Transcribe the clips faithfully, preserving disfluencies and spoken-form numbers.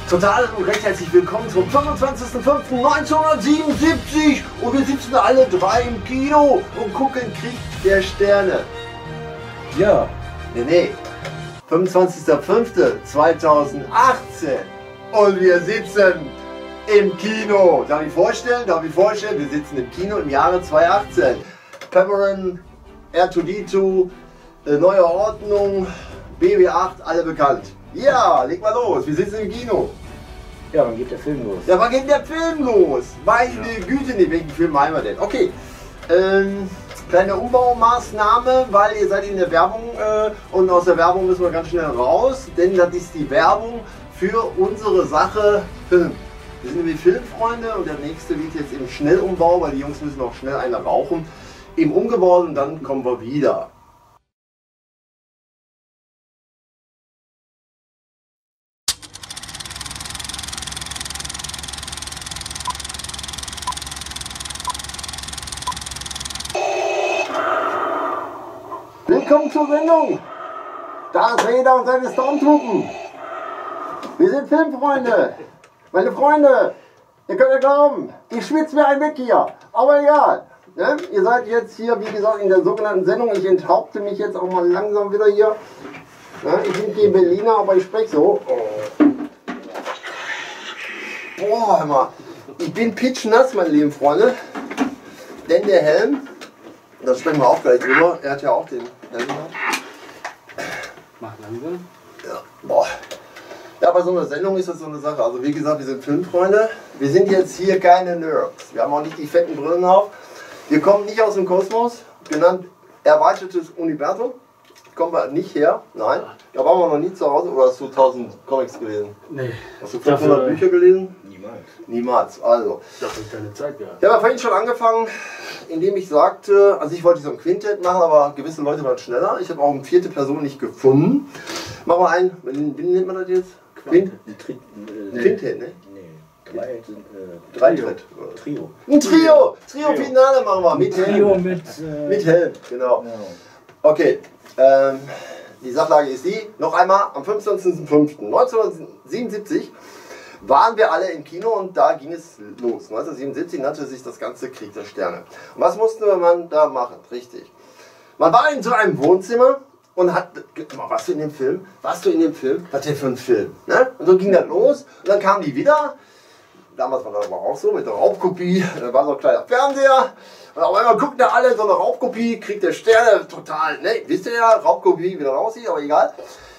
Total und recht herzlich willkommen zum fünfundzwanzigsten fünften neunzehnhundertsiebenundsiebzig und wir sitzen alle drei im Kino und gucken Krieg der Sterne. Ja. Nee, nee. fünfundzwanzigsten fünften zweitausendachtzehn und wir sitzen im Kino. Darf ich vorstellen? Darf ich vorstellen? Wir sitzen im Kino im Jahre zweitausendachtzehn. Cameron, R zwei D zwei, äh, Neue Ordnung, B W acht, alle bekannt. Ja, leg mal los, wir sitzen im Kino. Ja, wann geht der Film los? Ja, wann geht der Film los? Meine ja. Güte, nicht, welchen Film meinen wir denn? Okay, ähm, kleine Umbaumaßnahme, weil ihr seid in der Werbung äh, und aus der Werbung müssen wir ganz schnell raus, denn das ist die Werbung für unsere Sache Film. Wir sind nämlich Filmfreunde und der nächste liegt jetzt im Schnellumbau, weil die Jungs müssen auch schnell eine rauchen, im Umgebau und dann kommen wir wieder. Willkommen zur Sendung! Darth Vader und seine Stormtruppen! Wir sind Filmfreunde! Meine Freunde! Ihr könnt ja glauben, ich schwitze mir ein weg hier! Aber egal! Ne? Ihr seid jetzt hier, wie gesagt, in der sogenannten Sendung. Ich enthaupte mich jetzt auch mal langsam wieder hier. Ne? Ich bin die Berliner, aber ich spreche so. Oh. Boah, hör mal. Ich bin pitschnass, meine lieben Freunde. Denn der Helm, da sprechen wir auch gleich drüber, er hat ja auch den Helm. Mach langsam. Ja, boah. Ja, bei so einer Sendung ist das so eine Sache. Also wie gesagt, wir sind Filmfreunde. Wir sind jetzt hier keine Nerds. Wir haben auch nicht die fetten Brillen auf. Wir kommen nicht aus dem Kosmos, genannt erweitertes Universum. Kommen wir nicht her, nein. Da waren wir noch nie zu Hause. Oder hast du tausend Comics gelesen? Nee. Hast du fünfhundert Bücher gelesen? Niemals. Niemals, also. Das ist keine Zeit gehabt. Ich habe vorhin schon angefangen, indem ich sagte, also ich wollte so ein Quintett machen, aber gewisse Leute waren schneller. Ich habe auch eine vierte Person nicht gefunden. Machen wir ein, wie nennt man das jetzt? Quint? Quintett, ne? Drei, äh, Drei Tritt. Trio. Ein Trio! Trio-Finale machen wir mit Helm. Trio mit, äh, mit Helm, genau. Ja. Okay, ähm, die Sachlage ist die, noch einmal, am fünfundzwanzigsten fünften neunzehnhundertsiebenundsiebzig waren wir alle im Kino und da ging es los. neunzehnhundertsiebenundsiebzig nannte sich das ganze Krieg der Sterne. Und was musste man da machen? Richtig. Man war in so einem Wohnzimmer und hat, warst du in dem Film? Warst du in dem Film? Was denn für ein Film? Ne? Und so ging das los und dann kamen die wieder. Damals war das aber auch so mit der Raubkopie. Da war so ein kleiner Fernseher. Und auf einmal guckten da alle so eine Raubkopie, Krieg der Sterne, total, ne? Wisst ihr ja, Raubkopie, wie das aussieht, aber egal.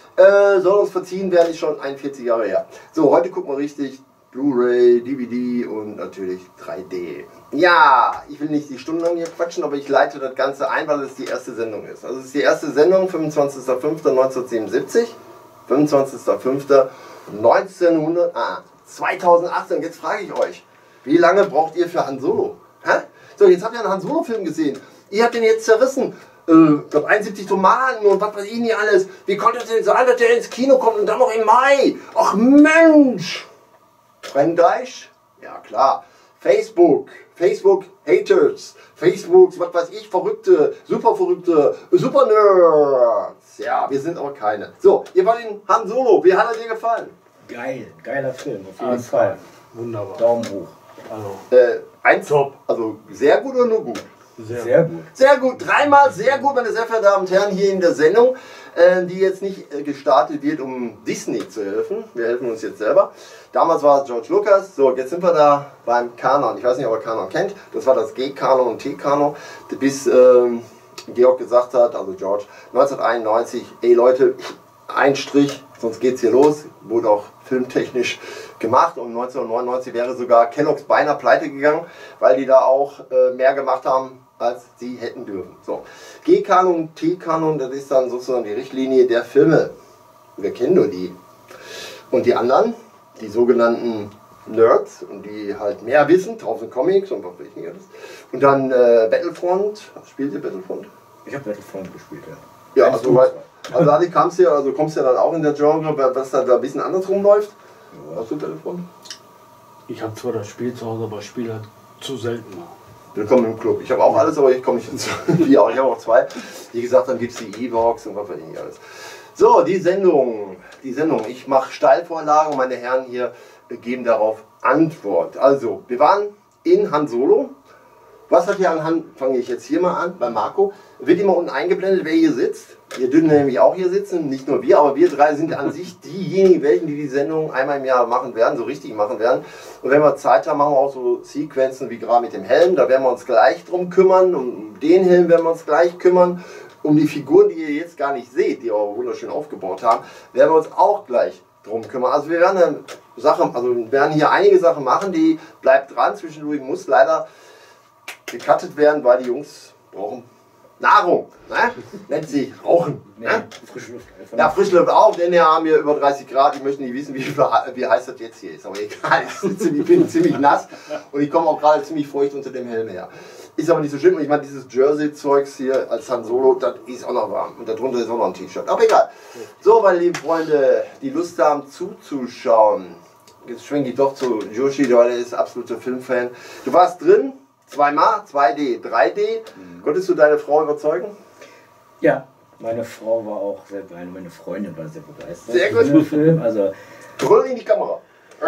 Äh, soll uns verziehen werden, ist schon einundvierzig Jahre her. So, heute gucken wir richtig Blu-ray, D V D und natürlich drei D. Ja, ich will nicht die Stunden lang hier quatschen, aber ich leite das Ganze ein, weil es die erste Sendung ist. Also es ist die erste Sendung, fünfundzwanzigsten fünften neunzehnhundertsiebenundsiebzig. fünfundzwanzigsten fünften neunzehnhundert, ah, zweitausendachtzehn. Jetzt frage ich euch, wie lange braucht ihr für Han Solo? Hä? So, jetzt habt ihr einen Han Solo Film gesehen. Ihr habt den jetzt zerrissen. Ich glaube einundsiebzig Tomaten und was weiß ich nicht alles. Wie konnte es denn sein, dass der ins Kino kommt und dann noch im Mai? Ach Mensch! Fremddeich? Ja klar. Facebook. Facebook Haters. Facebook, was weiß ich, Verrückte, super Verrückte, super Nerds. Ja, wir sind aber keine. So, ihr wart in Han Solo. Wie hat er dir gefallen? Geil, geiler Film, auf jeden Fall. Fall. Wunderbar. Daumen hoch. Also. Äh, eins, top. Also sehr gut oder nur gut? Sehr, sehr gut. Sehr gut. Dreimal sehr gut, meine sehr verehrten Damen und Herren, hier in der Sendung, äh, die jetzt nicht äh, gestartet wird, um Disney zu helfen. Wir helfen uns jetzt selber. Damals war es George Lucas. So, jetzt sind wir da beim Kanon. Ich weiß nicht, ob ihr Kanon kennt. Das war das G-Kanon und T-Kanon. Bis ähm, Georg gesagt hat, also George, neunzehnhunderteinundneunzig, ey Leute, ein Strich, sonst geht's hier los. Wurde auch filmtechnisch gemacht und neunzehnhundertneunundneunzig wäre sogar Kellogg's beinahe pleite gegangen, weil die da auch äh, mehr gemacht haben, als sie hätten dürfen. So. G-Kanon, T-Kanon, das ist dann sozusagen die Richtlinie der Filme. Wir kennen nur die. Und die anderen, die sogenannten Nerds, und die halt mehr wissen, tausend Comics und was weiß ich nicht alles. Und dann äh, Battlefront. Spielt ihr Battlefront? Ich habe Battlefront gespielt, ja. Ja, also, weil, also da kommst du ja, also kommst ja dann auch in der Genre, was da ein bisschen anders rumläuft. Ja. Hast du Telefon? Ich habe zwar das Spiel zu Hause, aber ich spiele halt zu selten mal. Willkommen im Club. Ich habe auch alles, aber ich komme nicht dazu. Ich habe auch zwei. Wie gesagt, dann gibt es die E-Box und was weiß ich nicht alles. So, die Sendung. Die Sendung. Ich mache Steilvorlagen und meine Herren hier geben darauf Antwort. Also, wir waren in Han Solo. Was hat hier anhand, fange ich jetzt hier mal an, bei Marco, wird immer unten eingeblendet, wer hier sitzt. Wir dürfen nämlich auch hier sitzen, nicht nur wir, aber wir drei sind an sich diejenigen, welchen die die Sendung einmal im Jahr machen werden, so richtig machen werden. Und wenn wir Zeit haben, machen wir auch so Sequenzen wie gerade mit dem Helm, da werden wir uns gleich drum kümmern, um den Helm werden wir uns gleich kümmern. Um die Figuren, die ihr jetzt gar nicht seht, die wir aber wunderschön aufgebaut haben, werden wir uns auch gleich drum kümmern. Also wir werden eine Sache, also wir werden hier einige Sachen machen, die bleibt dran, zwischendurch muss leider gecuttet werden, weil die Jungs brauchen Nahrung. Ne? Nennt sich Rauchen. Nee, ne? frische Luft. Ja, frische Luft auch, denn wir haben hier über dreißig Grad. Ich möchte nicht wissen, wie, wie heiß das jetzt hier ist. Aber egal, ich bin ziemlich nass und ich komme auch gerade ziemlich feucht unter dem Helm her. Ist aber nicht so schlimm. Ich meine, dieses Jersey-Zeugs hier als Han Solo, das ist auch noch warm. Und darunter ist auch noch ein T-Shirt. Aber egal. So, meine lieben Freunde, die Lust haben zuzuschauen. Jetzt schwenke ich doch zu Joshi, der ist absoluter Filmfan. Du warst drin. Zweimal, zwei D, drei D. Mhm. Konntest du deine Frau überzeugen? Ja, meine Frau war auch sehr begeistert, meine Freundin war sehr begeistert. Sehr gut. Film. Also, brüll in die Kamera.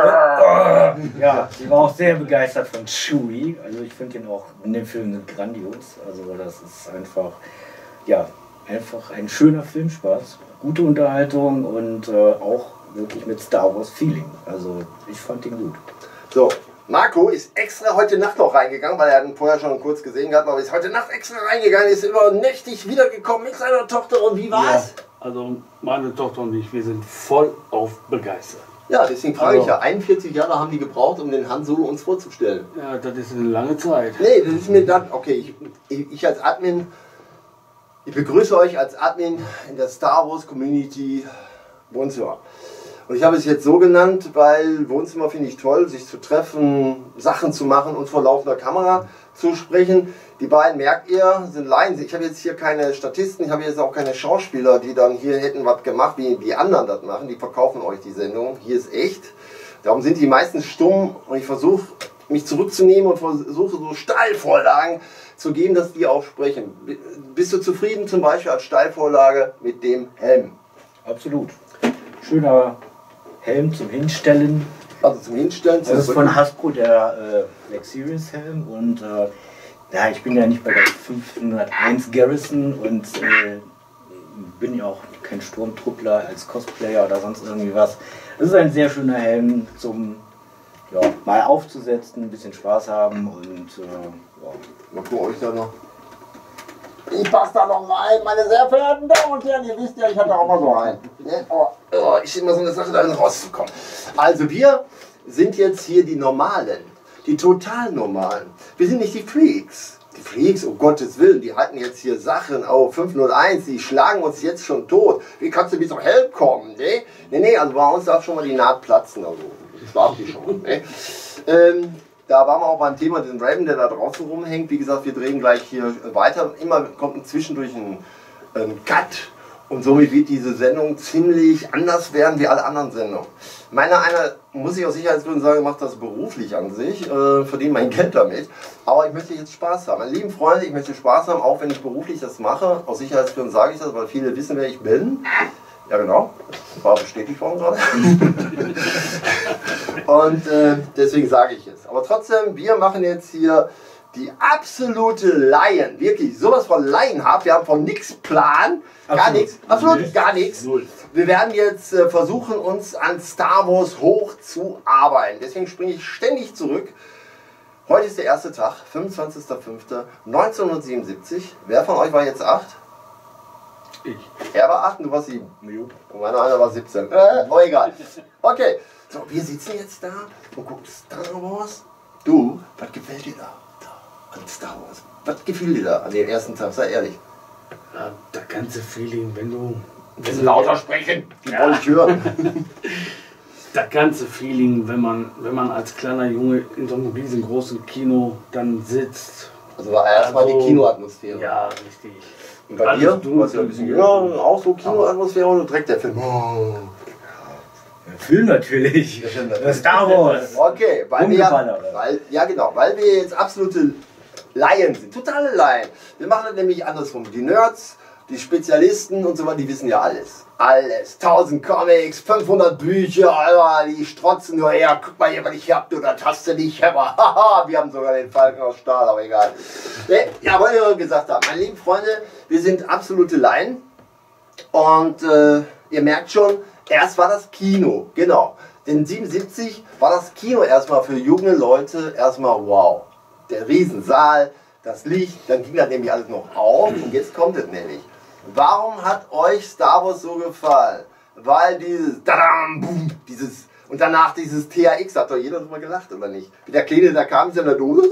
Ja, sie war auch sehr begeistert von Chewie. Also ich finde ihn auch in dem Film grandios. Also das ist einfach, ja, einfach ein schöner Filmspaß. Gute Unterhaltung und äh, auch wirklich mit Star Wars Feeling. Also ich fand ihn gut. So. Marco ist extra heute Nacht noch reingegangen, weil er ihn vorher schon kurz gesehen gehabt, aber ist heute Nacht extra reingegangen, ist übernächtig wiedergekommen mit seiner Tochter und wie war's? Ja, also meine Tochter und ich, wir sind voll auf begeistert. Ja, deswegen frage also, ich ja, einundvierzig Jahre haben die gebraucht, um den Han Solo uns vorzustellen. Ja, das ist eine lange Zeit. Nee, das ist mir dann, okay, ich, ich, ich als Admin, ich begrüße euch als Admin in der Star Wars Community Wohnzimmer. Und ich habe es jetzt so genannt, weil Wohnzimmer finde ich toll, sich zu treffen, Sachen zu machen und vor laufender Kamera zu sprechen. Die beiden, merkt ihr, sind Laien. Ich habe jetzt hier keine Statisten, ich habe jetzt auch keine Schauspieler, die dann hier hätten was gemacht, wie die anderen das machen. Die verkaufen euch die Sendung. Hier ist echt. Darum sind die meistens stumm und ich versuche mich zurückzunehmen und versuche so Steilvorlagen zu geben, dass die auch sprechen. Bist du zufrieden zum Beispiel als Steilvorlage mit dem Helm? Absolut. Schöner Helm zum Hinstellen. Also zum Hinstellen. Das ist von Hasbro der äh, Black Series Helm und äh, ja, ich bin ja nicht bei der fünfhunderteins Garrison und äh, bin ja auch kein Sturmtruppler als Cosplayer oder sonst irgendwie was. Das ist ein sehr schöner Helm zum ja, mal aufzusetzen, ein bisschen Spaß haben und äh, ja. Mal gucken, euch da noch. Ich passe da noch rein, meine sehr verehrten Damen und Herren, ihr wisst ja, ich hatte auch mal so rein. Oh, oh, ich immer so eine Sache, da rauszukommen. Also wir sind jetzt hier die Normalen, die total Normalen. Wir sind nicht die Freaks. Die Freaks, um Gottes Willen, die halten jetzt hier Sachen auf fünf null eins, die schlagen uns jetzt schon tot. Wie kannst du bis zum Helm kommen, ne? Nee, nee, also bei uns darf schon mal die Naht platzen, also ich darf die schon, ne? Ähm, Da waren wir auch beim Thema den Raven, der da draußen rumhängt. Wie gesagt, wir drehen gleich hier weiter. Immer kommt ein zwischendurch ein, ein Cut. Und somit wird diese Sendung ziemlich anders werden wie alle anderen Sendungen. Meiner einer, muss ich aus Sicherheitsgründen sagen, macht das beruflich an sich, äh, verdient mein Geld damit. Aber ich möchte jetzt Spaß haben. Meine lieben Freunde, ich möchte Spaß haben, auch wenn ich beruflich das mache. Aus Sicherheitsgründen sage ich das, weil viele wissen, wer ich bin. Ja genau, das war bestätigt worden gerade. Und äh, deswegen sage ich es. Aber trotzdem, wir machen jetzt hier die absolute Laien. Wirklich, sowas von laienhaft. Wir haben von nichts Plan. Gar nichts. Absolut gar nichts. Wir werden jetzt äh, versuchen, uns an Star Wars hochzuarbeiten. Deswegen springe ich ständig zurück. Heute ist der erste Tag, fünfundzwanzigster fünfter neunzehnhundertsiebenundsiebzig. Wer von euch war jetzt acht? Ich. Er war acht und du warst sieben. Und meiner einer war siebzehn. Äh, oh egal. Okay. So, wir sitzen jetzt da und gucken Star Wars. Du, was gefällt dir da? da an Star Wars? Was gefiel dir da an dem ersten Tag? Sei ehrlich. Ja, das ganze Feeling, wenn du... Wenn du lauter sprechen, die ja. wollen ich hören. Das ganze Feeling, wenn man, wenn man als kleiner Junge in so einem riesengroßen Kino dann sitzt. Also war erstmal also, die Kinoatmosphäre. Ja, richtig. Und bei Alles dir? dunkel. Du warst ja ein bisschen jünger, auch so Kinoatmosphäre und direkt der Film. Oh. Film natürlich. Star Wars. Okay, weil wir, weil, ja genau, weil wir jetzt absolute Laien sind, totale Laien. Wir machen das nämlich andersrum. Die Nerds, die Spezialisten und so weiter, die wissen ja alles. Alles. tausend Comics, fünfhundert Bücher, Alter, die strotzen nur her. Guck mal hier, was ich hab, du, das hast du nicht. Haha, wir haben sogar den Falken aus Stahl, aber egal. Ja, wollte ich nur gesagt haben. Meine lieben Freunde, wir sind absolute Laien. Und äh, ihr merkt schon, erst war das Kino, genau. Denn siebenundsiebzig war das Kino erstmal für junge Leute erstmal wow. Der Riesensaal, das Licht, dann ging das nämlich alles noch auf und jetzt kommt es nämlich. Warum hat euch Star Wars so gefallen? Weil dieses Tadam, boom, dieses und danach dieses T H X, hat doch jeder drüber gelacht, oder nicht? Wie der Kleine, da kam es in der Dose,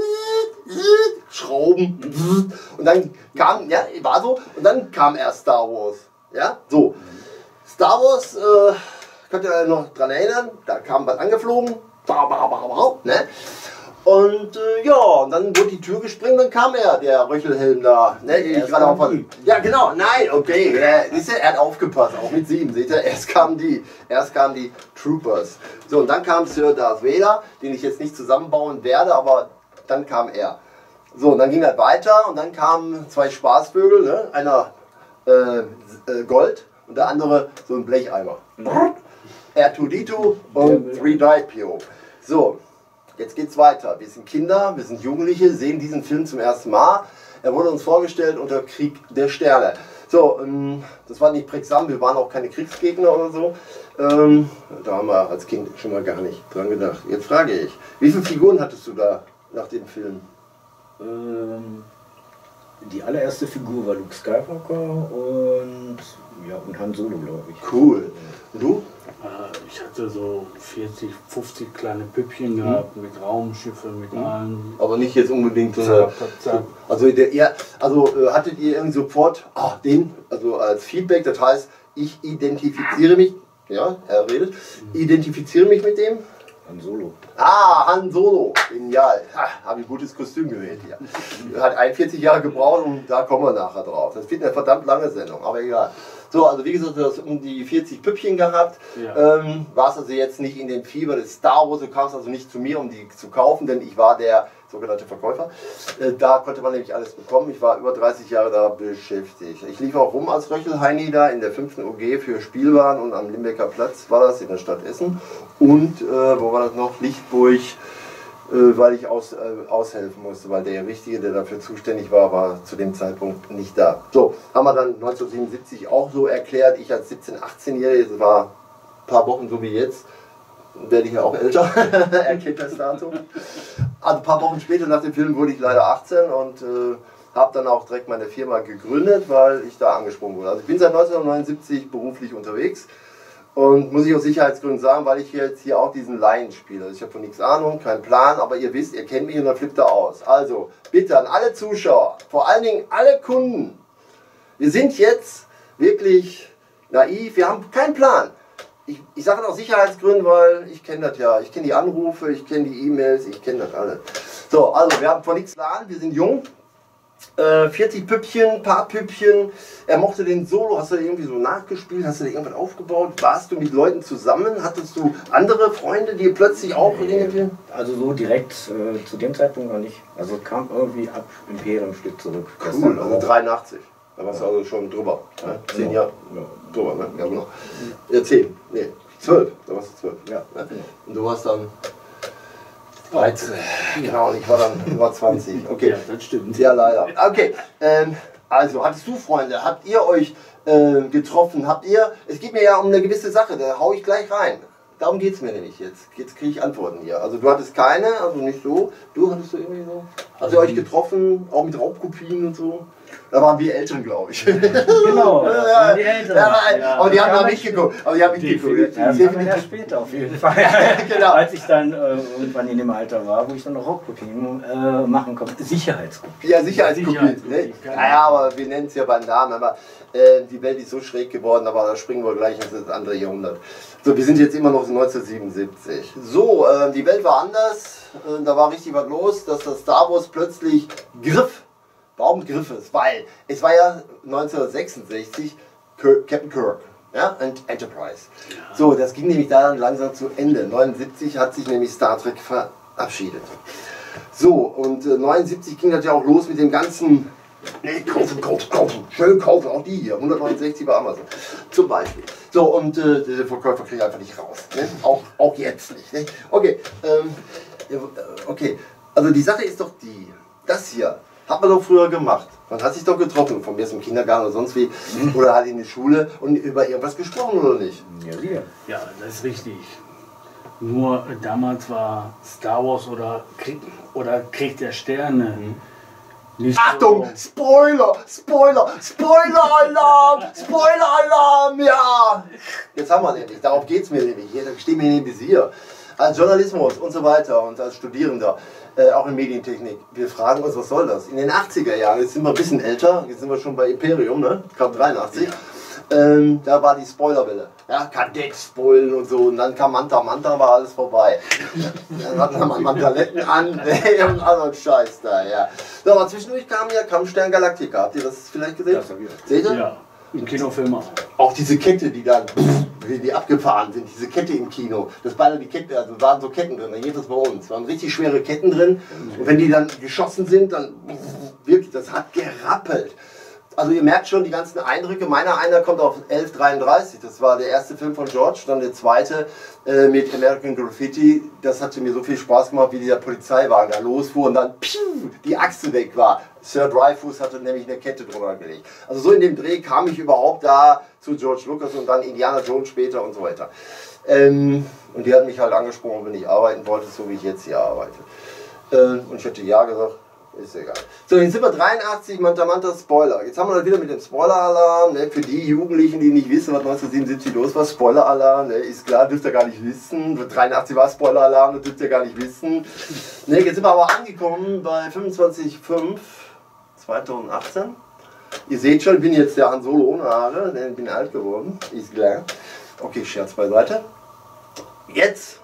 Schrauben, und dann kam, ja, war so, und dann kam erst Star Wars. Ja, so. Star Wars, äh, könnt ihr euch noch dran erinnern, da kam was angeflogen, ne? Und äh, ja, und dann wurde die Tür gesprengt, dann kam er, der Röchelhelm da. Ne, den ich gerade auf, ja, genau, nein, okay, er, ist ja, er hat aufgepasst, auch mit sieben, seht ihr, erst kamen die, erst kamen die Troopers. So, und dann kam Sir Darth Vader, den ich jetzt nicht zusammenbauen werde, aber dann kam er. So, und dann ging das weiter und dann kamen zwei Spaßvögel, ne? Einer äh, äh, Gold und der andere so ein Blecheimer. R zwei D zwei und drei D I P O. So. Jetzt geht's weiter. Wir sind Kinder, wir sind Jugendliche, sehen diesen Film zum ersten Mal. Er wurde uns vorgestellt unter Krieg der Sterne. So, ähm, das war nicht prägsam, wir waren auch keine Kriegsgegner oder so. Ähm, da haben wir als Kind schon mal gar nicht dran gedacht. Jetzt frage ich, wie viele Figuren hattest du da nach dem Film? Ähm, die allererste Figur war Luke Skywalker und, ja, und Han Solo, glaube ich. Cool. Und du? Ich hatte so vierzig, fünfzig kleine Püppchen gehabt, mit Raumschiffe, mit Mhm. allem. Aber nicht jetzt unbedingt so eine. Zap, zap, zap. Also, der, ja, also äh, hattet ihr irgendwie sofort ah, den, also als Feedback, das heißt, ich identifiziere mich, ja, er redet, identifiziere mich mit dem. Han Solo. Ah, Han Solo, genial. Habe ich ein gutes Kostüm gewählt hier. Hat einundvierzig Jahre gebraucht und da kommen wir nachher drauf. Das wird eine verdammt lange Sendung, aber egal. So, also wie gesagt, du hast um die vierzig Püppchen gehabt. Ja. Ähm, warst also jetzt nicht in dem Fieber des Star Wars, du kamst also nicht zu mir, um die zu kaufen, denn ich war der sogenannte Verkäufer. Äh, da konnte man nämlich alles bekommen. Ich war über dreißig Jahre da beschäftigt. Ich lief auch rum als Röchelheini da in der fünften O G für Spielwaren und am Limbecker Platz war das in der Stadt Essen. Und äh, wo war das noch? Lichtburg, äh, weil ich aus, äh, aushelfen musste, weil der Richtige, der dafür zuständig war, war zu dem Zeitpunkt nicht da. So, haben wir dann neunzehnhundertsiebenundsiebzig auch so erklärt. Ich als siebzehn-, achtzehnjähriger, das war ein paar Wochen so wie jetzt, werde ich ja auch älter, erkennt das Datum. Also ein paar Wochen später nach dem Film wurde ich leider achtzehn und äh, habe dann auch direkt meine Firma gegründet, weil ich da angesprungen wurde. Also ich bin seit neunzehnhundertneunundsiebzig beruflich unterwegs und muss ich aus Sicherheitsgründen sagen, weil ich jetzt hier auch diesen Laien spiele. Also ich habe von nichts Ahnung, keinen Plan, aber ihr wisst, ihr kennt mich und dann flippt er aus. Also bitte an alle Zuschauer, vor allen Dingen alle Kunden, wir sind jetzt wirklich naiv, wir haben keinen Plan. Ich, ich sage das aus Sicherheitsgründen, weil ich kenne das ja. Ich kenne die Anrufe, ich kenne die E-Mails, ich kenne das alle. So, also wir haben von nichts Plan, wir sind jung. Äh, vierzig Püppchen, paar Püppchen. Er mochte den Solo, hast du da irgendwie so nachgespielt, hast du da irgendwas aufgebaut? Warst du mit Leuten zusammen? Hattest du andere Freunde, die plötzlich auch irgendwie... Also so direkt äh, zu dem Zeitpunkt noch nicht. Also kam irgendwie ab Imperium-Stück zurück. Cool, also dreiundachtzig. Da warst du also schon drüber. Ne? Zehn Jahre. Ja. Drüber, ne? Ja, genau. Ja, zehn. Nee, zwölf. Da warst du zwölf. Ja. Ne? Und du warst dann dreizehn. Genau, und ich war dann über zwanzig. Okay. Ja, das stimmt. Ja, leider. Okay. Ähm, also, hattest du Freunde? Habt ihr euch äh, getroffen? Habt ihr. Es geht mir ja um eine gewisse Sache, da hau ich gleich rein. Darum geht es mir nämlich jetzt. Jetzt kriege ich Antworten hier. Also du hattest keine, also nicht so. Du hattest du irgendwie so? Habt ihr euch getroffen, auch mit Raubkopien und so? Da waren wir Eltern, glaube ich. Genau, das waren die Eltern. Ja, Ja, aber die das haben kann da man mitgeguckt. Aber die haben mitgeguckt. Ja, das kam dann ja später auf jeden Fall. Genau. Als ich dann äh, irgendwann in dem Alter war, wo ich dann noch Raubkopien äh, machen konnte. Sicherheitskopien. Ja, Sicherheitskopien. Ne? Sicherheitskopien, Naja, aber wir nennen es ja beim Namen. Aber äh, die Welt ist so schräg geworden, aber da springen wir gleich ins andere Jahrhundert. So, wir sind jetzt immer noch in neunzehnhundertsiebenundsiebzig. So, äh, die Welt war anders. Äh, da war richtig was los, dass das Star Wars plötzlich griff. Warum griff es? Weil es war ja neunzehnhundertsechsundsechzig Kirk, Captain Kirk, ja, und Enterprise. Ja. So, das ging nämlich dann langsam zu Ende. neunundsiebzig hat sich nämlich Star Trek verabschiedet. So, und äh, neunundsiebzig ging das ja auch los mit dem ganzen Nee, kaufen, kaufen, kaufen. Schön kaufen, auch die hier. hundertneunundsechzig bei Amazon. Zum Beispiel. So, und äh, der Verkäufer kriegt einfach nicht raus. Ne? Auch, auch jetzt nicht. Ne? Okay, ähm, okay. Also die Sache ist doch die, das hier hat man doch früher gemacht. Man hat sich doch getroffen, von mir aus im Kindergarten oder sonst wie, oder halt in der Schule und über irgendwas gesprochen, oder nicht? Ja, wir. Ja, das ist richtig. Nur äh, damals war Star Wars oder Krieg, oder Krieg der Sterne. Mhm. Nicht Achtung, so. Spoiler, Spoiler, Spoiler-Alarm, Spoiler-Alarm, ja! Jetzt haben wir nämlich, darauf geht es mir nämlich, hier stehen wir in dem Visier. Als Journalismus und so weiter und als Studierender, äh, auch in Medientechnik, wir fragen uns, was soll das? In den achtziger Jahren, jetzt sind wir ein bisschen älter, jetzt sind wir schon bei Imperium, ne? Kam dreiundachtzig. Ja. Ähm, da war die Spoilerwelle. Ja, Kadett spoilen und so. Und dann kam Manta Manta, war alles vorbei. Dann hatten wir Mantaletten an und anderen Scheiß da, ja. So, aber zwischendurch kam ja Kampfstern Galactica. Habt ihr das vielleicht gesehen? Das hab ich. Seht ihr? Ja, im Kinofilm auch. Auch diese Kette, die dann, wie die abgefahren sind, diese Kette im Kino. Das waren die Kette, also waren so Ketten drin, da geht das bei uns. Es waren richtig schwere Ketten drin. Und wenn die dann geschossen sind, dann wirklich, das hat gerappelt. Also ihr merkt schon die ganzen Eindrücke. Meiner einer kommt auf elf dreiunddreißig. Das war der erste Film von George. Dann der zweite äh, mit American Graffiti. Das hatte mir so viel Spaß gemacht, wie dieser Polizeiwagen da losfuhr und dann piu, die Achse weg war. Sir Dreyfus hatte nämlich eine Kette drunter gelegt. Also so in dem Dreh kam ich überhaupt da zu George Lucas und dann Indiana Jones später und so weiter. Ähm, und die hat mich halt angesprochen, wenn ich arbeiten wollte, so wie ich jetzt hier arbeite. Äh, und ich hätte ja gesagt. Ist egal. So, jetzt sind wir dreiundachtzig, Manta Manta Spoiler. Jetzt haben wir das wieder mit dem Spoiler-Alarm. Ne? Für die Jugendlichen, die nicht wissen, was neunzehnhundertsiebenundsiebzig los war, Spoiler-Alarm, ne? Ist klar, dürft ihr gar nicht wissen. dreiundachtzig war Spoiler-Alarm, das dürft ihr gar nicht wissen. Ne? Jetzt sind wir aber angekommen bei fünfundzwanzig fünf zweitausendachtzehn. Ihr seht schon, ich bin jetzt der Han Solo ohne Haare, denn ich bin alt geworden. Ist klar. Okay, Scherz beiseite. Jetzt,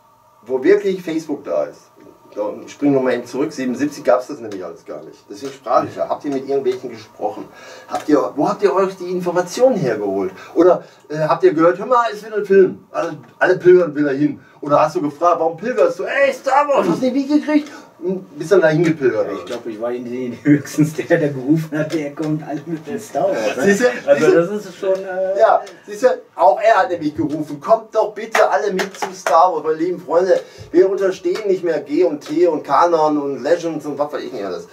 wo wirklich Facebook da ist. Ich springe nochmal eben zurück, siebenundsiebzig gab es das nämlich alles gar nicht. Deswegen sprach ich ja. Habt ihr mit irgendwelchen gesprochen? Habt ihr, wo habt ihr euch die Informationen hergeholt? Oder äh, habt ihr gehört, hör mal, es wird ein Film, alle, alle pilgern will da hin. Oder hast du gefragt, warum pilgerst du? Ey, Star Wars, hast du nicht gekriegt? Und bist dann da hingepilgert. Ich glaube, ich war in den höchstens der, der gerufen hat, der kommt alle mit der Star Wars. Ne? Siehste, also siehste, das ist schon... Äh ja, siehst du, auch er hat nämlich gerufen, kommt doch bitte alle mit zu Star Wars, meine lieben Freunde. Wir unterstehen nicht mehr G und T und Kanon und Legends und was weiß ich nicht alles.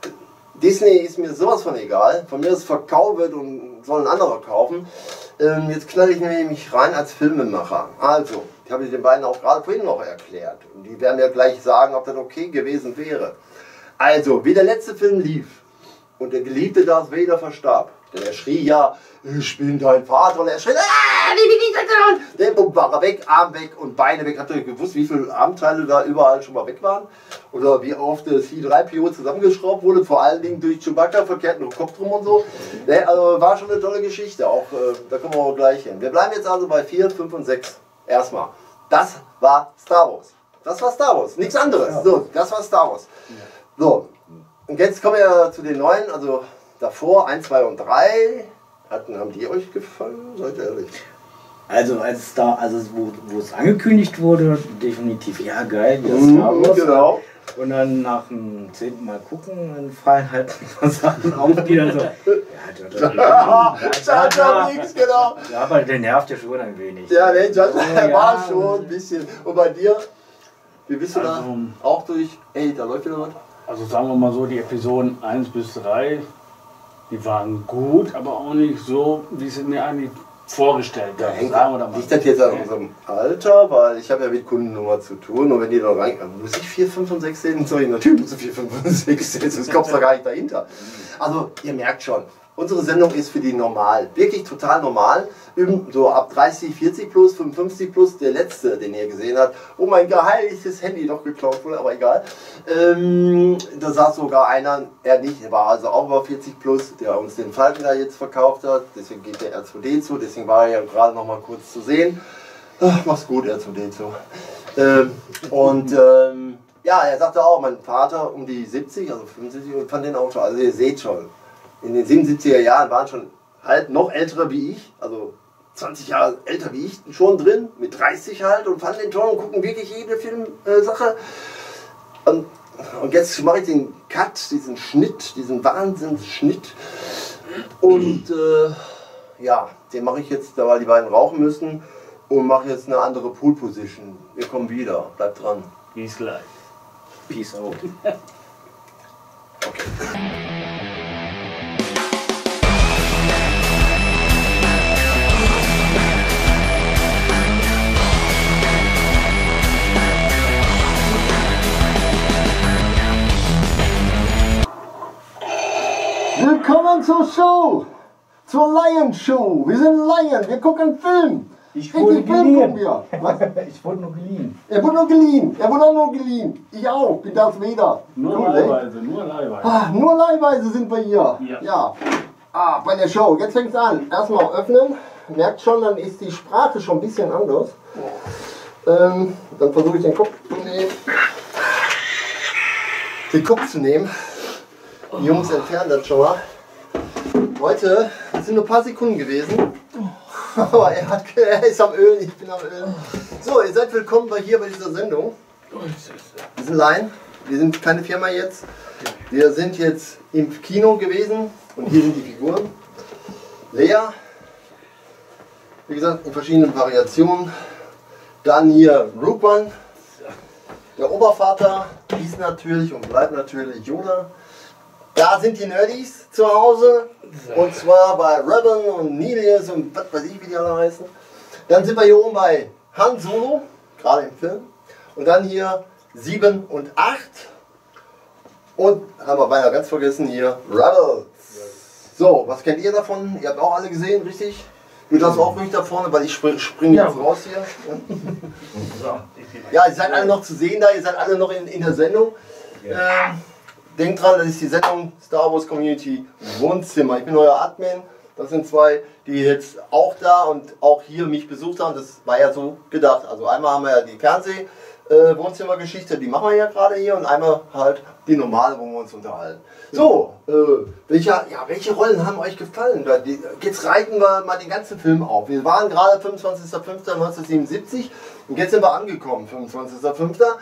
Disney ist mir sowas von egal. Von mir ist verkauft wird und soll ein anderer kaufen. Ähm, jetzt knall ich nämlich rein als Filmemacher. Also, ich habe den beiden auch gerade vorhin noch erklärt. Und die werden mir gleich sagen, ob das okay gewesen wäre. Also, wie der letzte Film lief und der geliebte Darth Vader verstarb. Denn er schrie ja, ich bin dein Vater. Und er schrie, ah, wie bin ich das? Der Bumm war er weg, Arm weg und Beine weg. Habt ihr gewusst, wie viele Armteile da überall schon mal weg waren? Oder wie oft das C drei P O zusammengeschraubt wurde, vor allen Dingen durch Chewbacca, verkehrt noch Kopf drum und so. Ne, also war schon eine tolle Geschichte, auch äh, da kommen wir auch gleich hin. Wir bleiben jetzt also bei vier, fünf und sechs. Erstmal, das war Star Wars. Das war Star Wars, nichts anderes. So, das war Star Wars. So, und jetzt kommen wir zu den neuen, also davor eins, zwei und drei. Hatten, haben die euch gefallen? Seid ihr ehrlich? Also als da, also wo, wo es angekündigt wurde, definitiv ja geil, wie das Mhm, Star Wars. genau. Und dann nach dem zehnten Mal gucken, dann fallen halt ein paar Sachen auf, die dann so. Ja, Ja, Jar Jar Binks, genau. Ja, aber der nervt ja schon ein wenig. Ja, der Jar Jar Oh, war ja. schon ein bisschen. Und bei dir? Wie bist du Also, da? Auch durch, ey, da läuft wieder was? Also sagen wir mal so, die Episoden eins bis drei, die waren gut, aber auch nicht so, wie ich es mir eigentlich vorgestellt Ja, habe. hängt, Sagen wir da mal. liegt das jetzt an unserem Alter? Weil ich habe ja mit Kundennummer zu tun und wenn die da rein... Muss ich vier, fünf und sechs sehen? Sorry, natürlich muss ich vier, fünf und sechs sehen, sonst kommst du gar nicht dahinter. Also ihr merkt schon, unsere Sendung ist für die normal, wirklich total normal. So ab dreißig, vierzig plus, fünfundfünfzig plus, der letzte, den ihr gesehen habt. Oh mein geheiligtes Handy doch geklaut wurde, aber egal. Ähm, da saß sogar einer, er nicht, er war also auch über vierzig plus, der uns den Falken da jetzt verkauft hat. Deswegen geht der R zwei D zu, deswegen war er ja gerade noch mal kurz zu sehen. Ach, mach's gut, R zwei D zu. Ähm, und ähm, ja, er sagte auch, mein Vater um die siebzig, also fünfundsiebzig, und fand den auch toll. Also ihr seht schon, in den siebenundsiebziger Jahren waren schon halt noch ältere wie ich, also zwanzig Jahre älter wie ich schon drin, mit dreißig halt, und fanden den toll und gucken wirklich jede Filmsache. Äh, und Und jetzt mache ich den Cut, diesen Schnitt, diesen Wahnsinnsschnitt. Und äh, ja, den mache ich jetzt, weil die beiden rauchen müssen. Und mache jetzt eine andere Pool Position. Wir kommen wieder, bleibt dran. Bis gleich. Peace out. Willkommen zur Show! Zur Lion Show! Wir sind Lion, wir gucken Film! Ich wurde Richtig Film gucken geliehen. wir! Was? Ich wurde nur geliehen. Er wurde nur geliehen! Er wurde auch nur geliehen! Ich auch! Bin Darth Vader! Nur Cool, ey. leihweise, nur leihweise. Ah, nur leihweise sind wir hier! Ja. ja. Ah, bei der Show. Jetzt fängt es an. Erstmal öffnen. Merkt schon, dann ist die Sprache schon ein bisschen anders. Ähm, dann versuche ich den Kopf zu nehmen. Den Kopf zu nehmen. Die Jungs entfernen das schon mal. Heute, das sind nur ein paar Sekunden gewesen. Aber er, hat, er ist am Ölen, ich bin am Ölen. So, ihr seid willkommen bei hier bei dieser Sendung. Wir sind Lion, wir sind keine Firma jetzt. Wir sind jetzt im Kino gewesen und hier sind die Figuren. Lea, wie gesagt, in verschiedenen Variationen. Dann hier Rupan, der Obervater, ist natürlich und bleibt natürlich Yoda. Da sind die Nerdies zu Hause, und zwar bei Revan und Nilius und was weiß ich, wie die alle heißen. Dann sind wir hier oben bei Han Solo, gerade im Film. Und dann hier sieben und acht. Und haben wir beinahe ganz vergessen hier Rebels. So, was kennt ihr davon? Ihr habt auch alle gesehen, richtig? Du darfst auch ruhig da vorne, weil ich spring, spring Ja. jetzt raus hier. So, Ja, ihr seid alle noch zu sehen da, ihr seid alle noch in, in der Sendung. Ähm, denkt dran, das ist die Sendung Star Wars Community Wohnzimmer. Ich bin euer Admin. Das sind zwei, die jetzt auch da und auch hier mich besucht haben. Das war ja so gedacht. Also einmal haben wir ja die Fernseh- äh, Wohnzimmergeschichte, die machen wir ja gerade hier, und einmal halt die normale, wo wir uns unterhalten. So, äh, welche, ja, welche Rollen haben euch gefallen? Da, die, jetzt reiten wir mal den ganzen Film auf. Wir waren gerade fünfundzwanzigster fünfter neunzehnhundertsiebenundsiebzig und jetzt sind wir angekommen, fünfundzwanzigster fünfter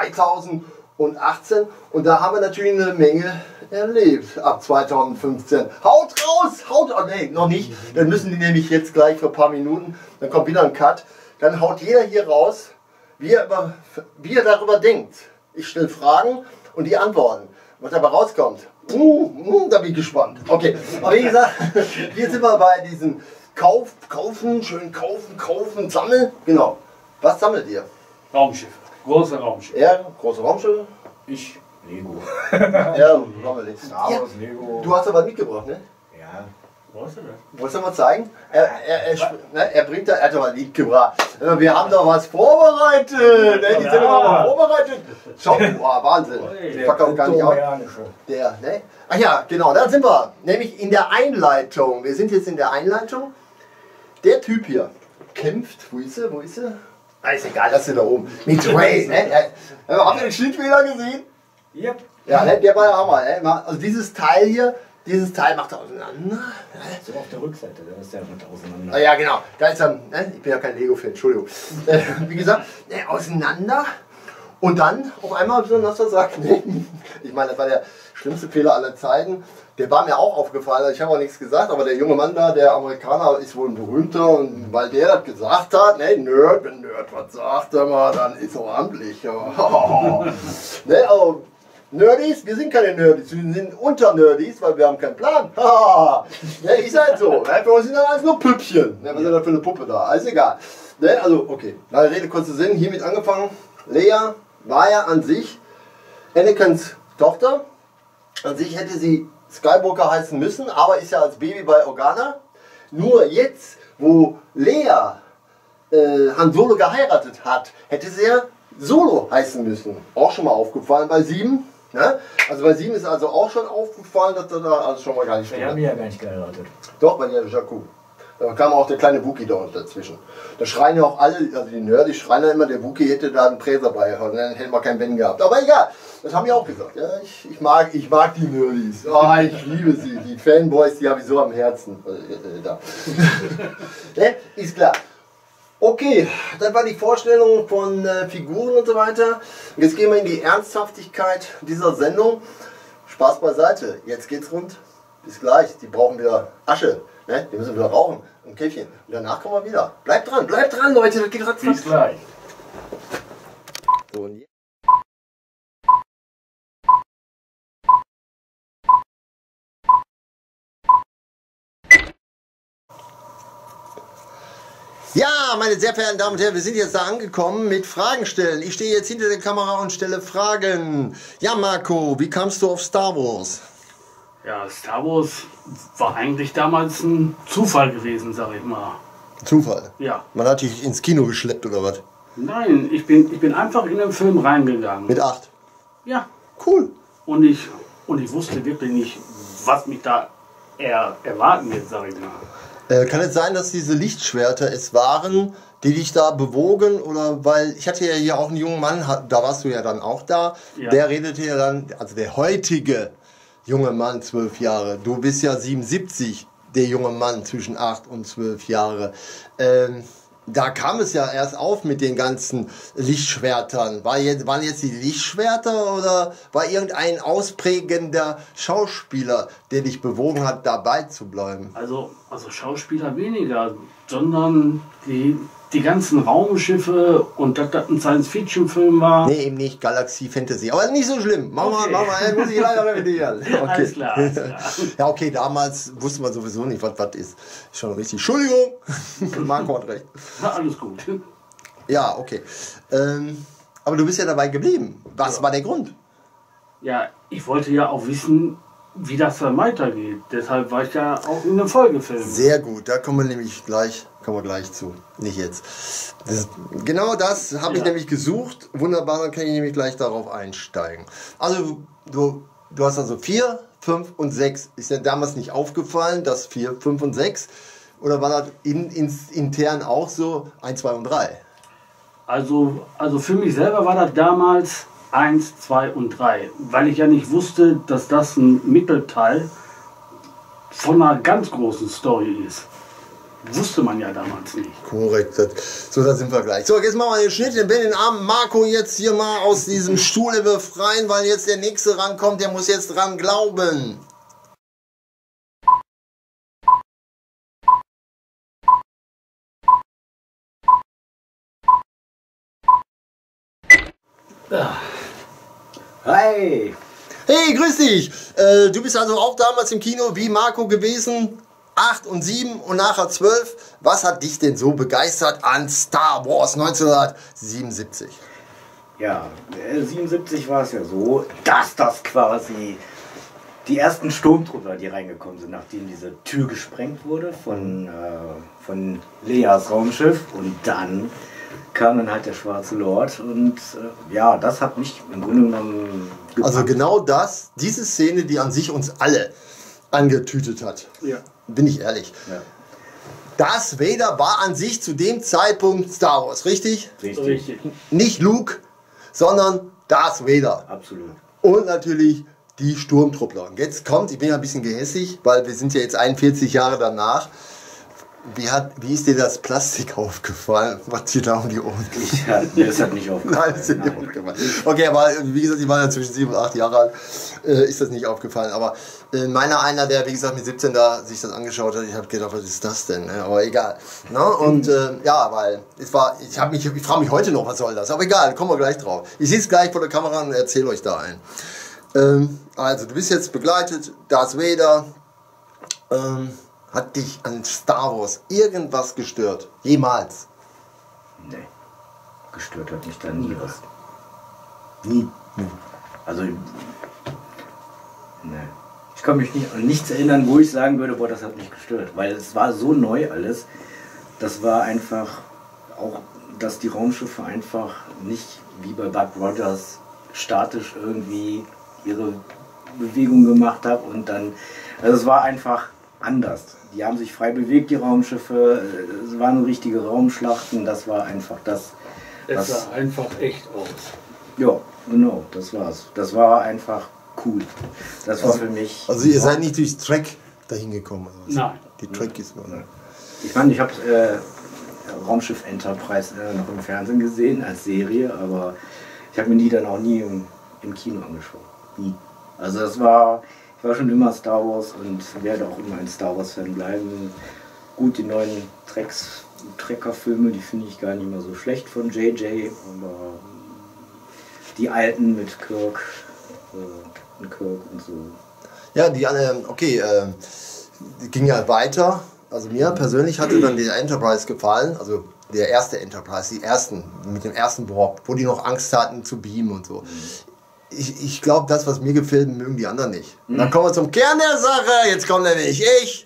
zweitausendachtzehn, und da haben wir natürlich eine Menge erlebt ab zweitausendfünfzehn. Haut raus! Haut, oh nee, noch nicht. Dann müssen die nämlich jetzt gleich für ein paar Minuten, dann kommt wieder ein Cut, dann haut jeder hier raus, wie er, über, wie er darüber denkt. Ich stelle Fragen und die antworten. Was dabei rauskommt, uh, uh, da bin ich gespannt. Okay, aber wie gesagt, hier sind wir bei diesem Kauf, kaufen, schön kaufen, kaufen, sammeln. Genau. Was sammelt ihr? Raumschiffe. Große Raumschiffe. Er, große Raumschiffe. Ich, Lego. Ja, Rommelig. Star Ja, Wars, Lego. du hast aber mitgebracht, ne? Ja. Wo ist das? Wolltest du mal zeigen? Er, er, er, sp- ne, er bringt da, er hat doch mal mitgebracht. Äh, Wir haben doch was vorbereitet. Ne? Die sind doch mal vorbereitet. Schau, boah, Wahnsinn. Ich pack auch gar nicht auf. Kryptonianische. Der, ne? Ach ja, genau, da sind wir. Nämlich in der Einleitung. Wir sind jetzt in der Einleitung. Der Typ hier kämpft. Wo ist er? Wo ist er? Ah, ist egal, das ist da oben. Mit Ray. Ne? Ja, habt ihr den Schnittfehler gesehen? Yep. Ja, ne? Der war ja Hammer. Ne? Also dieses Teil hier, dieses Teil macht er auseinander. So auf der Rückseite, da ist der mit auseinander. Ah, ja, genau. Da ist er. Ne? Ich bin ja kein Lego-Fan, Entschuldigung. Äh, wie gesagt, ne, auseinander. Und dann auf einmal so ein Nasser sagt, nee. Ich meine, das war der schlimmste Fehler aller Zeiten. Der war mir auch aufgefallen, also ich habe auch nichts gesagt, aber der junge Mann da, der Amerikaner, ist wohl ein berühmter, und weil der das gesagt hat, ne, Nerd, wenn Nerd was sagt, mal, dann ist er amtlich. Ja. Ne, also, Nerdies, wir sind keine Nerdies, wir sind unter Nerdies, weil wir haben keinen Plan. Ne, ist halt so. Ne, für uns sind dann alles nur Püppchen. Ne, was ist das für eine Puppe da? Alles egal. Ne, also, okay, lange Rede, kurzer Sinn, hiermit angefangen. Lea war ja an sich Anakins Tochter. An sich hätte sie Skywalker heißen müssen, aber ist ja als Baby bei Organa. Nur jetzt, wo Lea äh, Han Solo geheiratet hat, hätte sie ja Solo heißen müssen. Auch schon mal aufgefallen bei sieben. Ne? Also bei sieben ist also auch schon aufgefallen, dass er da also schon mal gar nicht Wir haben stimmt. die ja gar nicht geheiratet. Doch, bei der Jakku. Da kam auch der kleine Wookie da dazwischen. Da schreien ja auch alle, also die Nerds, schreien ja immer, der Wookie hätte da einen Präser bei, und dann hätten wir keinen Ben gehabt. Aber egal, das haben die auch gesagt. Ja, ich, ich, mag, ich mag die Nerdies. Oh, ich liebe sie. Die Fanboys, die habe ich so am Herzen. Äh, äh, da. Ne? Ist klar. Okay, das war die Vorstellung von äh, Figuren und so weiter. Und jetzt gehen wir in die Ernsthaftigkeit dieser Sendung. Spaß beiseite, jetzt geht's rund. Bis gleich, die brauchen wieder Asche. Ne? Die müssen wieder rauchen, ein Käffchen. Und danach kommen wir wieder. Bleibt dran, bleibt dran, Leute, das geht ratzfatz. Bis gleich. So, und ja, meine sehr verehrten Damen und Herren, wir sind jetzt da angekommen mit Fragen stellen. Ich stehe jetzt hinter der Kamera und stelle Fragen. Ja, Marco, wie kamst du auf Star Wars? Ja, Star Wars war eigentlich damals ein Zufall gewesen, sag ich mal. Zufall? Ja. Man hat dich ins Kino geschleppt oder was? Nein, ich bin, ich bin einfach in den Film reingegangen. Mit acht? Ja. Cool. Und ich, und ich wusste wirklich nicht, was mich da er, erwarten wird, sag ich mal. Äh, kann es sein, dass diese Lichtschwerter es waren, die dich da bewogen? Oder weil ich hatte ja hier auch einen jungen Mann, da warst du ja dann auch da, Ja. Der redete ja dann, also der heutige junge Mann, zwölf Jahre, du bist ja siebenundsiebzig, der junge Mann zwischen acht und zwölf Jahre. Ähm, da kam es ja erst auf mit den ganzen Lichtschwertern. War jetzt, waren jetzt die Lichtschwerter oder war irgendein ausprägender Schauspieler, der dich bewogen hat, dabei zu bleiben? Also, also Schauspieler weniger, sondern die, die ganzen Raumschiffe und dass das ein Science-Fiction-Film war. Nee, eben nicht Galaxie Fantasy. Aber nicht so schlimm. Mach mal, Okay. mach mal, muss ich leider revidieren. Okay. Alles klar, alles klar. Ja, okay, damals wusste man sowieso nicht, was was ist. Schon richtig. Entschuldigung. Marco hat recht. Ja, alles gut. Ja, okay. Ähm, aber du bist ja dabei geblieben. Was Ja. war der Grund? Ja, ich wollte ja auch wissen, wie das dann weitergeht. Deshalb war ich ja auch in einem Folgefilm. Sehr gut, da kommen wir nämlich gleich, kommen wir gleich zu. Nicht jetzt. Das, genau das habe ich Ja. nämlich gesucht. Wunderbar, dann kann ich nämlich gleich darauf einsteigen. Also du, du hast also vier, fünf und sechs. Ist dir damals nicht aufgefallen, dass vier, fünf und sechs? Oder war das in, ins, intern auch so eins, zwei und drei? Also, also für mich selber war das damals eins, zwei und drei, weil ich ja nicht wusste, dass das ein Mittelteil von einer ganz großen Story ist. Wusste man ja damals nicht. Korrekt. Das, so, da sind wir gleich. So, jetzt machen wir den Schnitt. Den bin den armen Marco jetzt hier mal aus diesem Stuhl befreien, weil jetzt der nächste rankommt. Der muss jetzt dran glauben. Hi! Hey, grüß dich! Äh, du bist also auch damals im Kino wie Marco gewesen. acht und sieben und nachher zwölf. Was hat dich denn so begeistert an Star Wars neunzehnhundertsiebenundsiebzig? Ja, äh, siebenundsiebzig war es ja so, dass das quasi die ersten Sturmtruppler, die reingekommen sind, nachdem diese Tür gesprengt wurde von, äh, von Leas Raumschiff. Und dann kam dann halt der Schwarze Lord. Und äh, ja, das hat mich im Grunde genommen gepackt. Also genau das, diese Szene, die an sich uns alle angetütet hat. Ja. Bin ich ehrlich. Ja, Darth Vader war an sich zu dem Zeitpunkt Star Wars, richtig? richtig. Richtig. Nicht Luke, sondern Darth Vader. Absolut. Und natürlich die Sturmtruppler. Und jetzt kommt, ich bin ja ein bisschen gehässig, weil wir sind ja jetzt einundvierzig Jahre danach. Wie, hat, wie ist dir das Plastik aufgefallen, was dir da um die Ohren geht? Ja, mir ist das nicht aufgefallen. Nein, das ist nicht aufgefallen. Okay, aber wie gesagt, ich war ja zwischen sieben und acht Jahre alt, äh, ist das nicht aufgefallen. Aber äh, meiner einer, der wie gesagt mit siebzehn da sich das angeschaut hat, ich habe gedacht, was ist das denn? Ne? Aber egal. Ne? Und äh, ja, weil es war, ich habe mich, ich frage mich heute noch, was soll das? Aber egal, kommen wir gleich drauf. Ich sitze gleich vor der Kamera und erzähle euch da ein. Ähm, also du bist jetzt begleitet, Darth Vader. Ähm, hat dich an Star Wars irgendwas gestört? Jemals? Nee, gestört hat mich da nie was. Nie. Also, nee. Ich kann mich nicht an nichts erinnern, wo ich sagen würde, boah, das hat mich gestört. Weil es war so neu alles. Das war einfach auch, dass die Raumschiffe einfach nicht wie bei Buck Rogers statisch irgendwie ihre Bewegung gemacht haben und dann, also es war einfach anders. Die haben sich frei bewegt, die Raumschiffe. Es waren richtige Raumschlachten. Das war einfach das. Es was, sah einfach echt aus. ja, genau, das war's. Das war einfach cool. Das war Also- für mich. Also ihr seid nicht durchs Track dahin gekommen? Oder was? Nein. Die Track ist nur. Ich meine, ich habe äh, Raumschiff Enterprise äh, noch im Fernsehen gesehen als Serie, aber ich habe mir die dann auch nie im, im Kino angeschaut. Nie. Also das war, ich war schon immer Star Wars und werde auch immer ein Star Wars Fan bleiben. Gut, die neuen Treks, Trekker-Filme, die finde ich gar nicht mehr so schlecht von J J, aber die alten mit Kirk äh, und Kirk und so. Ja, die alle, okay, äh, die ging ja weiter. Also mir persönlich hatte dann der Enterprise gefallen, also der erste Enterprise, die ersten, mit dem ersten Warp, wo die noch Angst hatten zu beamen und so. Ich, ich glaube, das, was mir gefällt, mögen die anderen nicht. Und dann kommen wir zum Kern der Sache, jetzt kommt nämlich ich.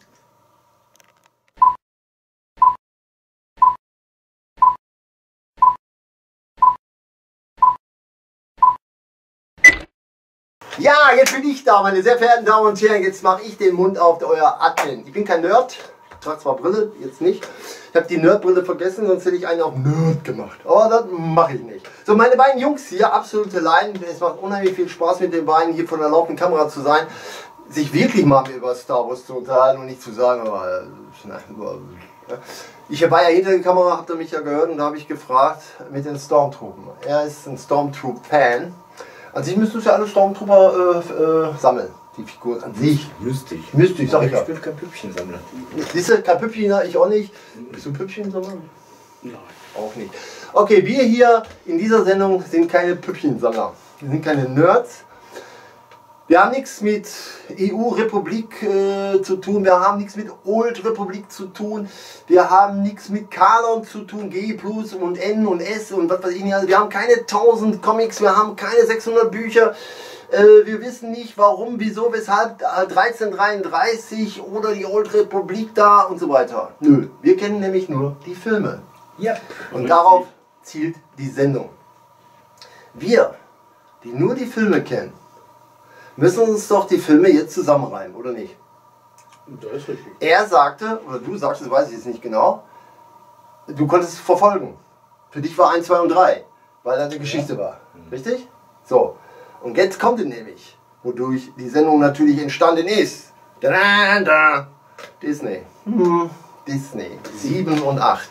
Ja, jetzt bin ich da, meine sehr verehrten Damen und Herren. Jetzt mache ich den Mund auf, euer Admin. Ich bin kein Nerd, ich trage zwar Brille, jetzt nicht. Ich habe die Nerdbrille vergessen, sonst hätte ich einen auf Nerd gemacht. Aber das mache ich nicht. So, meine beiden Jungs hier, absolute Leiden. Es macht unheimlich viel Spaß, mit den beiden hier vor der laufenden Kamera zu sein. Sich wirklich mal über Star Wars zu unterhalten und nicht zu sagen, aber, äh, ich war ja hinter der Kamera, habt ihr mich ja gehört, und da habe ich gefragt mit den Stormtroopern. Er ist ein Stormtroop-Fan. An sich müsstest du ja alle Stormtrooper äh, äh, sammeln, die Figuren an sich. Müsste ich. Müsste ich, sag ich ja. Ich bin kein Püppchensammler. Siehst du, kein Püppchen, ich auch nicht. Bist du ein Püppchensammler? Nein. Auch nicht. Okay, wir hier in dieser Sendung sind keine Püppchensammler. Wir sind keine Nerds. Wir haben nichts mit E U-Republik äh, zu tun, wir haben nichts mit Old Republik zu tun, wir haben nichts mit Kanon zu tun, G plus und N und S und was weiß ich nicht. Also wir haben keine tausend Comics, wir haben keine sechshundert Bücher, äh, wir wissen nicht warum, wieso, weshalb äh, dreizehnhundertdreiunddreißig oder die Old Republik da und so weiter. Nö, wir kennen nämlich nur die Filme. Ja. Und darauf zielt die Sendung. Wir, die nur die Filme kennen, müssen uns doch die Filme jetzt zusammenreimen, oder nicht? Das ist richtig. Er sagte, oder du sagst, das weiß ich jetzt nicht genau, du konntest es verfolgen. Für dich war eins, zwei und drei, weil da eine Geschichte war. Richtig? So. Und jetzt kommt es nämlich, wodurch die Sendung natürlich entstanden ist. Da, da, da. Disney. Hm, Disney. sieben und acht.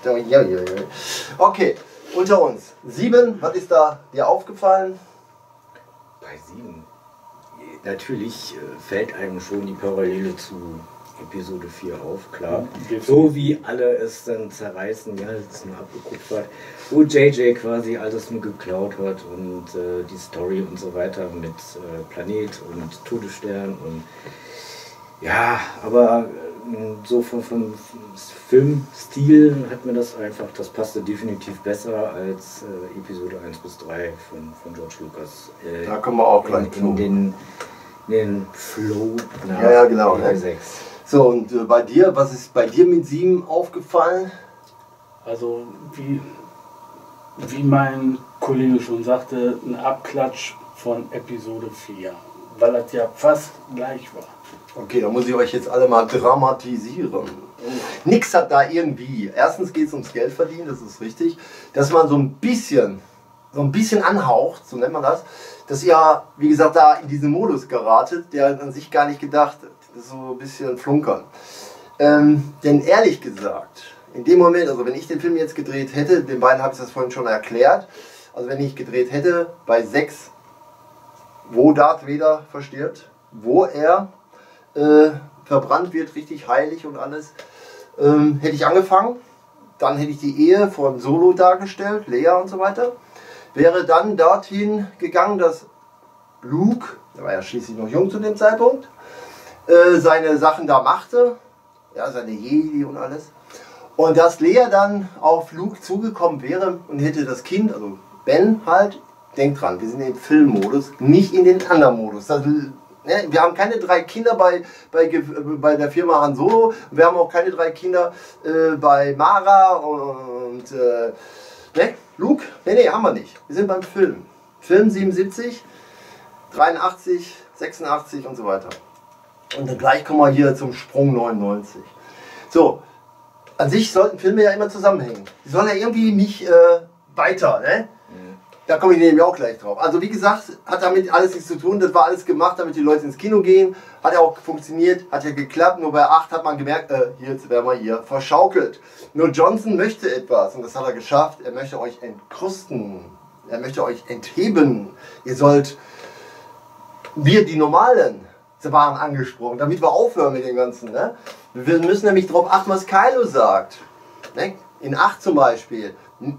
Okay, unter uns. sieben, was ist da dir aufgefallen? Bei sieben. Natürlich äh, fällt einem schon die Parallele zu Episode vier auf, klar. So wie alle es dann zerreißen, ja, das ist nur abgekupfert, wo J J quasi alles nur geklaut hat und äh, die Story und so weiter mit äh, Planet und Todesstern und ja, aber äh, so vom, vom Filmstil hat mir das einfach, das passte definitiv besser als äh, Episode eins bis drei von, von George Lucas. Äh, Da kommen wir auch gleich in, in den den Flow nach ja, ja, genau, ne? sechs. So, und äh, bei dir, was ist bei dir mit sieben aufgefallen? Also wie, wie mein Kollege schon sagte, ein Abklatsch von Episode vier, weil das ja fast gleich war. Okay, da muss ich euch jetzt alle mal dramatisieren. Nix hat da irgendwie. Erstens geht es ums Geld verdienen, das ist richtig. Dass man so ein bisschen, so ein bisschen anhaucht, so nennt man das, dass ihr, wie gesagt, da in diesen Modus geratet, der an sich gar nicht gedacht hat. Das ist so ein bisschen flunkern. Ähm, denn ehrlich gesagt, in dem Moment, also wenn ich den Film jetzt gedreht hätte, den beiden habe ich das vorhin schon erklärt, also wenn ich gedreht hätte bei sechs, wo Darth Vader verstirbt, wo er äh, verbrannt wird, richtig heilig und alles, ähm, hätte ich angefangen, dann hätte ich die Ehe von Solo dargestellt, Leia und so weiter, wäre dann dorthin gegangen, dass Luke, der war ja schließlich noch jung zu dem Zeitpunkt, äh, seine Sachen da machte, ja, seine Jedi und alles, und dass Leia dann auf Luke zugekommen wäre und hätte das Kind, also Ben halt, denkt dran, wir sind im Filmmodus, nicht in den anderen Modus. Das, ne, wir haben keine drei Kinder bei, bei, bei der Firma Han Solo, wir haben auch keine drei Kinder äh, bei Mara und äh, ne, Luke, ne, ne, haben wir nicht. Wir sind beim Film. Film siebenundsiebzig, dreiundachtzig, sechsundachtzig und so weiter. Und dann gleich kommen wir hier zum Sprung neunundneunzig. So, an sich sollten Filme ja immer zusammenhängen. Die sollen ja irgendwie nicht äh, weiter, ne? Da komme ich nämlich auch gleich drauf. Also wie gesagt, hat damit alles nichts zu tun. Das war alles gemacht, damit die Leute ins Kino gehen. Hat ja auch funktioniert, hat ja geklappt. Nur bei acht hat man gemerkt, äh, hier, jetzt werden wir hier verschaukelt. Nur Johnson möchte etwas und das hat er geschafft. Er möchte euch entkrusten. Er möchte euch entheben. Ihr sollt, wir die Normalen, waren angesprochen, damit wir aufhören mit dem Ganzen. Ne? Wir müssen nämlich darauf achten, was Kylo sagt. Ne? In acht zum Beispiel.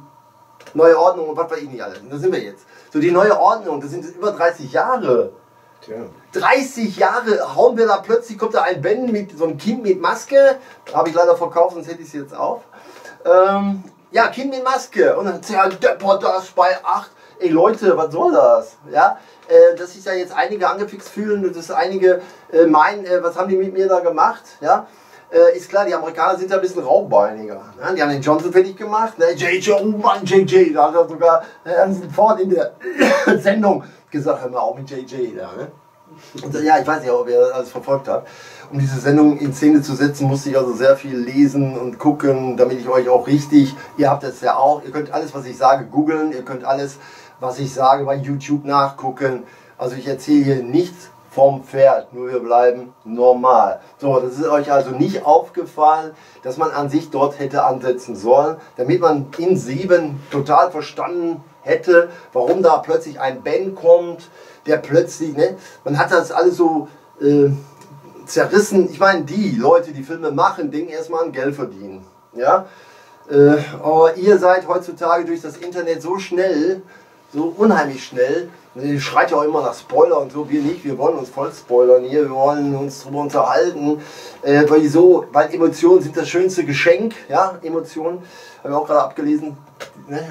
Neue Ordnung und was weiß ich nicht alles. Und da sind wir jetzt. So die neue Ordnung, das sind über dreißig Jahre. Tja. dreißig Jahre hauen wir da plötzlich, kommt da ein Ben mit so einem Kind mit Maske. Habe ich leider verkauft, sonst hätte ich es jetzt auf. Ähm, ja, Kind mit Maske. Und dann zerdeppert das bei acht. Ey Leute, was soll das? Ja, äh, dass sich ja jetzt einige angefixt fühlen und dass einige äh, meinen, äh, was haben die mit mir da gemacht? Ja. Äh, ist klar, die Amerikaner sind ja ein bisschen raubbeiniger. Ne? Die haben den Johnson fertig gemacht. Ne? J J, oh Mann, J J. Da hat er sogar Harrison Ford in der Sendung gesagt, hör mal auf mit J J. Da, ne? Und, ja, ich weiß nicht, ob ihr das alles verfolgt habt. Um diese Sendung in Szene zu setzen, musste ich also sehr viel lesen und gucken, damit ich euch auch richtig, ihr habt das ja auch, ihr könnt alles, was ich sage, googeln, ihr könnt alles, was ich sage, bei YouTube nachgucken. Also ich erzähle hier nichts vom Pferd, nur wir bleiben normal. So, das ist euch also nicht aufgefallen, dass man an sich dort hätte ansetzen sollen, damit man in sieben total verstanden hätte, warum da plötzlich ein Ben kommt, der plötzlich, ne, man hat das alles so äh, zerrissen. Ich meine, die Leute, die Filme machen, denken erstmal an Geld verdienen. Ja? Äh, aber ihr seid heutzutage durch das Internet so schnell, so unheimlich schnell. Ihr schreit ja auch immer nach Spoiler und so, wir nicht, wir wollen uns voll spoilern hier, wir wollen uns darüber unterhalten, äh, weil, so, weil Emotionen sind das schönste Geschenk, ja, Emotionen, habe ich auch gerade abgelesen, ne?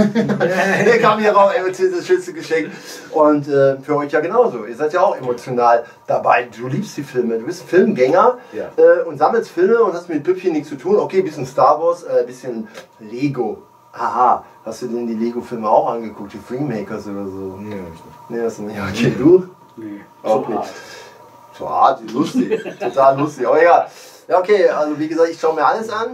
Der kam hier raus, Emotionen sind das schönste Geschenk und äh, für euch ja genauso, ihr seid ja auch emotional dabei, du liebst die Filme, du bist Filmgänger ja. äh, und sammelst Filme und hast mit Püppchen nichts zu tun, okay, bisschen Star Wars, äh, bisschen Lego. Aha, hast du denn die Lego-Filme auch angeguckt, die Freemakers oder so? Nee, hab ich nicht. Nee, hast du nicht. Okay, du? Nee. Okay. So hart. So hart, lustig. Total lustig. Aber egal. Ja, okay, also wie gesagt, ich schaue mir alles an.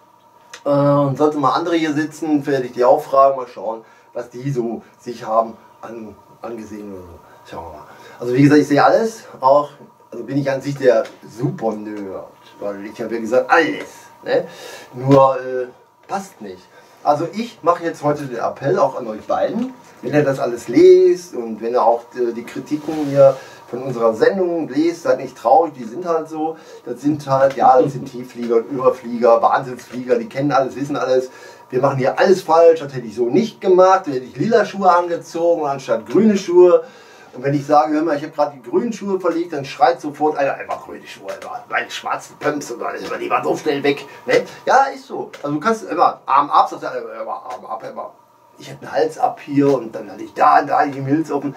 Äh, und sollte mal andere hier sitzen, werde ich die auch fragen, mal schauen, was die so sich haben an, angesehen oder so. Schauen wir mal. Also wie gesagt, ich sehe alles. Auch, also bin ich an sich der Super-Nerd. Weil ich habe ja gesagt, alles. Ne? Nur äh, passt nicht. Also ich mache jetzt heute den Appell auch an euch beiden, wenn ihr das alles lest und wenn ihr auch die Kritiken hier von unserer Sendung lest, seid nicht traurig, die sind halt so, das sind halt, ja, das sind Tiefflieger und Überflieger, Wahnsinnsflieger, die kennen alles, wissen alles, wir machen hier alles falsch, das hätte ich so nicht gemacht, da hätte ich lila Schuhe angezogen anstatt grüne Schuhe. Und wenn ich sage, hör mal, ich habe gerade die grünen Schuhe verlegt, dann schreit sofort einer, einfach grüne Schuhe, meine schwarzen Pumps und alles, die waren so schnell weg. Ne? Ja, ist so. Also du kannst immer Arm ab, sagt er immer Arm ab, immer. Ich hätte einen Hals ab hier und dann hatte ich da und da die Milz offen.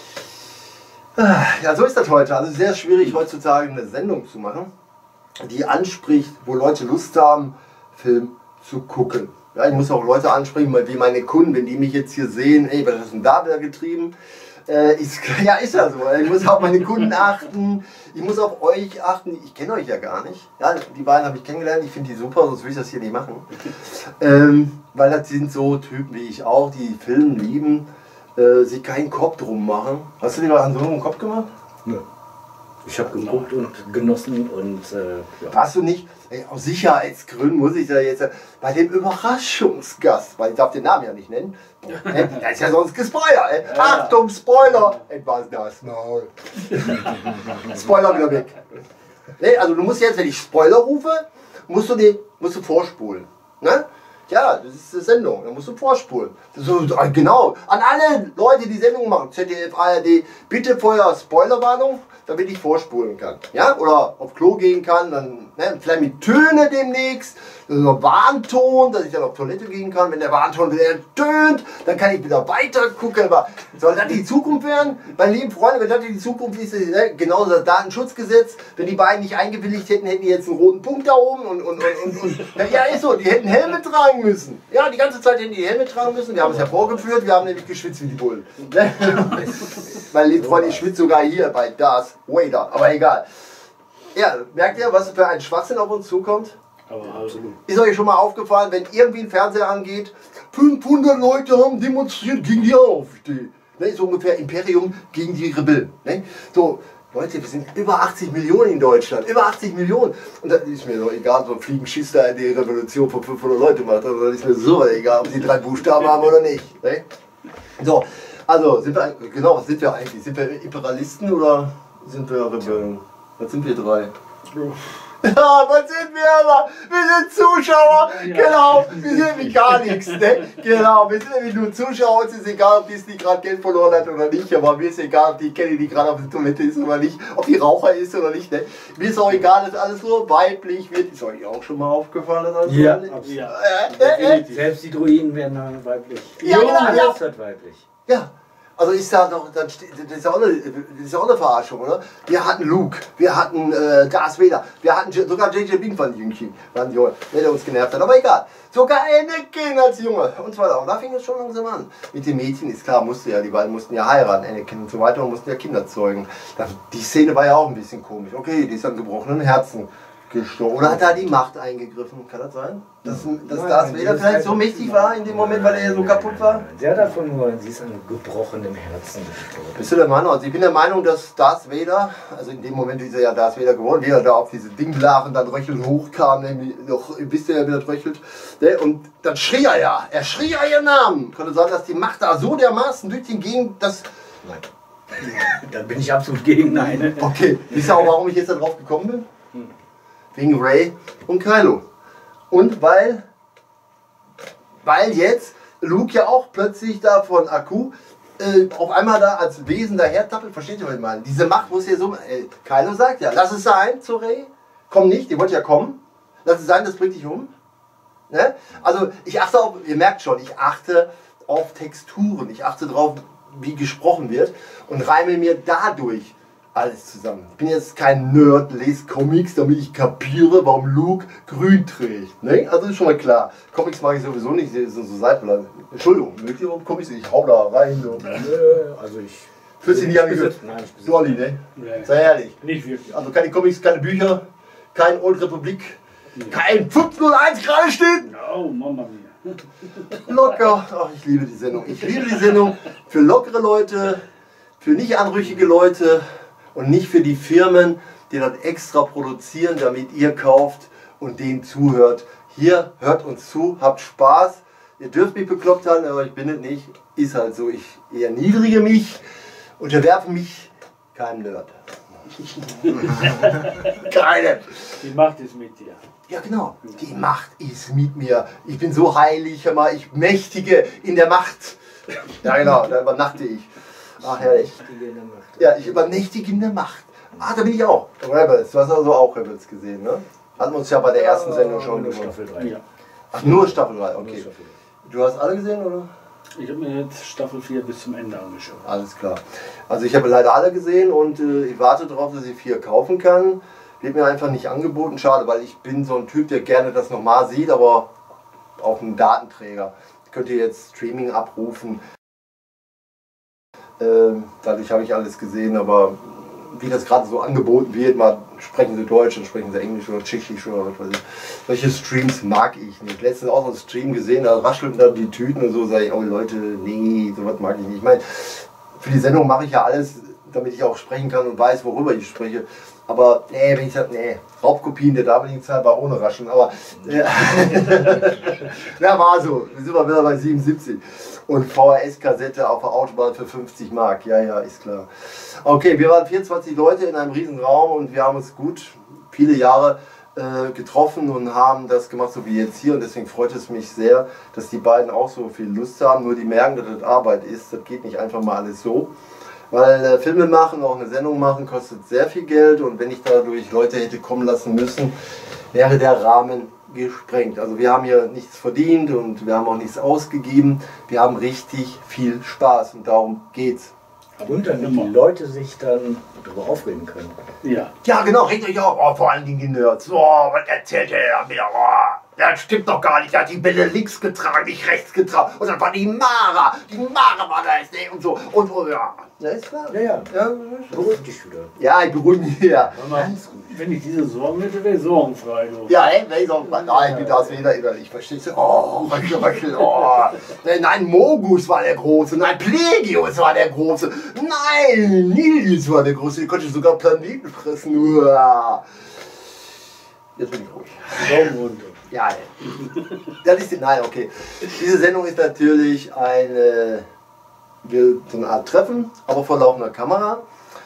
Ja, so ist das heute. Also sehr schwierig heutzutage eine Sendung zu machen, die anspricht, wo Leute Lust haben, Film zu gucken. Ja, ich muss auch Leute ansprechen, wie meine Kunden, wenn die mich jetzt hier sehen, ey, was hast du denn da wieder getrieben? Äh, ist, ja, ist ja so. Ich muss auf meine Kunden achten, ich muss auf euch achten. Ich kenne euch ja gar nicht. Ja, die beiden habe ich kennengelernt, ich finde die super, sonst würde ich das hier nicht machen. Ähm, weil das sind so Typen wie ich auch, die Film lieben, äh, sich keinen Kopf drum machen. Hast du dir mal so einen Kopf gemacht? Nö. Ich habe geguckt und genossen und äh, ja. Warst du nicht, ey, aus Sicherheitsgründen muss ich da jetzt, bei dem Überraschungsgast, weil ich darf den Namen ja nicht nennen, der ist ja sonst gespoilert, ey. Ja. Achtung, Spoiler! Etwas das, no. Spoiler wieder weg. Nee, also du musst jetzt, wenn ich Spoiler rufe, musst du, den, musst du vorspulen. Ne? Ja, das ist die Sendung, da musst du vorspulen. So, genau, an alle Leute, die Sendungen machen, Z D F, A R D, bitte vorher Spoilerwarnung, damit ich vorspulen kann. Ja? Oder auf Klo gehen kann, dann ne, vielleicht mit Töne demnächst, so Warnton, dass ich dann auf Toilette gehen kann. Wenn der Warnton wieder tönt, dann kann ich wieder weiter gucken. Aber soll das die Zukunft werden? Meine lieben Freunde, wenn das die Zukunft ist, ne, genauso das Datenschutzgesetz, wenn die beiden nicht eingewilligt hätten, hätten die jetzt einen roten Punkt da oben und, und, und, und, und ja, ist so, die hätten Helme tragen müssen. Ja, die ganze Zeit hätten die Helme tragen müssen. Wir haben es ja vorgeführt, wir haben nämlich geschwitzt wie die Bullen. Meine lieben Freunde, ich schwitze sogar hier bei Darth Vader, aber egal. Ja, merkt ihr, was für ein Schwachsinn auf uns zukommt? Aber absolut. Ist euch schon mal aufgefallen, wenn irgendwie ein Fernseher angeht, fünfhundert Leute haben demonstriert gegen die AfD. Ne, so ungefähr Imperium gegen die Rebellen. Ne? So, Leute, wir sind über achtzig Millionen in Deutschland. Über achtzig Millionen. Und das ist mir doch egal, so ein Fliegenschister die Revolution von fünfhundert Leute macht. Also das ist mir so egal, ob die drei Buchstaben haben oder nicht. Ne? So, also, sind wir, genau, was sind wir eigentlich? Sind wir Imperialisten oder sind wir Rebellen? Was sind wir drei? Ja, was sind wir aber? Wir sind Zuschauer, ja. Genau, wir sind wie gar nichts, ne? Genau, wir sind nämlich nur Zuschauer, uns ist egal, ob die gerade Geld verloren hat oder nicht, aber mir ist egal, ob die Kenny, die gerade auf der Toilette ist oder nicht, ob die Raucher ist oder nicht, ne? Mir ist auch egal, dass alles nur weiblich wird. Ist euch auch schon mal aufgefallen, dass alles ja, weiblich? ja. Äh, äh, äh. Selbst die Druiden werden dann weiblich. Ja, genau, ja. Alles wird weiblich. Ja. Also ich sage doch, das ist auch eine, das ist auch eine Verarschung, oder? Wir hatten Luke, wir hatten äh, Darth Vader, wir hatten sogar J J Bing von Jüngchen, waren die Junge, der uns genervt hat, aber egal. Sogar Anakin als Junge und so weiter. Und da fing es schon langsam an. Mit den Mädchen ist klar, musste ja, die beiden mussten ja heiraten, Anakin und so weiter, und mussten ja Kinder zeugen. Die Szene war ja auch ein bisschen komisch. Okay, die ist an gebrochenen Herzen gestorben. Oder hat da die Macht eingegriffen? Kann das sein? Dass, dass Nein, Darth Vader vielleicht so mächtig war in dem Moment, weil er so kaputt war? Der hat davon nur, sie ist an gebrochenem Herzen gestorben. Bist du der Meinung? Also ich bin der Meinung, dass Darth Vader, also in dem Moment ist er ja Darth Vader geworden, wie er da auf diese Dinglachen dann röchelnd hochkam, nämlich noch bis der wieder röchelt. Und dann schrie er ja, er schrie ja ihren Namen. Könnte sagen, dass die Macht da so dermaßen durch den Gegend, dass... Nein. Dann bin ich absolut gegen Nein. Okay, wisst ihr auch, warum ich jetzt da drauf gekommen bin? Wegen Rey und Kylo. Und weil, weil jetzt Luke ja auch plötzlich da von Akku äh, auf einmal da als Wesen daher tappelt. Versteht ihr, was ich meine? Diese Macht muss ja so... Äh, Kylo sagt ja, lass es sein zu Rey. Komm nicht, die wollte ja kommen. Lass es sein, das bringt dich um. Ne? Also ich achte auf, ihr merkt schon, ich achte auf Texturen. Ich achte darauf, wie gesprochen wird. Und reime mir dadurch alles zusammen. Ich bin jetzt kein Nerd, lese Comics, damit ich kapiere, warum Luke grün trägt. Ne? Also ist schon mal klar. Comics mag ich sowieso nicht, so, so Seitenblatt. Entschuldigung, mögt ihr überhaupt Comics? Ich hau da rein. So. Also ich... Fühlst du dich nicht angehört? Nein, ich besitze. Dolly, ne? Nee. Sei ehrlich. Nicht wirklich. Also keine Comics, keine Bücher, kein Old Republik, nee. Kein fünf null eins gerade steht. Oh, Mama mia. Locker. Ach, ich liebe die Sendung. Ich liebe die Sendung für lockere Leute, für nicht anrüchige Leute. Und nicht für die Firmen, die das extra produzieren, damit ihr kauft und denen zuhört. Hier, hört uns zu, habt Spaß. Ihr dürft mich bekloppt halten, aber ich bin es nicht. Ist halt so. Ich erniedrige mich, unterwerfe mich keinem Nerd. Keine. Die Macht ist mit dir. Ja genau, die Macht ist mit mir. Ich bin so heilig, hör mal, ich mächtige in der Macht. Ja genau, da übernachte ich. Ach herrlich. Ja, ich übernächtige in der Macht. Ah, da bin ich auch. Rebels, du hast also auch Rebels gesehen, ne? Hatten wir uns ja bei der ersten Sendung schon nur gemacht. Staffel drei. Ja. Ach, nur Staffel drei, okay. Staffel drei. Du hast alle gesehen, oder? Ich habe mir jetzt Staffel vier bis zum Ende angeschaut. Alles klar. Also ich habe leider alle gesehen und äh, ich warte darauf, dass ich vier kaufen kann. Wird mir einfach nicht angeboten, schade, weil ich bin so ein Typ, der gerne das nochmal sieht, aber auf einem Datenträger. Könnt ihr jetzt Streaming abrufen. Ähm, dadurch habe ich alles gesehen, aber wie das gerade so angeboten wird, mal sprechen sie Deutsch, dann sprechen sie Englisch oder Tschechisch oder was weiß ich. Solche Streams mag ich nicht. Letztens auch so einen Stream gesehen, da raschelten dann die Tüten und so, sage ich, oh Leute, nee, sowas mag ich nicht. Ich meine, für die Sendung mache ich ja alles, damit ich auch sprechen kann und weiß, worüber ich spreche. Aber nee, wenn ich sage, nee, Raubkopien der damaligen Zeit war ohne Raschen, aber äh, ja, war so, wir sind mal wieder bei siebenundsiebzig. Und V H S-Kassette auf der Autobahn für fünfzig Mark, ja, ja, ist klar. Okay, wir waren vierundzwanzig Leute in einem riesen Raum und wir haben uns gut viele Jahre äh, getroffen und haben das gemacht, so wie jetzt hier. Und deswegen freut es mich sehr, dass die beiden auch so viel Lust haben. Nur die merken, dass das Arbeit ist, das geht nicht einfach mal alles so. Weil äh, Filme machen, auch eine Sendung machen, kostet sehr viel Geld und wenn ich dadurch Leute hätte kommen lassen müssen, wäre der Rahmen gesprengt. Also wir haben hier nichts verdient und wir haben auch nichts ausgegeben. Wir haben richtig viel Spaß und darum geht's. Und damit die Leute sich dann darüber aufregen können. Ja. Ja genau, regt euch auf. Oh, vor allen Dingen die Nerds. Oh, was erzählt ihr da wieder? Oh. Das stimmt doch gar nicht. Der hat die Bälle links getragen, nicht rechts getragen. Und dann war die Mara. Die Mara war da jetzt und so. Und, und ja. Ja, ist klar. Ja, ja. Ja, Beruhig dich wieder. ja ich beruhige mich hier. Wenn ich diese Sorgen hätte, wäre ich sorgenfrei. Du. Ja, ey, wenn ich auch mal, nein, wie das wieder innerlich, verstehst du? Oh, Röchel, Röchel, oh. Nein, Mogus war der Große, nein, Plegius war der Große, nein, Nilius war der Große, der konnte sogar Planeten fressen. Uah. Jetzt bin ich ruhig. Daumen runter. Ja, ey. Das ist, nein, okay. Diese Sendung ist natürlich eine, so eine Art Treffen, aber vor laufender Kamera.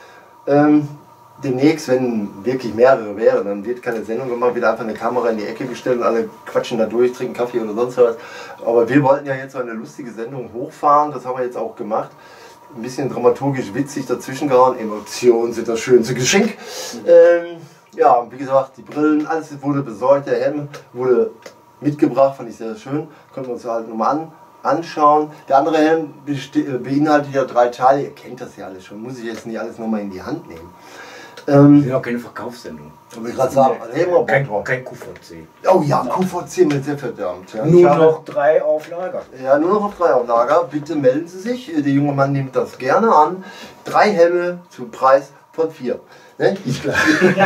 Ähm, Demnächst, wenn wirklich mehrere wären, dann wird keine Sendung gemacht, wird einfach eine Kamera in die Ecke gestellt und alle quatschen da durch, trinken Kaffee oder sonst was. Aber wir wollten ja jetzt so eine lustige Sendung hochfahren, das haben wir jetzt auch gemacht. Ein bisschen dramaturgisch witzig dazwischen gehauen, Emotionen sind das schönste Geschenk. Ähm, ja, wie gesagt, die Brillen, alles wurde besorgt, der Helm wurde mitgebracht, fand ich sehr schön. Können wir uns halt nochmal an. anschauen. Der andere Helm beinhaltet ja drei Teile, ihr kennt das ja alles schon, muss ich jetzt nicht alles nochmal in die Hand nehmen. Ähm, ja, keine Verkaufssendung. Ich will gerade sagen, nee, kein, kein Q V C. Oh ja, Q V C mit sehr verdammt. Ja. Nur noch drei auf Lager. Ja, nur noch auf drei auf Lager. Bitte melden Sie sich. Der junge Mann nimmt das gerne an. Drei Helme zum Preis von vier. Ne? Ist klar.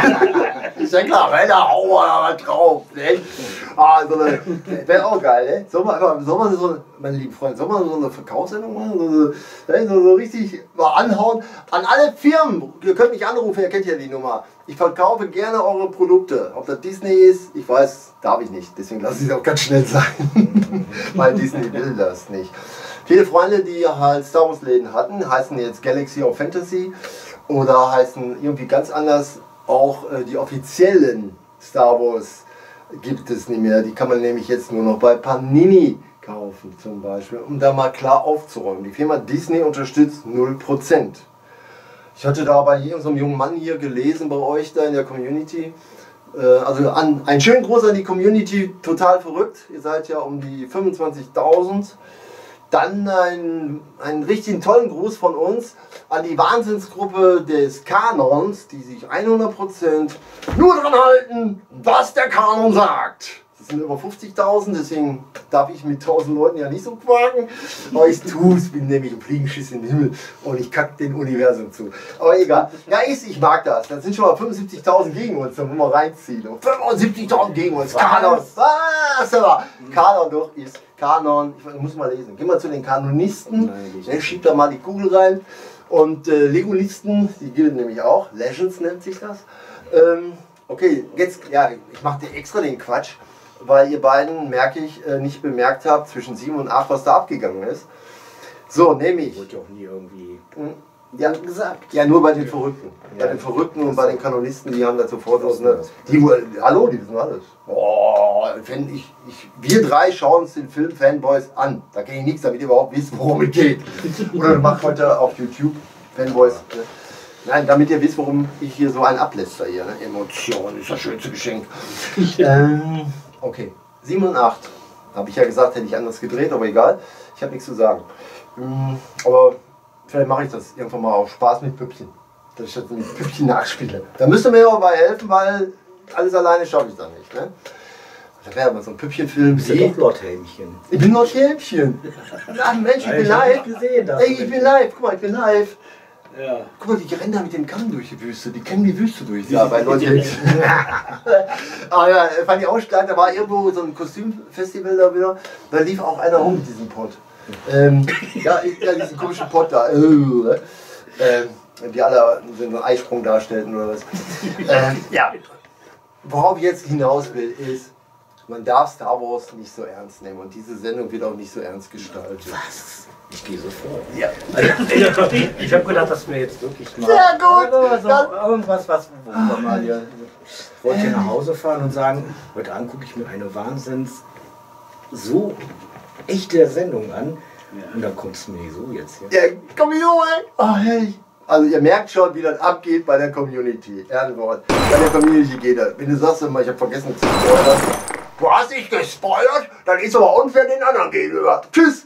Ist ja klar, weil da hauen wir da was drauf. Ne? Ah, so eine, wäre auch geil, ne? Soll man, soll man so, meine lieben Freunde, soll man so eine Verkaufssendung machen? So, so, so, so richtig mal anhauen. An alle Firmen, ihr könnt mich anrufen, ihr kennt ja die Nummer. Ich verkaufe gerne eure Produkte. Ob das Disney ist, ich weiß, darf ich nicht. Deswegen lasse ich es auch ganz schnell sein. Weil Disney will das nicht. Viele Freunde, die halt Star Wars Läden hatten, heißen jetzt Galaxy of Fantasy. Oder heißen irgendwie ganz anders, auch äh, die offiziellen Star Wars gibt es nicht mehr. Die kann man nämlich jetzt nur noch bei Panini kaufen zum Beispiel, um da mal klar aufzuräumen. Die Firma Disney unterstützt null Prozent. Ich hatte da bei so einem jungen Mann hier gelesen bei euch da in der Community. Äh, also an, ein schönen Gruß an die Community, total verrückt. Ihr seid ja um die fünfundzwanzigtausend. Dann einen, einen richtig tollen Gruß von uns an die Wahnsinnsgruppe des Kanons, die sich hundert Prozent nur dran halten, was der Kanon sagt. Das sind über fünfzigtausend, deswegen darf ich mit tausend Leuten ja nicht so quaken. Aber ich tue es, bin nämlich ein Fliegenschiss in den Himmel und ich kacke den Universum zu. Aber egal. Ja, ich, ich mag das. Das sind schon mal fünfundsiebzigtausend gegen uns, da wollen wir reinziehen. Und fünfundsiebzigtausend gegen uns. Kanon. Was? Aber Kanon doch ist Kanon. Ich muss mal lesen. Geh mal zu den Kanonisten. Nein, schieb da mal die Kugel rein. Und äh, Legolisten, die gilt nämlich auch. Legends nennt sich das. Ähm, okay, jetzt, ja, ich mache dir extra den Quatsch, weil ihr beiden, merke ich, äh, nicht bemerkt habt, zwischen sieben und acht, was da abgegangen ist. So, nehme ich. Wurde ja auch nie irgendwie ja, gesagt. Ja, nur bei den Verrückten. Ja. Bei den Verrückten und bei den Kanonisten, die haben dazu Vorsitzende. Die, hallo, die wissen alles. Oh, wenn ich, ich, wir drei schauen uns den Film Fanboys an. Da kenne ich nichts, damit ihr überhaupt wisst, worum es geht. Oder macht heute auf YouTube Fanboys. Ne? Nein, damit ihr wisst, warum ich hier so einen abläster hier. Ne? Emotion ist das schönste Geschenk. ähm, okay, sieben und acht. Habe ich ja gesagt, hätte ich anders gedreht, aber egal. Ich habe nichts zu sagen. Ähm, aber vielleicht mache ich das irgendwann mal auf Spaß mit Püppchen. Dass ich das mit Püppchen nachspiele. Da müsst ihr mir auch bei helfen, weil alles alleine schaffe ich dann nicht. Ne? Da wäre mal so ein Püppchenfilm. Bist du doch Lord Helmchen? Ich bin Lord Helmchen. Ach Mensch, ich bin live. Gesehen, Ey, ich bin live. Guck mal, ich bin live. Ja. Guck mal, die rennen da mit dem Kamm durch die Wüste. Die kennen die Wüste durch. Ja, bei Lord Helmchen. Aber ja, fand ich auch stark. Da war irgendwo so ein Kostümfestival da wieder. Da lief auch einer rum mit diesem Pott. Ähm, ja, ja, diesen komischen Pott da. Äh, ähm, die alle so einen Eisprung darstellten oder was. ähm, ja, worauf ich jetzt hinaus will, ist, man darf Star Wars nicht so ernst nehmen und diese Sendung wird auch nicht so ernst gestaltet. Was? Ich gehe sofort. Ja. Also, ich ich habe gedacht, dass wir jetzt wirklich mal Sehr gut. Also, irgendwas, was wo wir mal hier. Ich wollte hier nach Hause fahren und sagen, heute Abend gucke ich mir eine Wahnsinns so echte Sendung an. Ja. Und dann kommst du mir so jetzt hier. Ja, komm hier, ey. Oh, hey. Also ihr merkt schon, wie das abgeht bei der Community. Ehrenwort. Bei der Community geht das. Wenn du sagst immer, ich habe vergessen zu spoilern. Du hast dich gespoilert, dann ist aber unfair den anderen gegenüber. Tschüss.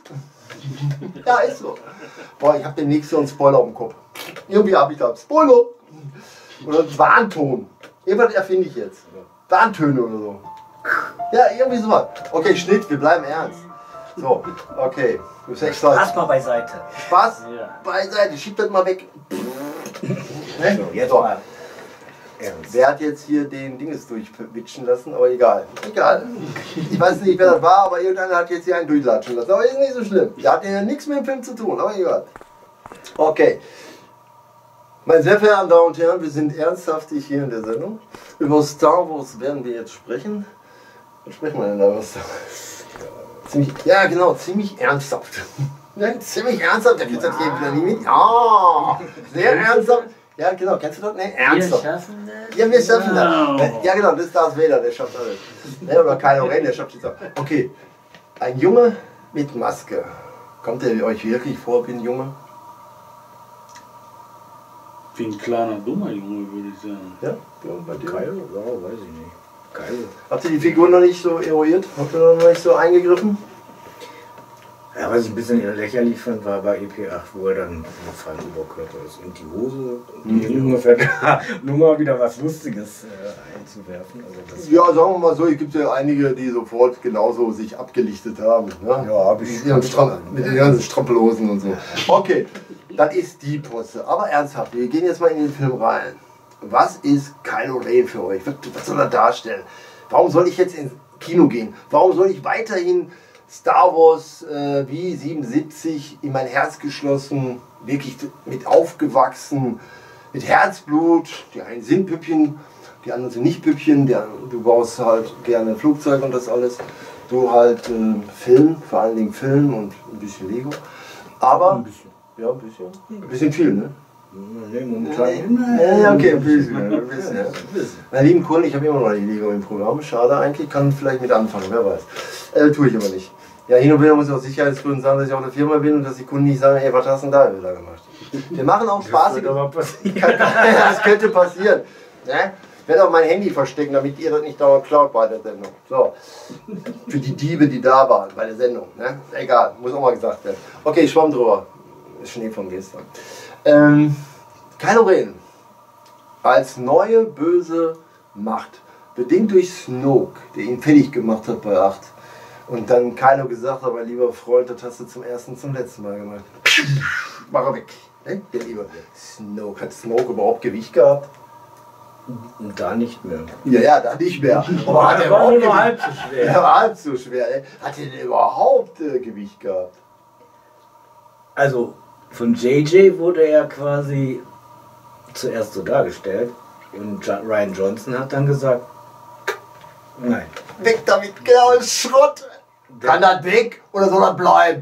Ja, ist so. Boah, ich habe demnächst so einen Spoiler im Kopf. Irgendwie habe ich da Spoiler. Oder Warnton. Irgendwas erfinde ich jetzt. Warntöne oder so. Ja, irgendwie sowas. Okay, Schnitt, wir bleiben ernst. So, okay. Du bist echt Spaß mal beiseite. Spaß Ja. beiseite, schieb das mal weg. Ne? So, jetzt So. mal ernst. Wer hat jetzt hier den Dinges durchwitschen lassen? Aber egal. Egal. Ich weiß nicht, wer das war, aber irgendeiner hat jetzt hier einen durchlatschen lassen. Aber ist nicht so schlimm. Der hat ja nichts mit dem Film zu tun, aber egal. Okay. Meine sehr verehrten Damen und Herren, wir sind ernsthaftig hier in der Sendung. Über Star Wars werden wir jetzt sprechen. Was sprechen wir denn da über Star Wars? Ziemlich, ja genau, ziemlich ernsthaft. Ja, ziemlich ernsthaft, der kriegt das hier wieder nicht mit. Ja, sehr ernsthaft. Ja genau, kennst du das? Ne, ernsthaft. Wir schaffen das. Ja, wir schaffen Wow. das. Ja genau, das ist Darth Vader, der schafft alles. Ne, oder Kylo Ren, der schafft das auch. Okay, ein Junge mit Maske. Kommt der euch wirklich vor wie ein Junge? Wie ein kleiner, dummer Junge, würde ich sagen. Ja, ja bei dir. Geil? Ja, weiß ich nicht. Geil. Habt ihr die Figur noch nicht so eruiert? Habt ihr noch nicht so eingegriffen? Ja, was ich ein bisschen lächerlich fand, war bei E P acht, wo er dann mit freiem Oberkörper ist und die Hose, die Mhm. ungefähr da, nur mal wieder was Lustiges äh, einzuwerfen. Also das Ja, sagen wir mal so, es gibt ja einige, die sofort genauso sich abgelichtet haben. Ne? Ja, hab ich mit, ihren Stram- mit den ganzen Strampelhosen und so. Okay, das ist die Posse. Aber ernsthaft, wir gehen jetzt mal in den Film rein. Was ist Kylo Ren für euch? Was, was soll er darstellen? Warum soll ich jetzt ins Kino gehen? Warum soll ich weiterhin Star Wars äh, wie siebenundsiebzig in mein Herz geschlossen, wirklich mit aufgewachsen, mit Herzblut? Die einen sind Püppchen, die anderen sind nicht Püppchen. Der, du baust halt gerne Flugzeug und das alles. Du halt äh, Film, vor allen Dingen Film und ein bisschen Lego. Aber, ein bisschen. ja, ein bisschen. Ein bisschen viel, ne? Nee, momentan. Ja, okay, ein bisschen. Ein bisschen, ja. Meine lieben Kunden, ich habe immer noch nicht Lego im Programm. Schade eigentlich, kann vielleicht mit anfangen, wer weiß. Äh, tue ich aber nicht. Ja, hin und wieder muss ich aus Sicherheitsgründen sagen, dass ich auch eine Firma bin und dass die Kunden nicht sagen, ey, was hast du denn da wieder gemacht? Wir machen auch spaßige. Das, aber passieren. Das könnte passieren. Ne? Ich werde auch mein Handy verstecken, damit ihr das nicht dauernd klaut bei der Sendung. So. Für die Diebe, die da waren bei der Sendung. Ne? Egal, muss auch mal gesagt werden. Okay, Schwamm drüber. Schnee von gestern. Ähm, Kylo Ren als neue böse Macht, bedingt durch Snoke, der ihn fertig gemacht hat bei acht. Und dann Kylo gesagt hat, mein lieber Freund, das hast du zum ersten und zum letzten Mal gemacht. War er weg. Ne? Der liebe Snoke. Hat Snoke überhaupt Gewicht gehabt? Und da nicht mehr. Ja, ja, da nicht mehr. Aber hat er war nur überhaupt noch Gewicht? halb so schwer. Er war halb so schwer. Ey. Hat er denn überhaupt äh, Gewicht gehabt? Also von J J wurde er quasi zuerst so dargestellt und Jo- Ryan Johnson hat dann gesagt, nein. Weg damit, genau, ist Schrott. Kann das weg oder soll das bleiben?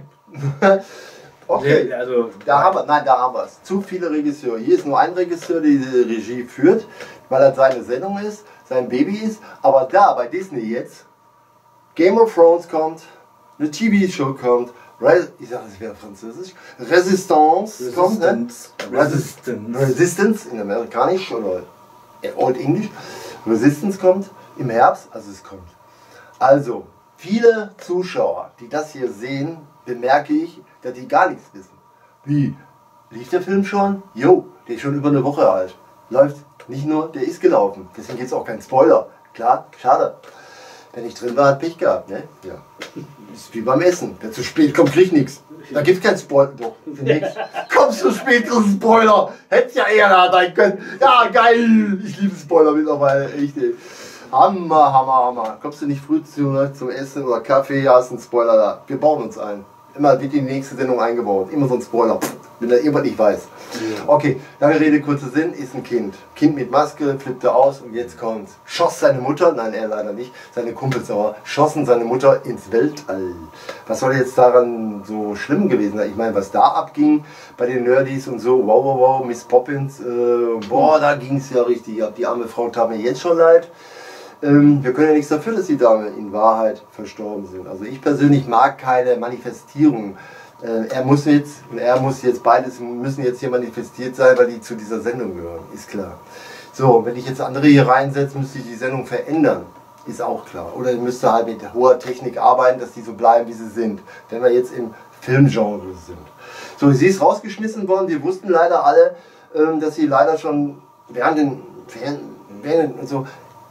Okay, Also da haben wir, nein, da haben wir es. Zu viele Regisseure. Hier ist nur ein Regisseur, der diese Regie führt, weil das seine Sendung ist, sein Baby ist. Aber da, bei Disney jetzt, Game of Thrones kommt, eine T V-Show kommt, Re ich sage, es wäre französisch, Resistance kommt, ne? Resistance. Resistance. Resistance in amerikanisch oder Old English. Resistance kommt im Herbst, also es kommt. Also, viele Zuschauer, die das hier sehen, bemerke ich, dass die gar nichts wissen. Wie? Lief der Film schon? Jo, der ist schon über eine Woche alt. Läuft nicht nur, der ist gelaufen. Deswegen gibt es auch keinen Spoiler. Klar, schade. Wenn ich drin war, hat Pech gehabt, ne? Ja. Ist wie beim Essen. Wer zu spät kommt, kriegt nichts. Da gibt es keinen Spoiler. Doch, für nix. Kommst zu spät, kriegst einen Spoiler. Hättest ja eher da sein können. Ja, geil. Ich liebe Spoiler mittlerweile. Echt, ey. Hammer, Hammer, Hammer. Kommst du nicht früh zu, zum Essen oder Kaffee, hast einen Spoiler da. Wir bauen uns ein. Immer wird in die nächste Sendung eingebaut. Immer so ein Spoiler. Wenn er irgendwas nicht weiß. Okay, lange Rede, kurzer Sinn, ist ein Kind. Kind mit Maske, flippte aus und jetzt kommt. Schoss seine Mutter, nein, er leider nicht, seine Kumpels aber, schossen seine Mutter ins Weltall. Was soll jetzt daran so schlimm gewesen sein? Ich meine, was da abging bei den Nerdies und so, wow, wow, wow, Miss Poppins, äh, boah, da ging es ja richtig ab. Die arme Frau tat mir jetzt schon leid. Ähm, wir können ja nichts dafür, dass die Dame in Wahrheit verstorben sind. Also ich persönlich mag keine Manifestierungen. Äh, er muss jetzt und er muss jetzt beides müssen jetzt hier manifestiert sein, weil die zu dieser Sendung gehören, ist klar. So, wenn ich jetzt andere hier reinsetze, müsste ich die Sendung verändern, ist auch klar. Oder ich müsste halt mit hoher Technik arbeiten, dass die so bleiben, wie sie sind, wenn wir jetzt im Filmgenre sind. So, sie ist rausgeschmissen worden. Wir wussten leider alle, ähm, dass sie leider schon während den während, während und so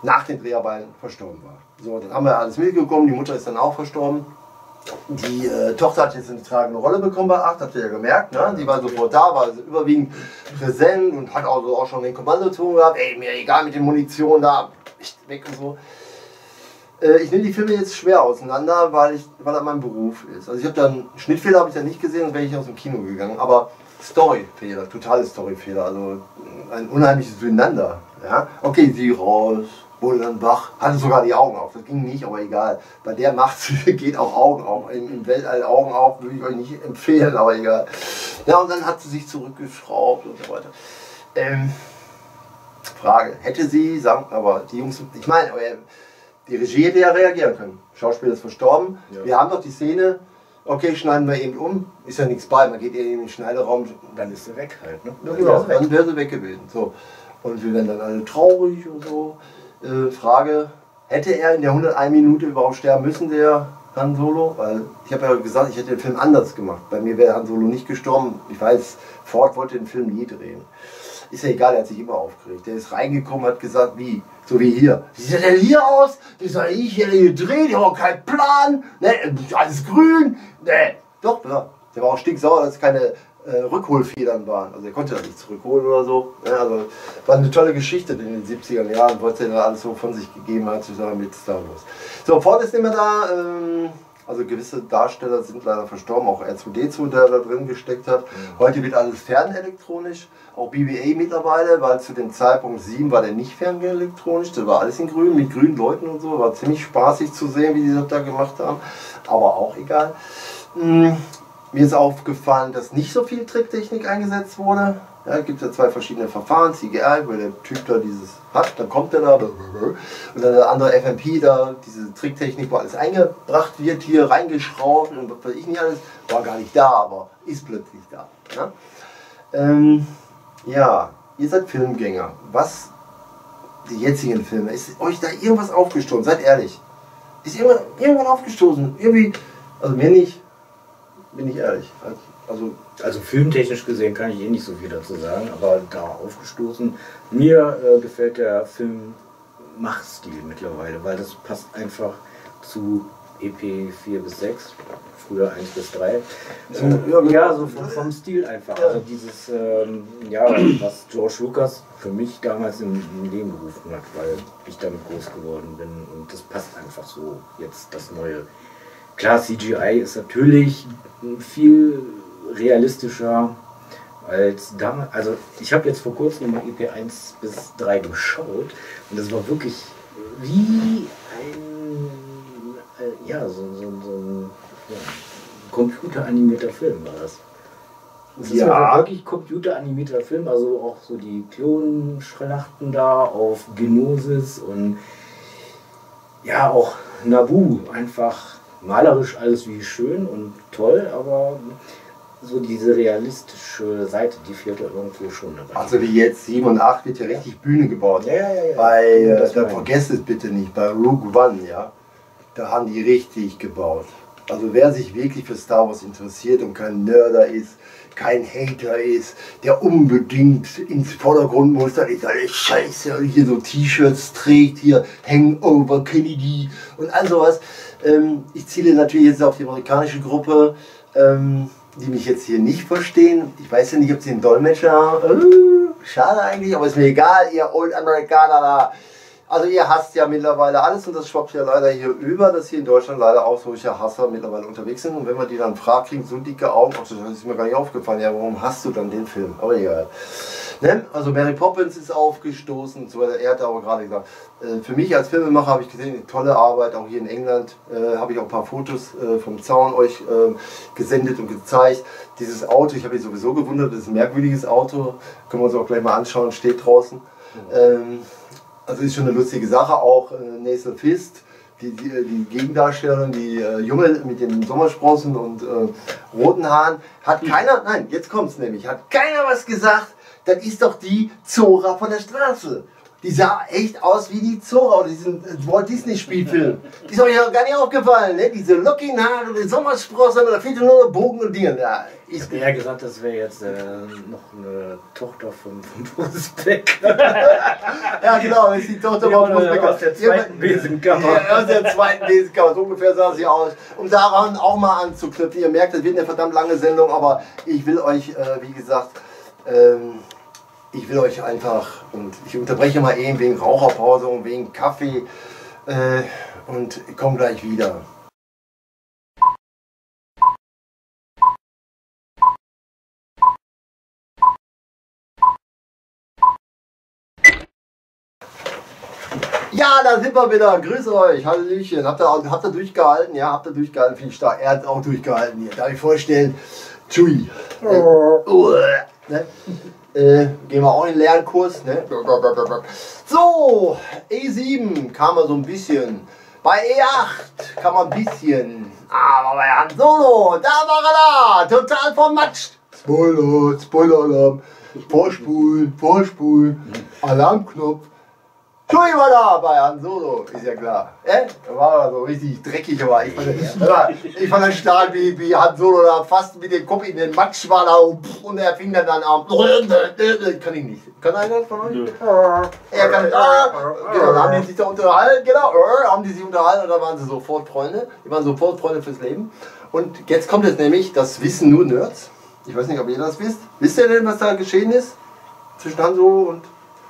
nach den Dreharbeiten verstorben war. So, dann haben wir alles mitbekommen, die Mutter ist dann auch verstorben. Die äh, Tochter hat jetzt eine tragende Rolle bekommen bei acht, habt ihr ja gemerkt, ne? Die war sofort da, war also überwiegend präsent und hat also auch schon den Kommandoton gehabt, ey, mir egal mit den Munition da, echt weg und so. Äh, ich nehme die Filme jetzt schwer auseinander, weil, ich, weil das mein Beruf ist. Also ich habe dann, Schnittfehler habe ich ja nicht gesehen, sonst wäre ich aus dem Kino gegangen, aber Storyfehler, totale Storyfehler, also ein unheimliches Durcheinander. Ja? Okay, sie raus, wurde dann wach, hatte sogar die Augen auf, das ging nicht, aber egal. Bei der Macht geht auch Augen auf, im, im Weltall Augen auf, würde ich euch nicht empfehlen, aber egal. Ja, und dann hat sie sich zurückgeschraubt und so weiter. Ähm, Frage, hätte sie, sagen, aber die Jungs, ich meine, die Regie hätte ja reagieren können. Schauspieler ist verstorben, ja. Wir haben doch die Szene, okay, schneiden wir eben um, ist ja nichts bei, man geht eben in den Schneideraum. Dann ist sie weg halt, ne? Ja, genau, dann wäre sie weg gewesen. So. Und wir werden dann alle traurig und so. Äh, Frage, hätte er in der hunderteinen Minute überhaupt sterben müssen, der Han Solo? Weil ich habe ja gesagt, ich hätte den Film anders gemacht. Bei mir wäre Han Solo nicht gestorben. Ich weiß, Ford wollte den Film nie drehen. Ist ja egal, er hat sich immer aufgeregt. Der ist reingekommen, hat gesagt, wie? So wie hier. Wie sieht der hier aus? Wie soll ich hier gedreht? Ich habe auch keinen Plan. Ne, alles grün. Ne, doch, ja. Der war auch stinksauer, dass es keine äh, Rückholfedern waren. Also er konnte da nicht zurückholen oder so. Ja, also war eine tolle Geschichte in den siebziger Jahren, was er da alles so von sich gegeben hat, zusammen mit Star Wars. So, Ford ist nicht mehr da. Ähm, Also gewisse Darsteller sind leider verstorben, auch R zwei D zwei, der da drin gesteckt hat. Mhm. Heute wird alles fernelektronisch, auch B B A mittlerweile, weil zu dem Zeitpunkt sieben war der nicht fernelektronisch, das war alles in grün, mit grünen Leuten und so. War ziemlich spaßig zu sehen, wie die das da gemacht haben, aber auch egal. Mhm. Mir ist aufgefallen, dass nicht so viel Tricktechnik eingesetzt wurde. Ja, es gibt ja zwei verschiedene Verfahren, C G I, weil der Typ da dieses hat, dann kommt der da, und dann der andere F M P da, diese Tricktechnik, wo alles eingebracht wird, hier reingeschraubt und was weiß ich nicht alles, war gar nicht da, aber ist plötzlich da. Ja, ähm, ja, ihr seid Filmgänger. Was, die jetzigen Filme, ist euch da irgendwas aufgestoßen? Seid ehrlich. Ist irgendwann, irgendwann aufgestoßen? Irgendwie, also mir nicht, bin ich ehrlich. Also, also filmtechnisch gesehen kann ich eh nicht so viel dazu sagen, aber da aufgestoßen. Mir äh, gefällt der Film-Machstil mittlerweile, weil das passt einfach zu E P vier bis sechs, früher eins bis drei. So, ja, ja, so vom, vom Stil einfach. Also dieses, ähm, ja, was George Lucas für mich damals im, im Leben gerufen hat, weil ich damit groß geworden bin und das passt einfach so jetzt das Neue. Klar, C G I ist natürlich viel realistischer als damals. Also ich habe jetzt vor kurzem mal E P eins bis drei geschaut und das war wirklich wie ein, äh, ja, so, so, so ein ja, computeranimierter Film war das. Das ist ja wirklich computeranimierter Film, also auch so die Klonschlachten da auf Genosis und ja auch Naboo, einfach malerisch alles wie schön und toll, aber so diese realistische Seite, die fehlt ja irgendwo schon dabei. Also wie jetzt sieben und acht wird ja richtig Bühne gebaut. Ja, ja, ja. Bei, äh, da vergesst es bitte nicht, bei Rogue One, ja, da haben die richtig gebaut. Also wer sich wirklich für Star Wars interessiert und kein Nerder ist, kein Hater ist, der unbedingt ins Vordergrund muss, dann ist alles scheiße, und hier so T-Shirts trägt, hier Hangover Kennedy und all sowas. Ähm, ich ziele natürlich jetzt auf die amerikanische Gruppe, ähm, die mich jetzt hier nicht verstehen. Ich weiß ja nicht, ob sie einen Dolmetscher, äh, schade eigentlich, aber ist mir egal, ihr Old Amerikaner da. Also ihr hasst ja mittlerweile alles und das schwappt ja leider hier über, dass hier in Deutschland leider auch solche Hasser mittlerweile unterwegs sind. Und wenn man die dann fragt, kriegen so dicke Augen, ach, das ist mir gar nicht aufgefallen, ja, warum hast du dann den Film? Aber egal. Ne? Also Mary Poppins ist aufgestoßen und so weiter. Er hat aber gerade gesagt, äh, für mich als Filmemacher habe ich gesehen, eine tolle Arbeit, auch hier in England äh, habe ich auch ein paar Fotos äh, vom Zaun euch äh, gesendet und gezeigt. Dieses Auto, ich habe mich sowieso gewundert, das ist ein merkwürdiges Auto, können wir uns auch gleich mal anschauen, steht draußen. Mhm. Ähm, Also ist schon eine lustige Sache, auch äh, Nasal Fist, die, die, die Gegendarstellerin, die äh, Junge mit den Sommersprossen und äh, roten Haaren, hat keiner, nein, jetzt kommt's nämlich, hat keiner was gesagt, das ist doch die Zora von der Straße. Die sah echt aus wie die Zora oder diesen Walt Disney Spielfilm. Die ist euch ja gar nicht aufgefallen, ne? Diese lockigen Haare, die Sommersprossen, da fehlt nur noch Bogen und Dinge. Ja, ich hätte eher gesagt, das wäre jetzt äh, noch eine Tochter von, von Boris Beck. Ja genau, das ist die Tochter ja, von Boris Beck. Aus der zweiten Besenkammer. Ja, aus der zweiten Besenkammer, so ungefähr sah sie aus. Um daran auch mal anzuknüpfen, ihr merkt, das wird eine verdammt lange Sendung, aber ich will euch, äh, wie gesagt, ähm, ich will euch einfach, und ich unterbreche mal eben wegen Raucherpause und wegen Kaffee äh, und komme gleich wieder. Ja, da sind wir wieder. Grüß euch. Hallöchen. Habt ihr, habt ihr durchgehalten? Ja, habt ihr durchgehalten? Viel stark. Er hat auch durchgehalten hier. Darf ich vorstellen? Chui. Äh, uh, ne? Äh, gehen wir auch in den Lernkurs. Ne? So, E sieben kam man so ein bisschen. Bei E acht kam man ein bisschen. Aber bei Han Solo, da war er da. Total vermatscht. Spoiler, Spoiler-Alarm. Vorspulen, Vorspulen. Alarmknopf. Chui war da bei Han Solo, ist ja klar. Äh? Da war er so richtig dreckig, aber ich fand, ich fand das stark, wie, wie Han Solo da fast mit dem Kopf in den Matsch war da und, und er fing dann an. Kann ich nicht. Kann einer von euch? Er kann nicht. Genau, da haben die sich da unterhalten, genau, haben die sich unterhalten und dann waren sie sofort Freunde. Die waren sofort Freunde fürs Leben. Und jetzt kommt es nämlich, das wissen nur Nerds. Ich weiß nicht, ob ihr das wisst. Wisst ihr denn, was da geschehen ist? Zwischen Han Solo und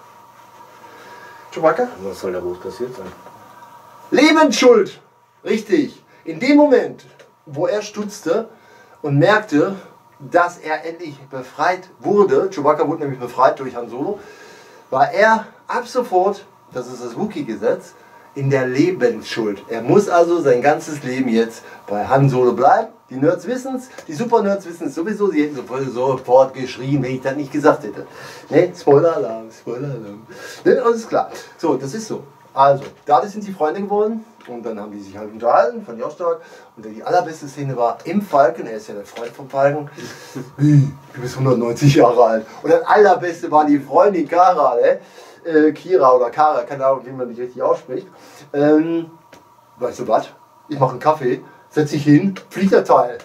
Chewbacca? Was soll da groß passiert sein? Lebensschuld! Richtig. In dem Moment, wo er stutzte und merkte, dass er endlich befreit wurde, Chewbacca wurde nämlich befreit durch Han Solo, war er ab sofort, das ist das Wookie-Gesetz, in der Lebensschuld. Er muss also sein ganzes Leben jetzt bei Han Solo bleiben. Die Nerds wissen es, die Super-Nerds wissen es sowieso, sie hätten sofort geschrien, wenn ich das nicht gesagt hätte. Ne? Spoiler-Alarm, Spoiler-Alarm. Ne? Alles klar. So, das ist so. Also, dadurch sind sie Freunde geworden und dann haben die sich halt unterhalten, fand ich auch stark. Und die allerbeste Szene war im Falken, er ist ja der Freund vom Falken. Wie? Du bist hundertneunzig Jahre alt. Und das allerbeste war die Freundin Kara, ne? Äh, Kira oder Kara, keine Ahnung, wie man nicht richtig ausspricht. Ähm, weißt du was? Ich mache einen Kaffee. Setz dich hin, fliegt der Teil.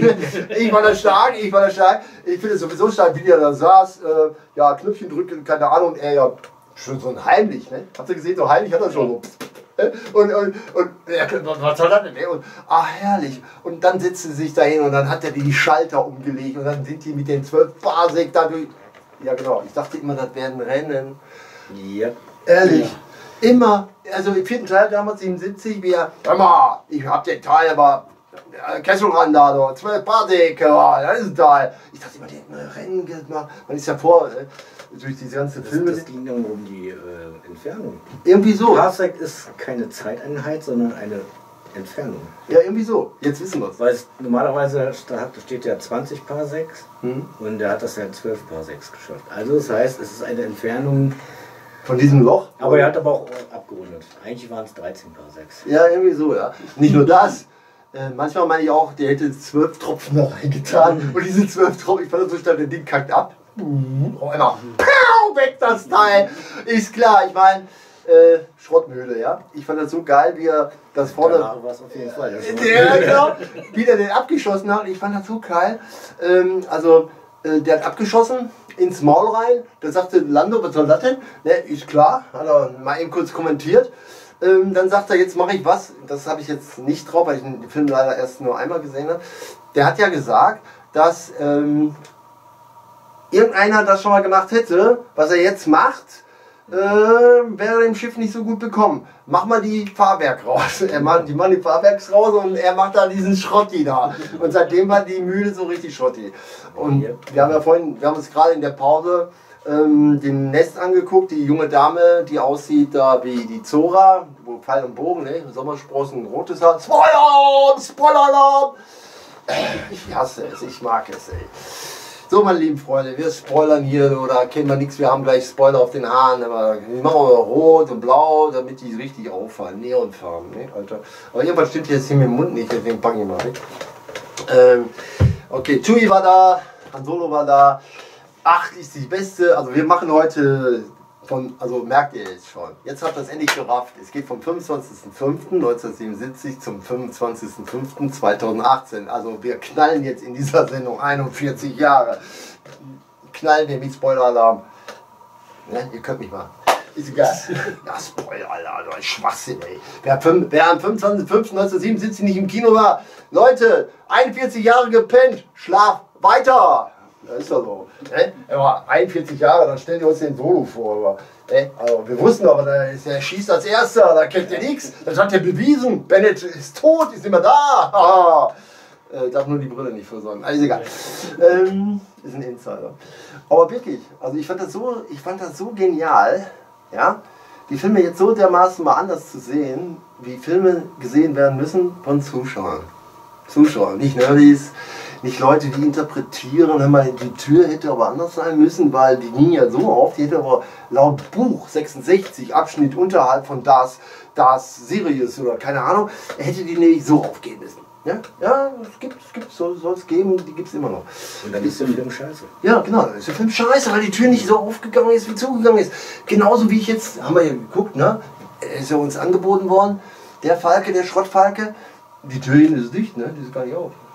Ich war da stark, ich war da stark. Ich finde es sowieso stark, wie der da saß. Äh, ja, Knöpfchen drücken, keine Ahnung. Und er ja schon so ein heimlich, ne? Habt ihr gesehen, so heimlich hat er schon so. Und, und, und ja, was soll das denn? Ne? Und, ah, herrlich. Und dann setzte sie sich da hin und dann hat er die Schalter umgelegt. Und dann sind die mit den zwölf Parsec da durch. Ja, genau. Ich dachte immer, das wären Rennen. Ja. Ehrlich. Ja. Immer, also im vierten Teil damals siebenundsiebzig, wir, hör mal, ich hab den Teil, aber Kesselrand da, zwölf Parsec, oh, das ist ein Teil. Ich dachte immer, die hätten ein Rennen gemacht. Man ist ja vor, äh, durch diese ganze Filme. Das, das ging dann um die äh, Entfernung. Irgendwie so. Parsec ist keine Zeiteinheit, sondern eine Entfernung. Ja, irgendwie so. Jetzt wissen wir es. Weil es normalerweise da steht ja zwanzig Parsecs hm. und er hat das ja zwölf Parsecs geschafft. Also das heißt, es ist eine Entfernung. Von diesem Loch? Aber er hat aber auch abgerundet. Eigentlich waren es dreizehn Parsecs. Ja, irgendwie so, ja. Nicht nur das. Äh, manchmal meine ich auch, der hätte zwölf Tropfen da reingetan. Und diese zwölf Tropfen, ich fand das so stark, der Ding kackt ab. Oh, immer. Pow, weg das Teil. Ist klar, ich meine, äh, Schrottmühle, ja. Ich fand das so geil, wie er das vorne. Ja, war es auf jeden Fall. Ja, genau. Wie der den abgeschossen hat. Ich fand das so geil. Ähm, also, äh, der hat abgeschossen. Ins Maul rein, da sagte Lando, was soll das denn? Ne, ist klar, hat er mal eben kurz kommentiert. Ähm, dann sagt er, jetzt mache ich was, das habe ich jetzt nicht drauf, weil ich den Film leider erst nur einmal gesehen habe. Der hat ja gesagt, dass ähm, irgendeiner das schon mal gemacht hätte, was er jetzt macht, äh, wäre dem Schiff nicht so gut bekommen. Mach mal die Fahrwerk raus. Er macht, die machen die Fahrwerks raus und er macht da diesen Schrotti da. Und seitdem war die Mühle so richtig Schrotti. Und wir haben ja vorhin, wir haben uns gerade in der Pause ähm, den Nest angeguckt, die junge Dame, die aussieht da wie die Zora, wo Pfeil und Bogen, ne? Sommersprossen, rotes Haar. Spoiler! Spoiler! Ich hasse es, ich mag es, ey. So, meine lieben Freunde, wir spoilern hier oder kennen wir nichts, wir haben gleich Spoiler auf den Haaren, aber wir machen wir rot und blau, damit die richtig auffallen, Neonfarben, ne, Alter. Aber irgendwas stimmt jetzt hier mit dem Mund nicht, deswegen pack ich mal weg. Ähm, okay, Chewie war da, Han Solo war da, acht ist die beste, also wir machen heute von, also merkt ihr jetzt schon, jetzt habt ihr es endlich gerafft. Es geht vom fünfundzwanzigsten fünften neunzehnhundertsiebenundsiebzig zum fünfundzwanzigsten fünften zweitausendachtzehn. Also wir knallen jetzt in dieser Sendung einundvierzig Jahre. Knallen wir mit Spoiler-Alarm. Ne? Ihr könnt mich mal. Ist egal. Ja, Spoiler-Alarm, das ist Schwachsinn, ey. Wer, wer am fünfundzwanzigsten fünften neunzehnhundertsiebenundsiebzig nicht im Kino war, Leute, einundvierzig Jahre gepennt, schlaf weiter. Das ist doch so. Ne? Er war einundvierzig Jahre, dann stellt ihr uns den Solo vor. Aber, ne? Also, wir wussten aber, der, ist, der schießt als Erster, da kennt ihr nichts. Das hat er bewiesen. Bennett ist tot, ist nicht mehr da. Äh, darf nur die Brille nicht versorgen. Also egal. Ähm, ist ein Insider. Aber wirklich, also ich fand das so, ich fand das so genial, ja, die Filme jetzt so dermaßen mal anders zu sehen, wie Filme gesehen werden müssen von Zuschauern. Zuschauern, nicht Nerdys. Nicht Leute, die interpretieren, hör mal, die Tür hätte aber anders sein müssen, weil die ging ja so auf, die hätte aber laut Buch sechsundsechzig, Abschnitt unterhalb von das, das Sirius oder keine Ahnung, hätte die nämlich so aufgehen müssen. Ja, ja, es gibt, es gibt, soll es geben, die gibt es immer noch. Und dann ist der Film scheiße. Ja, genau, dann ist der Film scheiße, weil die Tür nicht so aufgegangen ist, wie zugegangen ist. Genauso wie ich jetzt, haben wir ja geguckt, ne, ist ja uns angeboten worden, der Falke, der Schrottfalke, die Tür hinten ist dicht, ne, die ist gar nicht auf.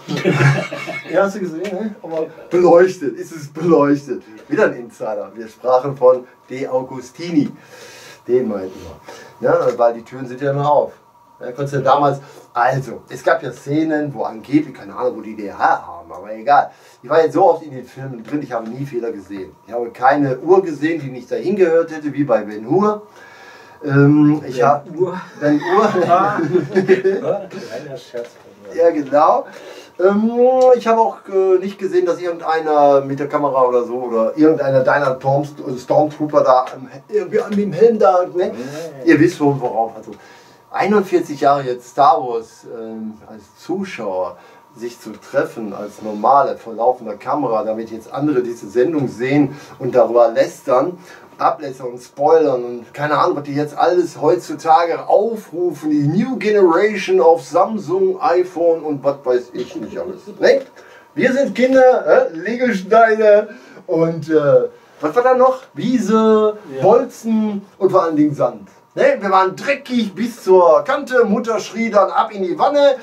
Ja, hast du gesehen, ne? Aber beleuchtet, ist es beleuchtet. Wieder ein Insider. Wir sprachen von De Augustini. Den meinten wir. Ja, weil die Türen sind ja immer auf. Ja, konntest du damals, also, es gab ja Szenen, wo angeblich, keine Ahnung, wo die D H haben, aber egal. Ich war jetzt so oft in den Filmen drin, ich habe nie Fehler gesehen. Ich habe keine Uhr gesehen, die nicht dahin gehört hätte, wie bei Ben Hur. Ähm, ich habe Uhr. Ben Hur. Kleiner Scherz. Ja, genau. Ähm, ich habe auch äh, nicht gesehen, dass irgendeiner mit der Kamera oder so oder irgendeiner deiner Storm, Stormtrooper da irgendwie mit dem Helm da, ne? Nee. Ihr wisst schon worauf. Also einundvierzig Jahre jetzt Star Wars ähm, als Zuschauer sich zu treffen als normale vor laufender Kamera, damit jetzt andere diese Sendung sehen und darüber lästern, ablässern und spoilern und keine Ahnung, was die jetzt alles heutzutage aufrufen, die New Generation auf Samsung, iPhone und was weiß ich nicht alles. Ne? Wir sind Kinder, äh, Legosteine und äh, was war da noch? Wiese, ja. Bolzen und vor allen Dingen Sand. Ne? Wir waren dreckig bis zur Kante, Mutter schrie dann ab in die Wanne.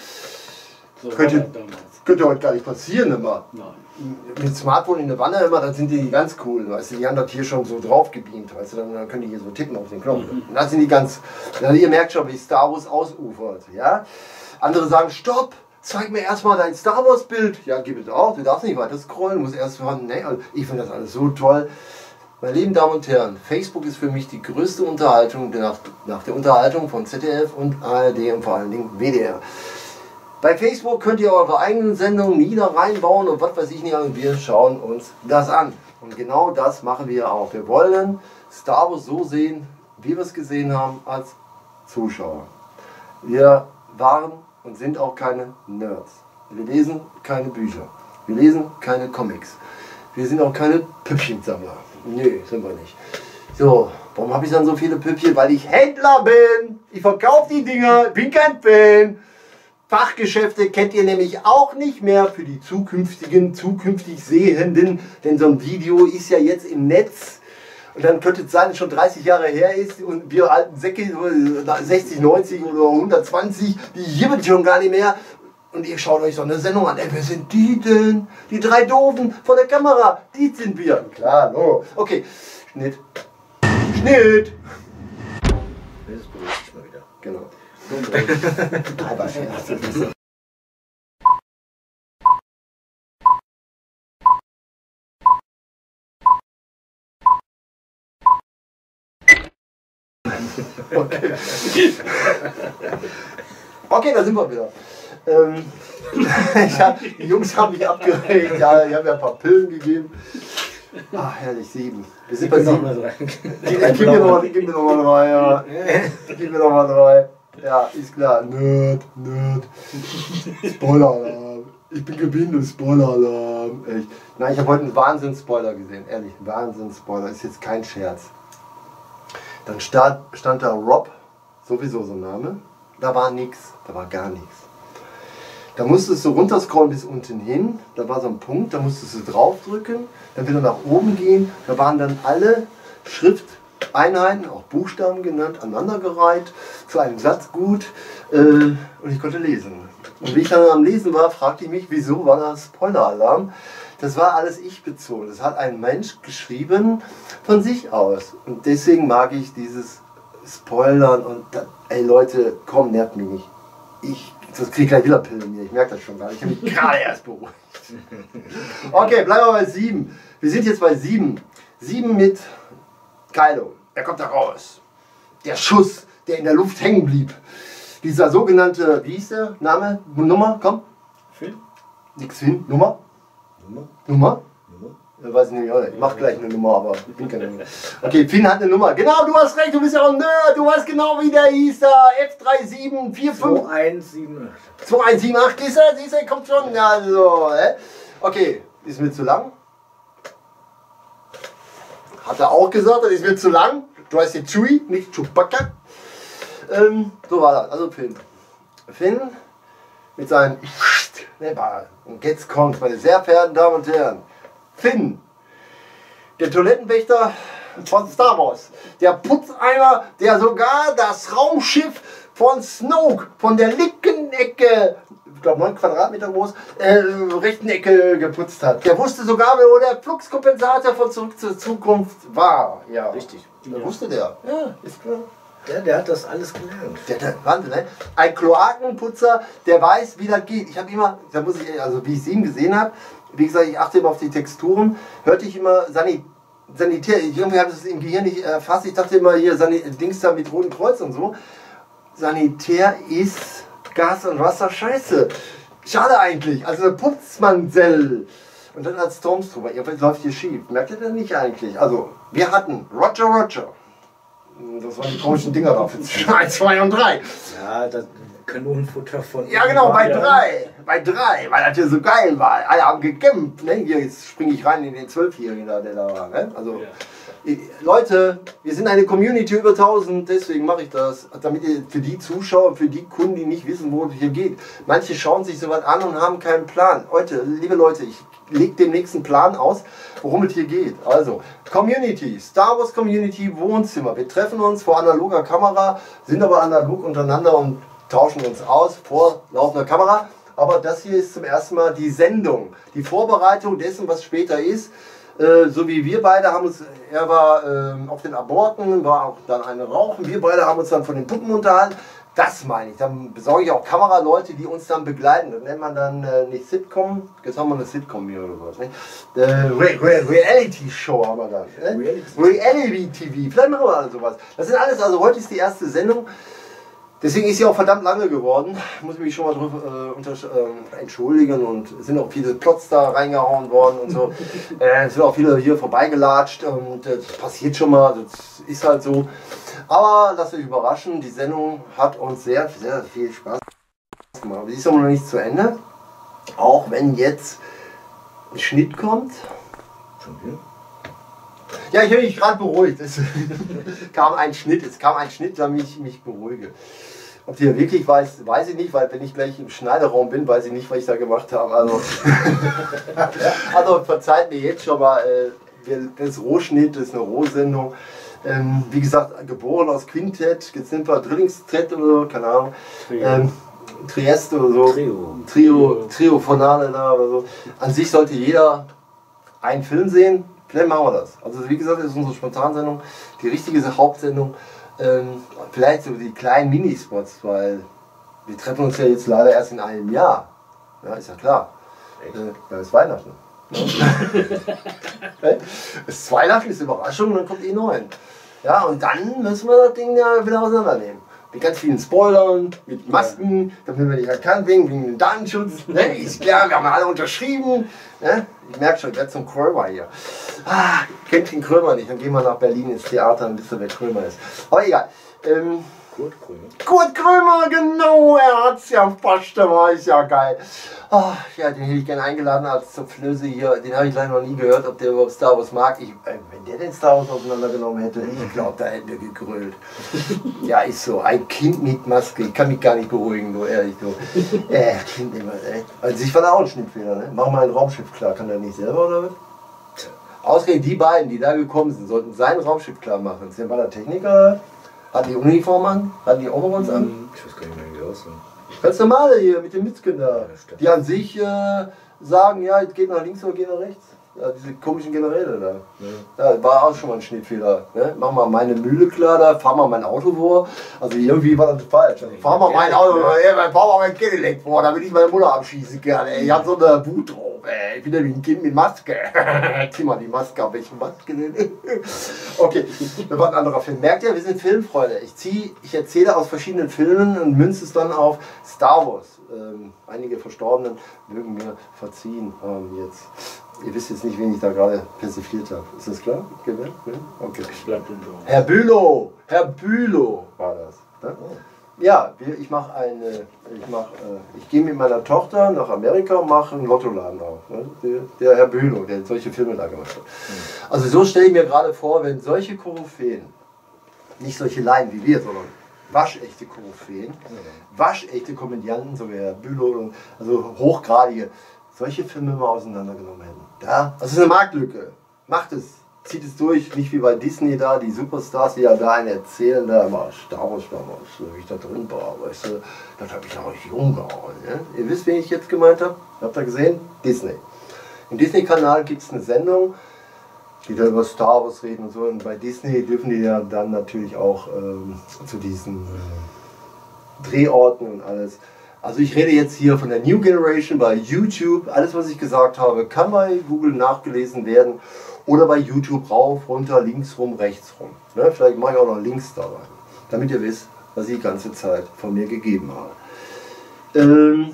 So könnte, könnte heute gar nicht passieren immer. Nein. Mit Smartphone in der Wanne immer, dann sind die ganz cool, weißt du, die haben das hier schon so drauf gebeamt, weißt du, dann, dann können die hier so tippen auf den Knopf. Mhm. Und dann sind die ganz, also ihr merkt schon, wie Star Wars ausufert, ja. Andere sagen, stopp, zeig mir erstmal dein Star Wars Bild. Ja, gib es auch, du darfst nicht weiter scrollen, du musst erst hören, ne, also ich finde das alles so toll. Meine lieben Damen und Herren, Facebook ist für mich die größte Unterhaltung nach, nach der Unterhaltung von Z D F und A R D und vor allen Dingen W D R. Bei Facebook könnt ihr eure eigenen Sendungen nieder reinbauen und was weiß ich nicht, und wir schauen uns das an. Und genau das machen wir auch. Wir wollen Star Wars so sehen, wie wir es gesehen haben als Zuschauer. Wir waren und sind auch keine Nerds. Wir lesen keine Bücher. Wir lesen keine Comics. Wir sind auch keine Püppchensammler. Nö, sind wir nicht. So, warum habe ich dann so viele Püppchen? Weil ich Händler bin. Ich verkaufe die Dinger. Ich bin kein Fan. Fachgeschäfte kennt ihr nämlich auch nicht mehr für die zukünftigen, zukünftig Sehenden, denn so ein Video ist ja jetzt im Netz und dann könnte es sein, dass es schon dreißig Jahre her ist und wir alten Säcke, sechzig, neunzig oder hundertzwanzig, die gibt es schon gar nicht mehr und ihr schaut euch so eine Sendung an, ey, wer sind die denn? Die drei Doofen von der Kamera, die sind wir. Klar, no. Okay, Schnitt. Schnitt. Das beruhigt sich mal wieder. Genau. Okay. Okay, da sind wir wieder. Ähm, ich hab, die Jungs haben mich abgeregt, ja, ich habe ja ein paar Pillen gegeben. Ah, herrlich, sieben. Wir sind bei sieben. Gib mir nochmal noch drei, ja. Gib mir nochmal drei. Ja, ist klar. Nerd, Nerd. Spoiler-Alarm. Ich bin gebindet, Spoiler-Alarm. Echt. Nein, ich habe heute einen Wahnsinns-Spoiler gesehen. Ehrlich, Wahnsinns-Spoiler. Ist jetzt kein Scherz. Dann stand, stand da Rob, sowieso so ein Name. Da war nichts, da war gar nichts. Da musstest du runterscrollen bis unten hin. Da war so ein Punkt, da musstest du draufdrücken. Dann wieder nach oben gehen. Da waren dann alle Schrift Einheiten, auch Buchstaben genannt, aneinandergereiht, zu einem Satz gut äh, und ich konnte lesen. Und wie ich dann am Lesen war, fragte ich mich, wieso war das Spoiler-Alarm? Das war alles ich-bezogen. Das hat ein Mensch geschrieben von sich aus. Und deswegen mag ich dieses Spoilern und dann, ey Leute, komm, nervt mich nicht. Ich kriege gleich wieder Pillen mir, ich merke das schon gar nicht. Ich habe mich gerade erst beruhigt. Okay, bleiben wir bei sieben. Wir sind jetzt bei sieben. sieben mit Kylo. Er kommt da raus. Der Schuss, der in der Luft hängen blieb. Dieser sogenannte, wie hieß der Name? Nummer? Komm. Finn? Nix hin. Nummer? Nummer? Nummer? Nummer? Ich weiß nicht, oder? Ich mach gleich eine Nummer, aber ich bin keine Nummer. Okay, Finn hat eine Nummer. Genau, du hast recht, du bist ja auch ein Nerd. Du weißt genau, wie der hieß da. F drei sieben vier fünf. zwei eins sieben acht. zwei eins sieben acht, siehst du, siehst du, kommt schon. Ja, so, äh. Okay, ist mir zu lang. Hat er auch gesagt, das ist mir zu lang. Du heißt hier Chewie, nicht Chewbacca. Ähm, so war das. Also Finn. Finn mit seinem... Und jetzt kommt, meine sehr verehrten Damen und Herren. Finn, der Toilettenwächter von Star Wars. Der Putzeimer, der sogar das Raumschiff von Snoke von der linken Ecke, ich glaube neun Quadratmeter groß, äh, rechten Ecke geputzt hat. Der wusste sogar, wo der Fluxkompensator von Zurück zur Zukunft war. Ja, Richtig. Da ja. wusste der. Ja, ist klar. Der, der hat das alles gelernt. Der, der, Wahnsinn, ne? Ein Kloakenputzer, der weiß, wie das geht. Ich habe immer, da muss ich, also wie ich es ihm gesehen habe, wie gesagt, ich achte immer auf die Texturen, hörte ich immer Sanit Sanitär. Ich irgendwie habe es im Gehirn nicht erfasst. Ich dachte immer hier Sanit Dings da mit Roten Kreuz und so. Sanitär ist Gas und Wasser, scheiße. Schade eigentlich. Also eine Putzmannsell. Und dann als Stormtrooper, irgendwas läuft hier schief. Merkt ihr das nicht eigentlich? Also, wir hatten Roger Roger. Das waren die komischen Dinger da für eins, zwei und drei. Ja, das Kanonenfutter von... Ja genau, bei drei. Bei drei, weil das ja so geil war. Alle haben gekämpft. Ne? Hier, jetzt springe ich rein in den Zwölfjährigen da, der da war. Ne? Also, ja. Leute, wir sind eine Community über tausend, deswegen mache ich das. Damit ihr für die Zuschauer, für die Kunden, die nicht wissen, wo es hier geht. Manche schauen sich sowas an und haben keinen Plan. Leute, liebe Leute, ich lege den nächsten Plan aus, worum es hier geht. Also, Community, Star Wars Community, Wohnzimmer. Wir treffen uns vor analoger Kamera, sind aber analog untereinander und tauschen uns aus vor laufender Kamera. Aber das hier ist zum ersten Mal die Sendung, die Vorbereitung dessen, was später ist. Äh, so wie wir beide haben uns, er war äh, auf den Aborten, war auch dann eine Rauchen. Wir beide haben uns dann von den Puppen unterhalten. Das meine ich. Dann besorge ich auch Kameraleute, die uns dann begleiten. Das nennt man dann äh, nicht Sitcom, jetzt haben wir eine Sitcom hier oder was. Ne? Äh, Re Re Reality Show haben wir dann. Ne? Reality. Reality T V, vielleicht machen wir also sowas. Das sind alles, also heute ist die erste Sendung. Deswegen ist sie auch verdammt lange geworden. Muss mich schon mal drüber äh, unter, äh, entschuldigen und es sind auch viele Plots da reingehauen worden und so. äh, es sind auch viele hier vorbeigelatscht und das passiert schon mal, das ist halt so. Aber lasst euch überraschen, die Sendung hat uns sehr, sehr viel Spaß gemacht. Sie ist aber noch nicht zu Ende. Auch wenn jetzt ein Schnitt kommt. Schon wieder? Ja, ich habe mich gerade beruhigt. Es kam ein Schnitt, es kam ein Schnitt, damit ich mich beruhige. Ob die wirklich weiß, weiß ich nicht, weil wenn ich gleich im Schneiderraum bin, weiß ich nicht, was ich da gemacht habe. Also, also verzeiht mir jetzt schon mal, äh, das ist Rohschnitt, das ist eine Rohsendung. Ähm, wie gesagt, geboren aus Quintett, jetzt sind wir Drillingstrett oder so, keine Ahnung. Ähm, Trieste oder so. Trio. Trio, Trio Fonale da oder so. An sich sollte jeder einen Film sehen. Vielleicht machen wir das. Also wie gesagt, das ist unsere Spontansendung, die richtige Hauptsendung. Ähm, vielleicht so die kleinen Minispots, weil wir treffen uns ja jetzt leider erst in einem Jahr. Ja, ist ja klar. Äh, ja, ist Weihnachten. Es ist Weihnachten, ist Überraschung und dann kommt E neun. Ja, und dann müssen wir das Ding ja wieder auseinandernehmen. Mit ganz vielen Spoilern, mit Masken, damit wir nicht erkannt werden, wegen dem Datenschutz. Ne? Ist klar, wir haben alle unterschrieben. Ne? Ich merke schon, ich werde zum Krömer hier. Ah, kennt den Krömer nicht, dann gehen wir nach Berlin ins Theater und wisst ihr, wer Krömer ist. Aber egal. Ähm, Kurt Krömer. Kurt Krömer, genau, er hat's ja fast, der war ist ja geil. Oh, ja, den hätte ich gerne eingeladen als zur Flöße hier. Den habe ich leider noch nie gehört, ob der überhaupt Star Wars mag. Ich, äh, wenn der den Star Wars auseinandergenommen hätte, ich glaube, da hätten wir gegrölt. Ja, ist so, ein Kind mit Maske. Ich kann mich gar nicht beruhigen, du, ehrlich, du. Äh, Kind immer, ey. Also ich war da auch ein Schnittfehler, ne? Mach mal ein Raumschiff klar, kann der nicht selber, oder was? Ausgerechnet die beiden, die da gekommen sind, sollten sein Raumschiff klar machen. Sind war der Techniker, hatten die Uniform an, hatten die Overalls an? Ich weiß gar nicht mehr, wie die aussehen. Ganz normale hier mit den Mützchen da. Ja, stimmt. Die an sich äh, sagen, ja, jetzt geht nach links oder geht nach rechts. Ja, diese komischen Generäle da. Ja. Ja, war auch schon mal ein Schnittfehler. Ne? Mach mal meine Mühle klar da, fahr mal mein Auto vor. Also irgendwie war das falsch. Also, fahr mal mein Auto, ja, fahr mal mein Cadillac vor, damit ich meine Mutter abschießen kann. Ey. Ich hab so eine Wut drauf. Ey. Ich bin ja wie ein Kind mit Maske. Zieh mal die Maske ab, welche Maske denn? Okay, das war ein anderer Film. Merkt ihr, wir sind Filmfreunde. Ich, zieh, ich erzähle aus verschiedenen Filmen und münze es dann auf Star Wars. Ähm, einige Verstorbenen mögen mir verziehen ähm, jetzt. Ihr wisst jetzt nicht, wen ich da gerade persifliert habe. Ist das klar? Okay. Herr Bülow! Herr Bülow war das. Ne? Ja, ich mache eine. Ich, mach, äh, ich gehe mit meiner Tochter nach Amerika und mache einen Lottoladen auf. Ne? Der, der Herr Bülow, der solche Filme da gemacht hat. Also so stelle ich mir gerade vor, wenn solche Koryphäen, nicht solche Laien wie wir, sondern waschechte Koryphäen, waschechte Komödianten, so wie Herr Bülow, also hochgradige, solche Filme mal auseinandergenommen hätten. Ja, das ist eine Marktlücke. Macht es. Zieht es durch. Nicht wie bei Disney da, die Superstars, die ja da einen erzählen, da immer Star Wars war was, wie ich da drin war. Weißt du, das habe ich auch richtig umgehauen. Ja? Ihr wisst, wen ich jetzt gemeint habe? Habt ihr gesehen? Disney. Im Disney-Kanal gibt es eine Sendung, die da über Star Wars reden und so. Und bei Disney dürfen die ja dann natürlich auch ähm, zu diesen äh, Drehorten und alles. Also ich rede jetzt hier von der New Generation bei YouTube. Alles, was ich gesagt habe, kann bei Google nachgelesen werden. Oder bei YouTube rauf, runter, links rum, rechts rum. Ne? Vielleicht mache ich auch noch Links dabei, damit ihr wisst, was ich die ganze Zeit von mir gegeben habe. Ähm,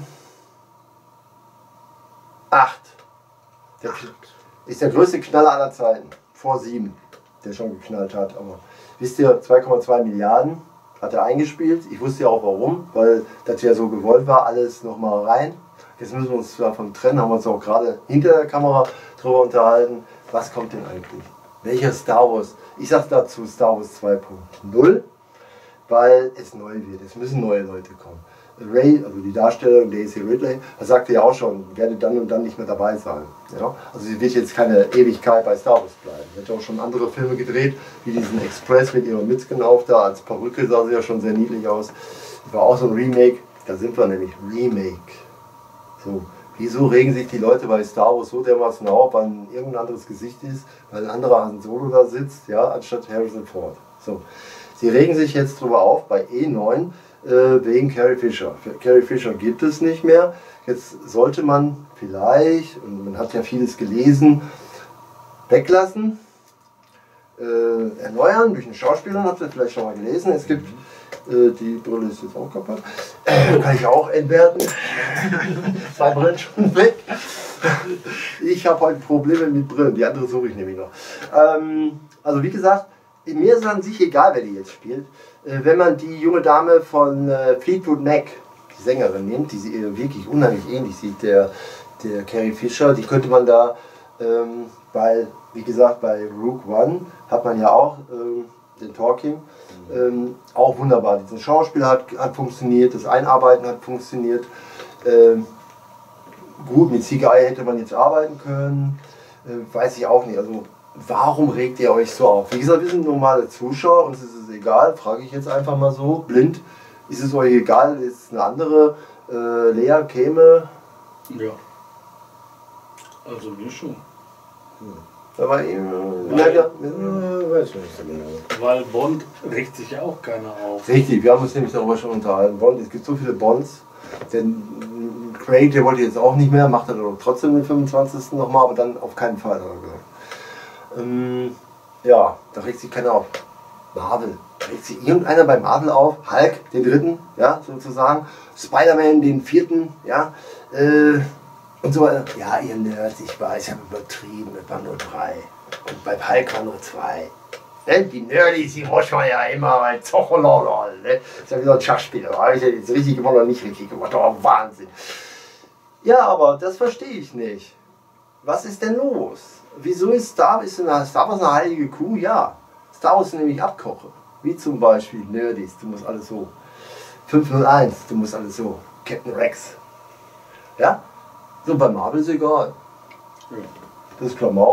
acht. Der ist der größte Knaller aller Zeiten. Vor sieben, der schon geknallt hat. Aber wisst ihr, zwei Komma zwei Milliarden hat er eingespielt. Ich wusste ja auch warum, weil das ja so gewollt war, alles nochmal rein. Jetzt müssen wir uns davon trennen, haben wir uns auch gerade hinter der Kamera drüber unterhalten. Was kommt denn eigentlich? Welcher Star Wars? Ich sage dazu Star Wars zwei Punkt null, weil es neu wird. Es müssen neue Leute kommen. Ray, also die Darstellerin Daisy Ridley, da sagte ja auch schon, werde dann und dann nicht mehr dabei sein. Ja? Also sie wird jetzt keine Ewigkeit bei Star Wars bleiben. Sie hat auch schon andere Filme gedreht, wie diesen Express mit ihrer Mützchen auf da. Als Perücke sah sie ja schon sehr niedlich aus. Das war auch so ein Remake. Da sind wir nämlich. Remake. So. Wieso regen sich die Leute bei Star Wars so dermaßen auf, weil irgendein anderes Gesicht ist, weil ein anderer Han Solo da sitzt, ja, anstatt Harrison Ford. So. Sie regen sich jetzt drüber auf bei E neun äh, wegen Carrie Fisher. Carrie Fisher gibt es nicht mehr. Jetzt sollte man vielleicht, und man hat ja vieles gelesen, weglassen, äh, erneuern durch eine Schauspielerin, habt ihr vielleicht schon mal gelesen. Es gibt die Brille ist jetzt auch kaputt. Äh, kann ich auch entwerten. Zwei Brillen schon weg. Ich habe heute Probleme mit Brillen. Die andere suche ich nämlich noch. Ähm, also wie gesagt, mir ist an sich egal, wer die jetzt spielt. Äh, wenn man die junge Dame von äh, Fleetwood Mac, die Sängerin, nimmt, die sie wirklich unheimlich ähnlich sieht, der, der Carrie Fisher, die könnte man da, ähm, weil, wie gesagt, bei Rogue One hat man ja auch ähm, den Talking. Ähm, auch wunderbar. Dieses Schauspiel hat, hat funktioniert, das Einarbeiten hat funktioniert. Ähm, gut, mit C G I hätte man jetzt arbeiten können. Äh, weiß ich auch nicht. Also, warum regt ihr euch so auf? Wie gesagt, wir sind normale Zuschauer, uns ist es egal, frage ich jetzt einfach mal so, blind. Ist es euch egal, ist eine andere äh, Lea käme? Ja. Also mir schon. Hm. Aber eben, weil, ja, äh, weiß ich nicht so genau. Weil Bond regt sich ja auch keiner auf. Richtig, wir haben uns nämlich darüber schon unterhalten. Bond, es gibt so viele Bonds. Den Craig, der wollte jetzt auch nicht mehr, macht er doch trotzdem den fünfundzwanzigsten nochmal, aber dann auf keinen Fall, hat er gesagt. Ähm, ja, da regt sich keiner auf. Marvel. Regt sich irgendeiner bei Marvel auf? Hulk, den dritten, ja, sozusagen. Spider-Man, den vierten, ja. Äh, Und so weiter. Ja, ihr Nerds, ich weiß, ich habe übertrieben, es waren nur drei. Und bei Hulk waren nur zwei. Ne? Die Nerdies, die muss man ja immer bei Zochololol. Ne? Das ist ja wie so ein Schachspieler. Da habe ich ja jetzt richtig gemacht oder nicht richtig gemacht. Oh, Wahnsinn. Ja, aber das verstehe ich nicht. Was ist denn los? Wieso ist Star, ist Star Wars eine heilige Kuh? Ja. Star Wars ist nämlich Abkoche. Wie zum Beispiel Nerdies, du musst alles so. fünf null eins, du musst alles so. Captain Rex. Ja? So, bei Marvel ist egal. Ja. Das ist Klamauk,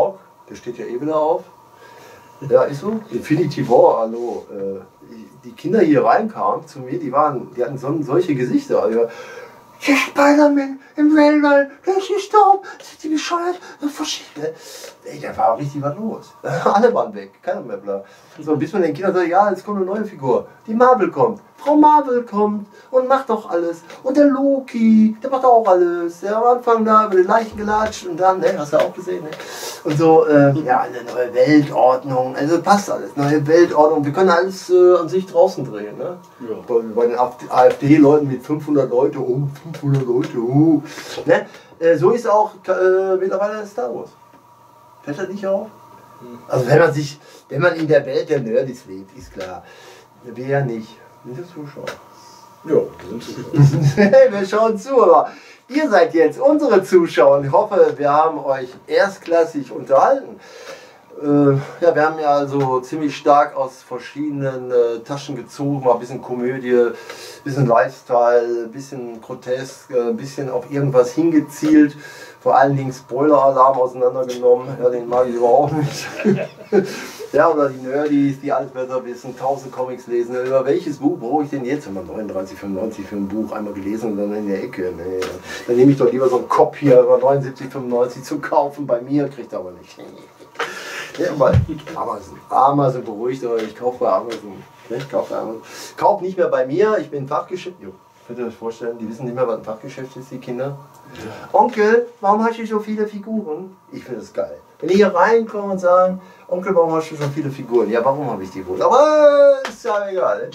Der steht ja eh wieder auf. Ja, ist so. Infinity War, hallo. Äh, die Kinder hier reinkamen zu mir, die waren, die hatten so, solche Gesichter. Also, der Spider-Man im Weltall, der ist gestorben, sind die bescheuert, verschiedene. Ey, da war auch richtig was los. Alle waren weg, keiner mehr bla. So, bis man den Kindern sagt, ja, jetzt kommt eine neue Figur. Die Marvel kommt. Frau Marvel kommt und macht doch alles. Und der Loki, der macht auch alles. Der am Anfang da über den Leichen gelatscht und dann, ne, hast du auch gesehen, ne? Und so, äh, ja, eine neue Weltordnung, also passt alles, neue Weltordnung. Wir können alles äh, an sich draußen drehen, ne? Ja. Bei, bei den AfD-Leuten mit fünfhundert Leute, oh, fünfhundert Leute, oh. Ne? Äh, so ist auch äh, mittlerweile Star Wars. Fällt das nicht auf? Also wenn man sich, wenn man in der Welt der Nerdys lebt, ist klar. Wir ja nicht. Wir sind Zuschauer. Ja, wir sind Zuschauer. Wir schauen zu, aber ihr seid jetzt unsere Zuschauer und ich hoffe, wir haben euch erstklassig unterhalten. Äh, ja, wir haben ja also ziemlich stark aus verschiedenen äh, Taschen gezogen, mal ein bisschen Komödie, ein bisschen Lifestyle, ein bisschen grotesk, äh, ein bisschen auf irgendwas hingezielt. Vor allen Dingen Spoiler-Alarm auseinandergenommen, ja, den mag ich überhaupt nicht. Ja, oder die Nerdys, die alles besser wissen, tausend Comics lesen. Über welches Buch brauche ich denn jetzt? Wenn man neununddreißig fünfundneunzig für ein Buch einmal gelesen und dann in der Ecke. Nee, dann nehme ich doch lieber so einen Kopf hier über neunundsiebzig fünfundneunzig zu kaufen. Bei mir kriegt er aber nicht. Ja, aber Amazon. Amazon beruhigt euch, ich kaufe bei Amazon. Ich kaufe bei Amazon. Kauf nicht mehr bei mir, ich bin Fachgeschäft. Jo, könnt ihr euch vorstellen, die wissen nicht mehr, was ein Fachgeschäft ist, die Kinder. Ja. Onkel, warum hast du so viele Figuren? Ich finde das geil. Wenn die hier reinkommen und sagen, Onkel, warum hast du so viele Figuren? Ja, warum habe ich die wohl? Aber ist ja egal.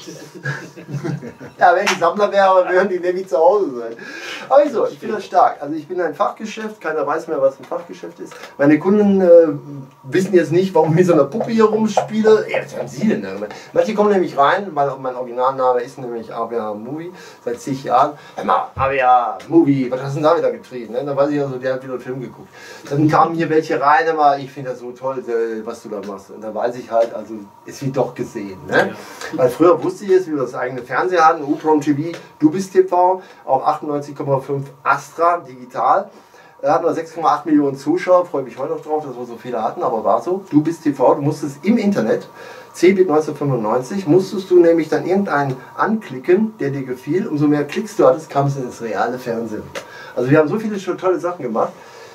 Ja, wenn ich Sammler wäre, würden die nämlich zu Hause sein. Also, ich finde das stark. Also ich bin ein Fachgeschäft, keiner weiß mehr, was ein Fachgeschäft ist. Meine Kunden äh, wissen jetzt nicht, warum ich mit so einer Puppe hier rumspiele. Ja, was haben Sie denn da? Manche kommen nämlich rein, weil mein Originalname ist nämlich A B H Movie, seit zig Jahren. Einmal A B H Movie, was hast du denn da wieder getrieben? Ne? Dann weiß ich also, der hat wieder einen Film geguckt. Dann kamen hier welche rein, aber ich finde das so toll, was du da machst. Und dann weiß ich halt, also es wird doch gesehen. Ne? Ja. Weil früher wusste ich es, wie wir das eigene Fernseher hatten, U-Prom T V, Du bist T V, auf achtundneunzig Komma fünf Astra digital. Da hatten wir sechs Komma acht Millionen Zuschauer, freue mich heute noch drauf, dass wir so viele hatten, aber war so. Du bist T V, du musstest im Internet, C-Bit neunzehnhundertfünfundneunzig, musstest du nämlich dann irgendeinen anklicken, der dir gefiel. Umso mehr Klicks du hattest, kam es ins reale Fernsehen. Also wir haben so viele schon tolle Sachen gemacht.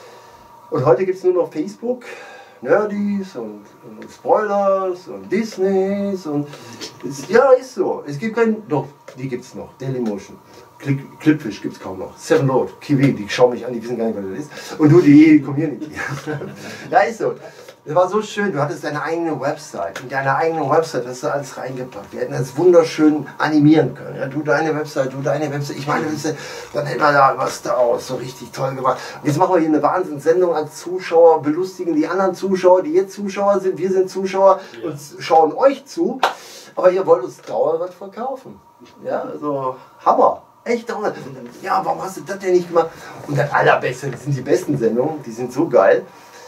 Und heute gibt es nur noch Facebook, Nerdys und, und Spoilers und Disneys und es, ja, ist so. Es gibt keinen, doch, die gibt es noch, Dailymotion. Clip, Clipfish gibt es kaum noch. Seven Load, Kiwi, die schauen mich an, die wissen gar nicht, was das ist. Und du, die Community. Ja, ist so. Das war so schön, du hattest deine eigene Website. In deiner eigenen Website hast du alles reingepackt. Wir hätten das wunderschön animieren können. Ja, du deine Website, du deine Website, ich meine Website. Dann hätten wir da was da aus, so richtig toll gemacht. Und jetzt machen wir hier eine Wahnsinnssendung als Zuschauer, belustigen die anderen Zuschauer, die jetzt Zuschauer sind. Wir sind Zuschauer ja. Und schauen euch zu. Aber ihr wollt uns dauernd was verkaufen. Ja, also Hammer. Echt dauernd. Ja, warum hast du das denn nicht gemacht? Und das Allerbeste, das sind die besten Sendungen, die sind so geil.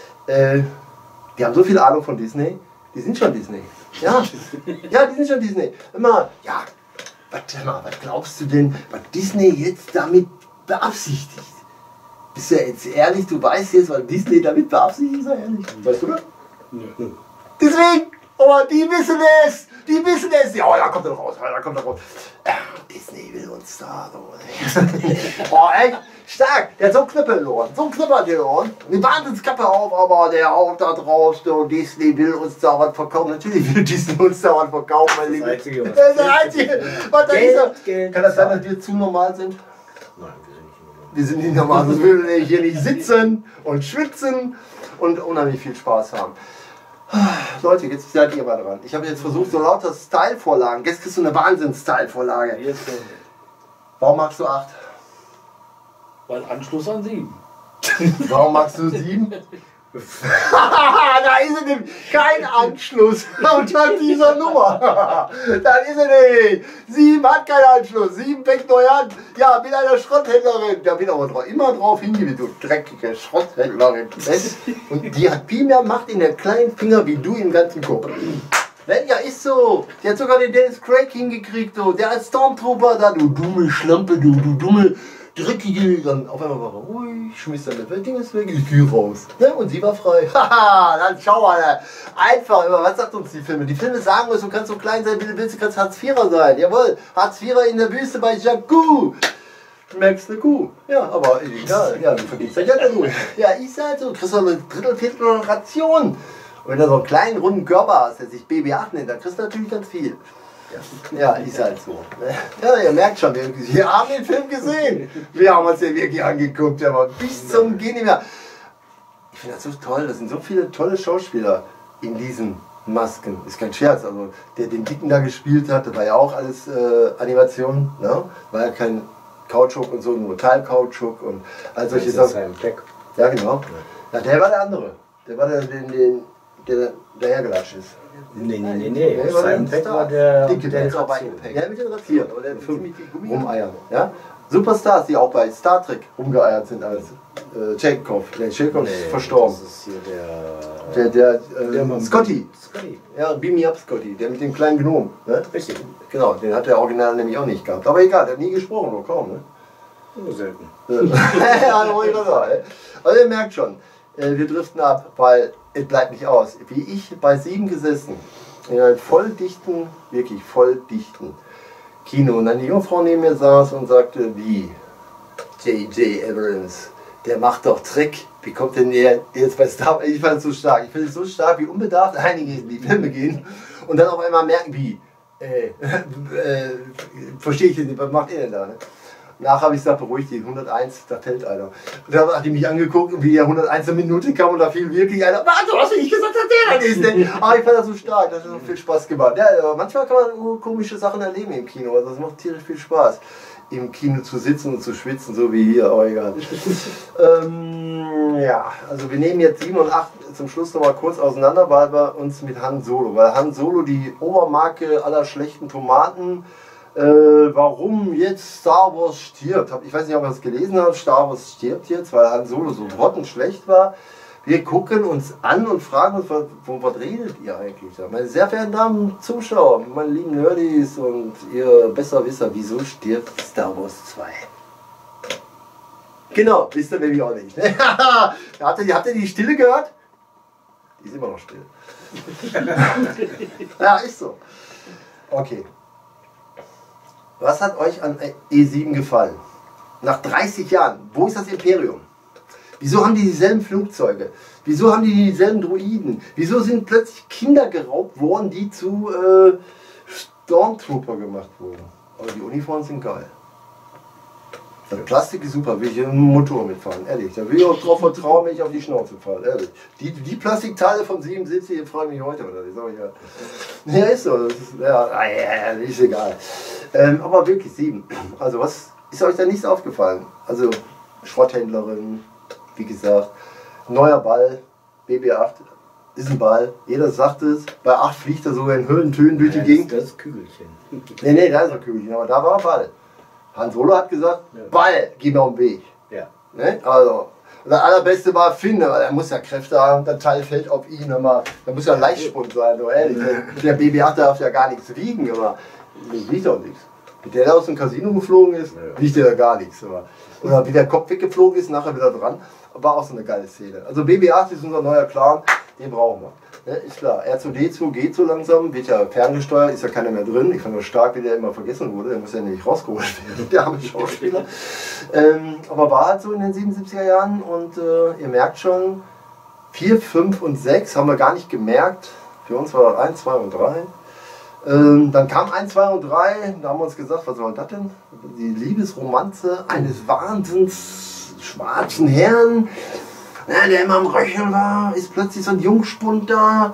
Äh, Die haben so viel Ahnung von Disney, die sind schon Disney. Ja, ja, die sind schon Disney. Immer, ja, warte mal, was glaubst du denn, was Disney jetzt damit beabsichtigt? Bist du ja jetzt ehrlich, du weißt jetzt, was Disney damit beabsichtigt, sei ehrlich. Weißt du das? Ja. Deswegen, oh, die wissen es, die wissen es. Ja, da kommt er raus, da kommt er raus. Disney will uns da so. Oh, echt? Stark, der hat so einen Knüppel in den Ohren, so einen Knüppel in den Ohren, eine Wahnsinnskappe auf, aber der auch da drauf, so, Disney will uns da was verkaufen. Natürlich will Disney uns da was verkaufen, mein Lieber. Das Einzige, was das ist das Einzige, was da ist. Geld, Kann das sein, dass wir zu normal sind? Nein, wir sind nicht normal. Wir sind nicht normal, sonst würden wir hier nicht sitzen und schwitzen und unheimlich viel Spaß haben. Leute, jetzt seid ihr mal dran. Ich habe jetzt versucht, so lauter Style-Vorlagen. Jetzt kriegst du eine Wahnsinns-Style-Vorlage. Warum magst du acht? Weil Anschluss an sieben. Warum magst du sieben? Da ist nämlich kein Anschluss unter dieser Nummer. Dann ist er nicht. Sieben hat keinen Anschluss. Sieben fängt neu an. Ja, mit einer Schrotthändlerin. Da wird aber immer drauf hingewiesen, du dreckige Schrotthändlerin. Und die hat viel mehr Macht in der kleinen Finger wie du im ganzen Kopf. Ja, ist so. Der hat sogar den Dennis Craig hingekriegt. Du. Der als Stormtrooper da. Du dumme Schlampe, du, du dumme. dreckige, dann auf einmal war er ruhig, schmiss dann das Ding ist weg, ich gehe raus. Ne? Und sie war frei. Haha, dann schau mal, ne? Einfach, immer, was sagt uns die Filme? Die Filme sagen uns, du kannst so klein sein, wie du willst, du kannst Hartz-Vierer sein. Jawohl, Hartz-Vierer in der Wüste bei Jakku. Du merkst eine Kuh. Ja, aber egal, ja, du verdienst ja Geld an. Ja, ist halt so, du kriegst doch eine Drittel, Viertel Ration. Und wenn du so einen kleinen, runden Körper hast, der sich B B acht nennt, dann kriegst du natürlich ganz viel. Ja, ja, ist halt so. Ja, ihr merkt schon, wir, wir haben den Film gesehen. Wir haben uns den wirklich angeguckt, aber bis zum Gehen nicht mehr. Ich finde das so toll, das sind so viele tolle Schauspieler in diesen Masken. Ist kein Scherz, also der den Dicken da gespielt hat, das war ja auch alles äh, Animation, ne? War ja kein Kautschuk und so, nur Metallkautschuk und all solche Sachen. Ja, genau. Ja, der war der andere. Der war der, den, den, der dahergelatscht ist. Nee, nee, nee, nee. nee Simon Pegg war der, Dicke, der, der ist auch bei Impact. Ja, mit den Razieren, aber der ziemlich viel Gummi rumeiern. Ja? Superstars, die auch bei Star Trek rumgeeiert sind als äh, Chekhov. Der Chekhov nee, ist verstorben. Das ist hier der... Der, der, äh, der Scotty. Scotty. Ja, Beam Me Up Scotty, der mit dem kleinen Gnom. Ne? Richtig. Genau, den hat der Original nämlich auch nicht gehabt. Aber egal, der hat nie gesprochen, nur kaum. Ne? Nur selten. Ja, ruhig sagen. Also ihr merkt schon, wir driften ab, weil es bleibt nicht aus. Wie ich bei sieben gesessen, in einem volldichten, wirklich volldichten Kino und eine junge Frau neben mir saß und sagte, wie J J Abrams, der macht doch Trick. Wie kommt denn der jetzt bei Star Wars? Ich fand es so stark. Ich finde es so stark, wie unbedarft einige in die Filme gehen und dann auf einmal merken, wie, äh, äh, verstehe ich jetzt nicht, was macht ihr denn da? Ne? Nachher habe ich gesagt, beruhigt die, hunderteins, da fällt einer. Und dann hat die mich angeguckt, wie der hunderteins Minute kam und da fiel wirklich einer. Warte, du hast nicht gesagt, dass der dann ist. Denn? Aber ich fand das so stark, das hat so viel Spaß gemacht. Ja, aber manchmal kann man komische Sachen erleben im Kino, also das macht tierisch viel Spaß. Im Kino zu sitzen und zu schwitzen, so wie hier, aber egal. ähm, ja, also wir nehmen jetzt sieben und acht zum Schluss noch mal kurz auseinander, weil wir uns mit Han Solo, weil Han Solo die Obermarke aller schlechten Tomaten, äh, warum jetzt Star Wars stirbt. Ich weiß nicht, ob ihr das gelesen habt, Star Wars stirbt jetzt, weil Han Solo so grottenschlecht war. Wir gucken uns an und fragen uns, von was redet ihr eigentlich da? Meine sehr verehrten Damen Zuschauer, meine lieben Nerdies und ihr Besserwisser, wieso stirbt Star Wars zwei? Genau, wisst ihr nämlich auch nicht. habt, ihr, habt ihr die Stille gehört? Die ist immer noch still. Ja, ist so. Okay. Was hat euch an E sieben gefallen? Nach dreißig Jahren, wo ist das Imperium? Wieso haben die dieselben Flugzeuge? Wieso haben die dieselben Droiden? Wieso sind plötzlich Kinder geraubt worden, die zu äh, Stormtrooper gemacht wurden? Aber die Uniformen sind geil. Das Plastik ist super, will ich im Motor mitfahren, ehrlich. Da will ich auch drauf vertrauen, wenn ich auf die Schnauze falle, ehrlich. Die, die Plastikteile von siebenundsiebzig, die freuen mich heute, oder? Die sag ich ja. Ja, ist so. Das ist, ja, ja, ist egal. Ähm, aber wirklich sieben. Also, was ist euch da nichts aufgefallen? Also, Schrotthändlerin, wie gesagt, neuer Ball, B B acht, ist ein Ball, jeder sagt es, bei acht fliegt er sogar in Höhentönen durch die Gegend. Das ist Kügelchen. Nee, nee, da ist ein Kügelchen, aber da war ein Ball. Han Solo hat gesagt, ja. Ball, geh mir auf den Weg. Ja. Ne? Also, das allerbeste war Finn, weil er muss ja Kräfte haben, das Teil fällt auf ihn, aber da muss ja ein Leichtsprung sein, so ehrlich. Der B B acht darf ja gar nichts wiegen, aber wiegt auch nichts. Mit der, der aus dem Casino geflogen ist, ja. Wiegt der gar nichts. Aber. Oder wie der Kopf weggeflogen ist, nachher wieder dran. War auch so eine geile Szene. Also B B acht ist unser neuer Clan, den brauchen wir. Ne, ist klar, R zwei D zwei geht so langsam, wird ja ferngesteuert, ist ja keiner mehr drin. Ich fand nur stark, wie der immer vergessen wurde, der muss ja nicht rausgeholt werden, der arme Schauspieler. Ähm, aber war halt so in den siebenundsiebziger Jahren und äh, ihr merkt schon, vier, fünf und sechs haben wir gar nicht gemerkt. Für uns war das eins, zwei und drei. Ähm, dann kam eins, zwei und drei, da haben wir uns gesagt, was soll das denn? Die Liebesromanze eines wahnsinns schwarzen Herrn, ja, der immer am Röcheln war, ist plötzlich so ein Jungspund da.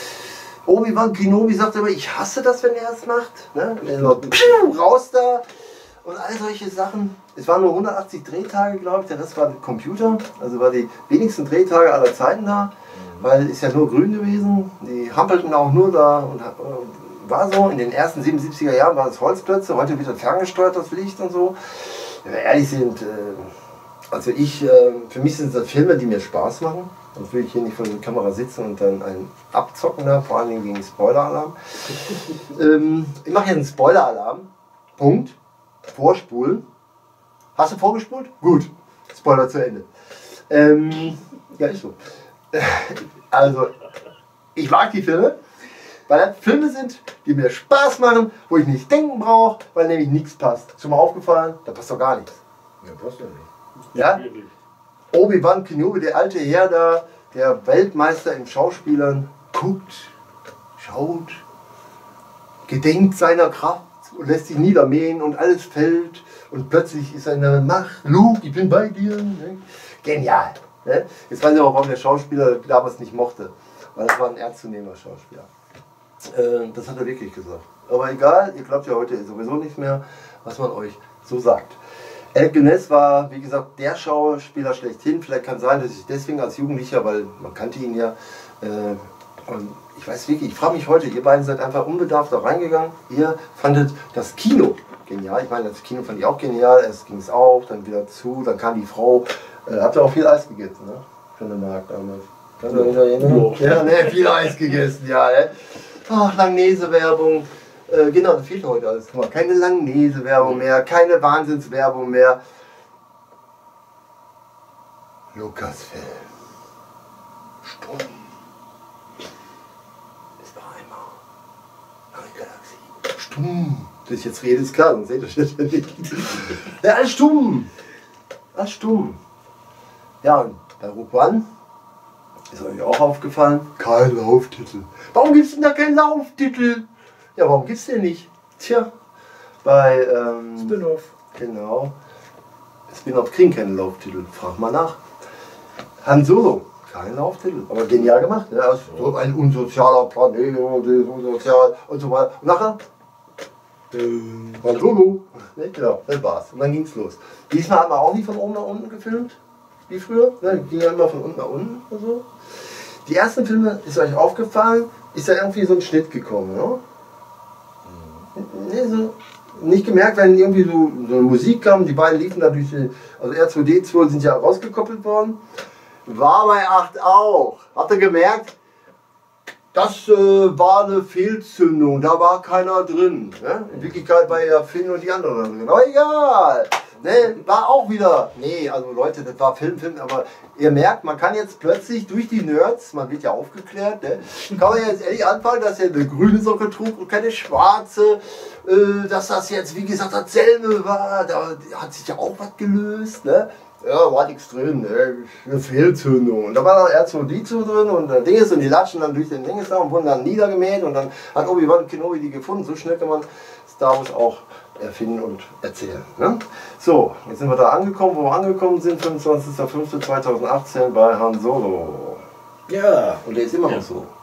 Obi-Wan Kenobi sagt immer, ich hasse das, wenn er es macht. Ne? So, piu, raus da und all solche Sachen. Es waren nur hundertachtzig Drehtage, glaube ich, der Rest war der Computer, also war die wenigsten Drehtage aller Zeiten da, weil es ja nur grün gewesen, die hampelten auch nur da und war so, in den ersten siebenundsiebziger Jahren war es Holzplätze, heute wird das ferngesteuert, das Licht und so. Wenn wir ehrlich sind, äh, also ich, äh, für mich sind das Filme, die mir Spaß machen. Sonst will ich hier nicht vor der Kamera sitzen und dann einen abzocken da, vor allen Dingen gegen Spoiler-Alarm. ähm, ich mache jetzt einen Spoiler-Alarm. Punkt. Vorspulen. Hast du vorgespult? Gut. Spoiler zu Ende. Ähm, ja, ist so. Also, ich mag die Filme, weil das Filme sind, die mir Spaß machen, wo ich nicht denken brauche, weil nämlich nichts passt. Ist schon mal aufgefallen? Da passt doch gar nichts. Ja, passt ja nicht. Ja? Obi-Wan Kenobi, der alte Herr da, der Weltmeister im Schauspielern, guckt, schaut, gedenkt seiner Kraft und lässt sich niedermähen und alles fällt und plötzlich ist er in der Macht. Luke, ich bin bei dir. Ne? Genial. Ne? Jetzt weiß ich auch, warum der Schauspieler damals nicht mochte, weil das war ein ernstzunehmender Schauspieler. Äh, das hat er wirklich gesagt. Aber egal, ihr glaubt ja heute sowieso nichts mehr, was man euch so sagt. Alec Guinness war, wie gesagt, der Schauspieler schlechthin. Vielleicht kann es sein, dass ich deswegen als Jugendlicher, weil man kannte ihn ja, äh, und ich weiß wirklich, ich frage mich heute, ihr beiden seid einfach unbedarft da reingegangen. Ihr fandet das Kino genial. Ich meine, das Kino fand ich auch genial. Erst ging es auf, dann wieder zu, dann kam die Frau. Äh, habt ihr auch viel Eis gegessen, ne? Für den Markt damals. Kannst du dich noch erinnern? Ja, ne, viel Eis gegessen, ja. Ne? Ach, Langnese-Werbung. Äh, genau, das fehlt heute alles. Guck mal, keine Langnese-Werbung mehr, keine Wahnsinnswerbung mehr. Lucasfilm. Stumm. Es war einmal eine Galaxie. Stumm. Dass ich jetzt rede, ist klar, sonst seht ihr das ja nicht. Ja, alles stumm. Alles stumm. Ja, und bei Rogue One ist euch auch aufgefallen, kein Lauftitel. Warum gibt es denn da keinen Lauftitel? Ja, warum gibt's den nicht? Tja, bei ähm, Spin-off. Genau. Spin-off kriegen keine Lauftitel. Frag mal nach. Han Solo, kein Lauftitel. Aber genial gemacht. Ja, also so ein unsozialer Planet, unsozial und so weiter. Und nachher? Han Solo. Ne, genau, das war's. Und dann ging's los. Diesmal haben wir auch nicht von oben nach unten gefilmt, wie früher. Ne, ging ja immer von unten nach unten und so. Die ersten Filme, ist euch aufgefallen, ist ja irgendwie so ein Schnitt gekommen, ne? Nee, so nicht gemerkt, wenn irgendwie so, so eine Musik kam, die beiden liefen da durch die, also R zwei D zwei sind ja rausgekoppelt worden. War bei acht auch. Habt ihr gemerkt? Das äh, war eine Fehlzündung, da war keiner drin. Ne? In Wirklichkeit war ja Finn und die anderen drin. Aber egal. Ne, war auch wieder. Nee, also Leute, das war Film, Film, aber ihr merkt, man kann jetzt plötzlich durch die Nerds, man wird ja aufgeklärt, ne, kann man jetzt ehrlich anfangen, dass er eine grüne Socke trug und keine schwarze, äh, dass das jetzt, wie gesagt, dasselbe war, da hat sich ja auch was gelöst, ne? Ja, war nichts drin, ne? Eine Fehlzündung. Und da war dann R zwei D zwei drin und dann Dinges und die latschen dann durch den Dinges da und wurden dann niedergemäht und dann hat Obi-Wan Kenobi die gefunden. So schnell kann man Star Wars auch erfinden und erzählen. Ne? So, jetzt sind wir da angekommen, wo wir angekommen sind, fünfundzwanzigster fünfter zweitausendachtzehn bei Han Solo. Ja. Und der ist immer Ja. noch so.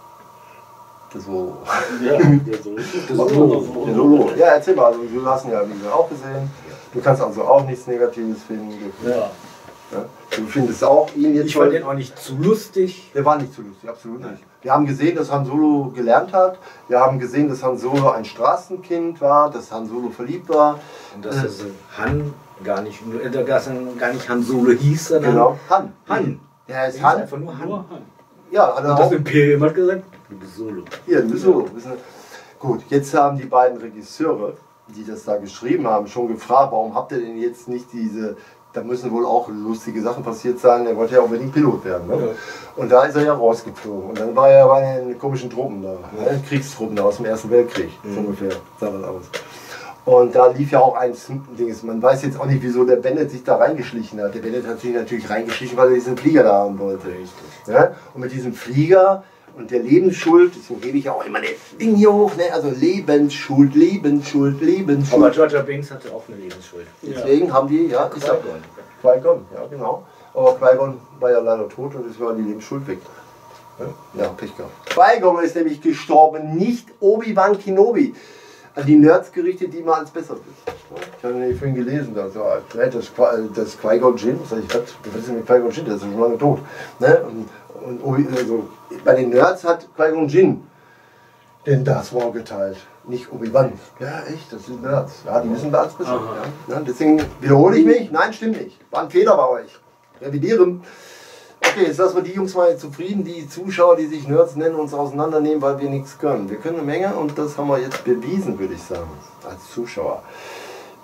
Der Solo. Ja, der Solo. Der Solo. Der Solo. Ja, erzähl mal, also, du hast ihn ja wie gesagt auch gesehen. Du kannst also auch nichts Negatives finden. Du, Ja. ja, du findest auch ihn jetzt Ich fand schon- den auch nicht zu lustig. Der war nicht zu lustig, absolut nicht. Wir haben gesehen, dass Han Solo gelernt hat. Wir haben gesehen, dass Han Solo ein Straßenkind war, dass Han Solo verliebt war. Und dass Äh, das Han gar nicht, äh, dass er gar nicht Han Solo hieß, sondern Genau, Han. Han. Ja, er Er ist hieß Han. einfach nur Han. Nur Han. Ja, hat er Und das auch. Imperium hat gesagt, du bist Solo. Hier, du bist Solo. Gut, jetzt haben die beiden Regisseure, die das da geschrieben haben, schon gefragt, warum habt ihr denn jetzt nicht diese, da müssen wohl auch lustige Sachen passiert sein, er wollte ja unbedingt Pilot werden. Ne? Ja. Und da ist er ja rausgeflogen. Und dann war er bei den komischen Truppen da, ne? Kriegstruppen da aus dem Ersten Weltkrieg, so Mhm. ungefähr, sah das aus. Und da lief ja auch ein Ding. Man weiß jetzt auch nicht, wieso der Bennett sich da reingeschlichen hat. Der Bennett hat sich natürlich reingeschlichen, weil er diesen Flieger da haben wollte. Ja? Und mit diesem Flieger und der Lebensschuld, deswegen gebe ich ja auch immer das Ding hier hoch, ne? Also Lebensschuld, Lebensschuld, Lebensschuld. Aber Jar Jar Binks hatte auch eine Lebensschuld. Deswegen haben die, ja, ist ja Qui-Gon. Qui-Gon, ja genau. Aber Qui-Gon war ja leider tot und es war die Lebensschuld weg. Ja, ja, Pech gehabt. Qui-Gon ist nämlich gestorben, nicht Obi-Wan Kenobi. An die Nerds gerichtet, die mal als besser sind. Ich habe nämlich vorhin gelesen, dass ja, das, Qui- das Qui-Gon Jinn, sag ich, was was ist denn mit Qui-Gon Jinn, der ist ja schon lange tot. Ne? Und, und Obi, also, bei den Nerds hat Qui-Gon Jinn den Darth Maul geteilt, nicht Obi-Wan. Ja, echt, das sind Nerds. Ja, die wissen da alles besser. Aha. Ja. Ja, deswegen wiederhole ich mich. Nein, stimmt nicht. War ein Fehler bei euch. Revidieren. Okay, jetzt lassen wir die Jungs mal zufrieden, die Zuschauer, die sich Nerds nennen, uns auseinandernehmen, weil wir nichts können. Wir können eine Menge und das haben wir jetzt bewiesen, würde ich sagen, als Zuschauer.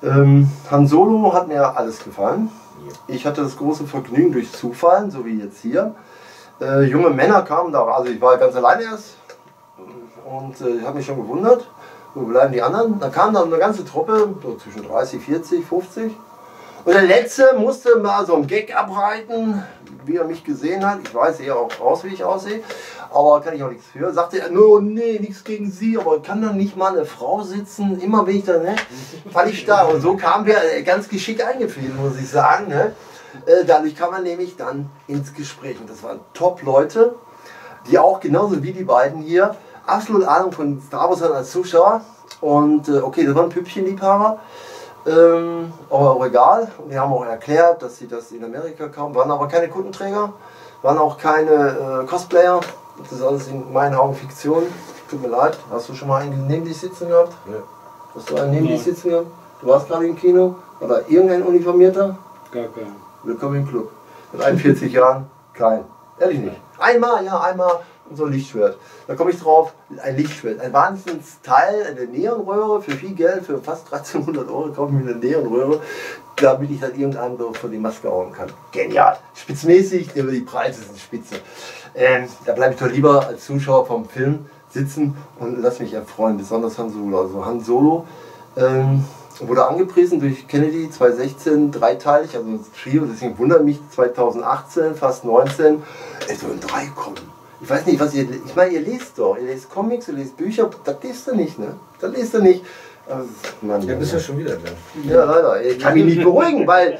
Ähm, Han Solo hat mir alles gefallen. Ich hatte das große Vergnügen durch Zufall, so wie jetzt hier. Äh, junge Männer kamen da, also ich war ganz alleine erst und äh, ich habe mich schon gewundert, wo bleiben die anderen? Da kam dann eine ganze Truppe, so zwischen dreißig, vierzig, fünfzig. Und der Letzte musste mal so einen Gag abreiten, wie er mich gesehen hat. Ich weiß eher auch aus, wie ich aussehe, aber kann ich auch nichts für. Sagte er, no, nee, nichts gegen Sie, aber kann da nicht mal eine Frau sitzen? Immer bin ich da, ne? Fall ich da. Und so kamen wir ganz geschickt eingefädelt, muss ich sagen. Ne? Dadurch kam man nämlich dann ins Gespräch. Und das waren Top-Leute, die auch genauso wie die beiden hier absolut Ahnung von Star Wars hatten als Zuschauer. Und okay, das waren Püppchenliebhaber. Ähm, aber auch egal. Und die haben auch erklärt, dass sie das in Amerika kamen. Waren aber keine Kundenträger, waren auch keine äh, Cosplayer. Das ist alles in meinen Augen Fiktion. Tut mir leid. Hast du schon mal einen neben dich sitzen gehabt? Ja. Hast du einen neben dich sitzen gehabt? Du warst gerade im Kino? Oder irgendein Uniformierter? Gar kein. Willkommen im Club. Mit einundvierzig Jahren? Kein. Ehrlich nicht. Einmal, ja, einmal. Und so ein Lichtschwert. Da komme ich drauf, ein Lichtschwert. Ein Wahnsinnsteil, eine Neonröhre für viel Geld, für fast dreizehnhundert Euro kaufe ich mir eine Neonröhre, damit ich dann irgendeinem so von die Maske hauen kann. Genial. Spitzmäßig, die Preise sind spitze. Ähm, da bleibe ich doch lieber als Zuschauer vom Film sitzen und lass mich erfreuen, besonders Han Solo. Also Han Solo ähm, wurde angepriesen durch Kennedy zweitausendsechzehn, dreiteilig, also das Trio, deswegen wundert mich zweitausendachtzehn, fast neunzehn, es sollen drei kommen. Ich weiß nicht, was ihr, ich meine, ihr lest doch, ihr lest Comics, ihr lest Bücher, das lest ihr nicht, ne? Das lest ihr nicht. Also, Mann, ja, bist ja schon wieder da. Ja, leider. Ich kann mich nicht beruhigen, weil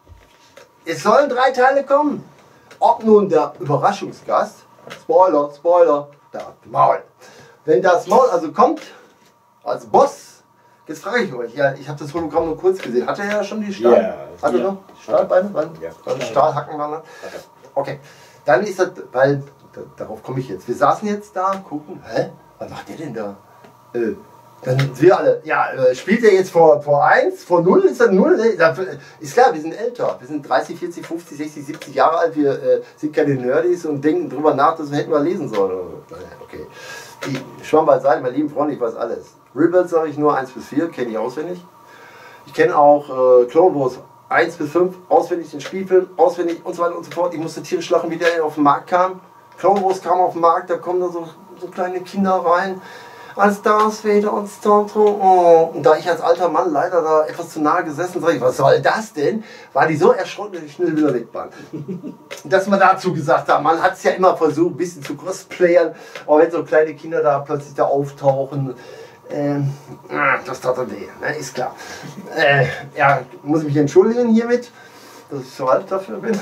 es sollen drei Teile kommen. Ob nun der Überraschungsgast, Spoiler, Spoiler, da Maul. Wenn das Maul also kommt, als Boss, jetzt frage ich euch, ja, ich habe das Hologramm nur kurz gesehen. Hat er ja schon die Stahl? Ja. Hat er Ja. noch? Stahlbeine? Ja. Stahlhacken waren das? Okay, dann ist das, weil, da, darauf komme ich jetzt. Wir saßen jetzt da, gucken, hä, was macht der denn da? Äh, dann sind wir alle, ja, äh, spielt er jetzt vor, vor eins, vor null, ist er null? Ist klar, wir sind älter, wir sind dreißig, vierzig, fünfzig, sechzig, siebzig Jahre alt, wir äh, sind keine Nerdys und denken drüber nach, dass wir hätten mal lesen sollen. Okay, die Schwamm beiseite, mein lieben Freund, ich weiß alles. Rebels sage ich nur eins bis vier, kenne ich auswendig. Ich kenne auch äh, Clone Wars eins bis fünf, auswendig den Spielfilm, auswendig und so weiter und so fort. Ich musste tierisch lachen, wie der auf den Markt kam. Clone Wars kam auf den Markt, da kommen da so, so kleine Kinder rein. Als Darth Vader und Stormtrooper. Oh. Und da ich als alter Mann leider da etwas zu nahe gesessen sage ich, was soll das denn? War die so erschrocken, dass ich schnell wieder weg war. Dass man dazu gesagt hat, man hat es ja immer versucht, ein bisschen zu cosplayern, aber wenn so kleine Kinder da plötzlich da auftauchen, ähm, das tat dann weh, ne? Ist klar. Äh, ja, muss ich mich entschuldigen hiermit, dass ich so alt dafür bin.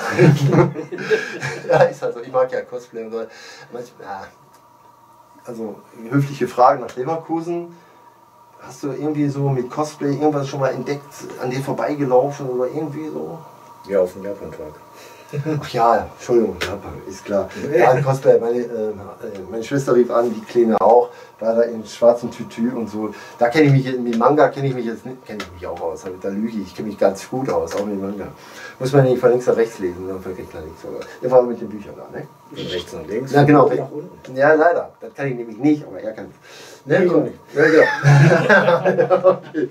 Ja, ist halt so, ich mag ja Cosplay und so. Manchmal, ja. Also höfliche Fragen nach Leverkusen. Hast du irgendwie so mit Cosplay irgendwas schon mal entdeckt, an dir vorbeigelaufen oder irgendwie so? Ja, auf dem Japan-Tag. Ach ja, Entschuldigung, Japan, ist klar. Ja, Cosplay, meine, äh, meine Schwester rief an, die Kleine auch, war da in schwarzem Tütü und so. Da kenne ich mich, mit Manga kenne ich mich jetzt nicht, kenne ich mich auch aus, da lüge ich, ich kenne mich ganz gut aus, auch mit Manga. Muss man nicht von links nach rechts lesen, dann verkriegt man nichts. Der war mit den Büchern da, ne? Von rechts nach links? Ja, genau. Nach unten. Ja, leider. Das kann ich nämlich nicht, aber er kann es. Ne? Ich auch nicht. Ja, genau. Okay.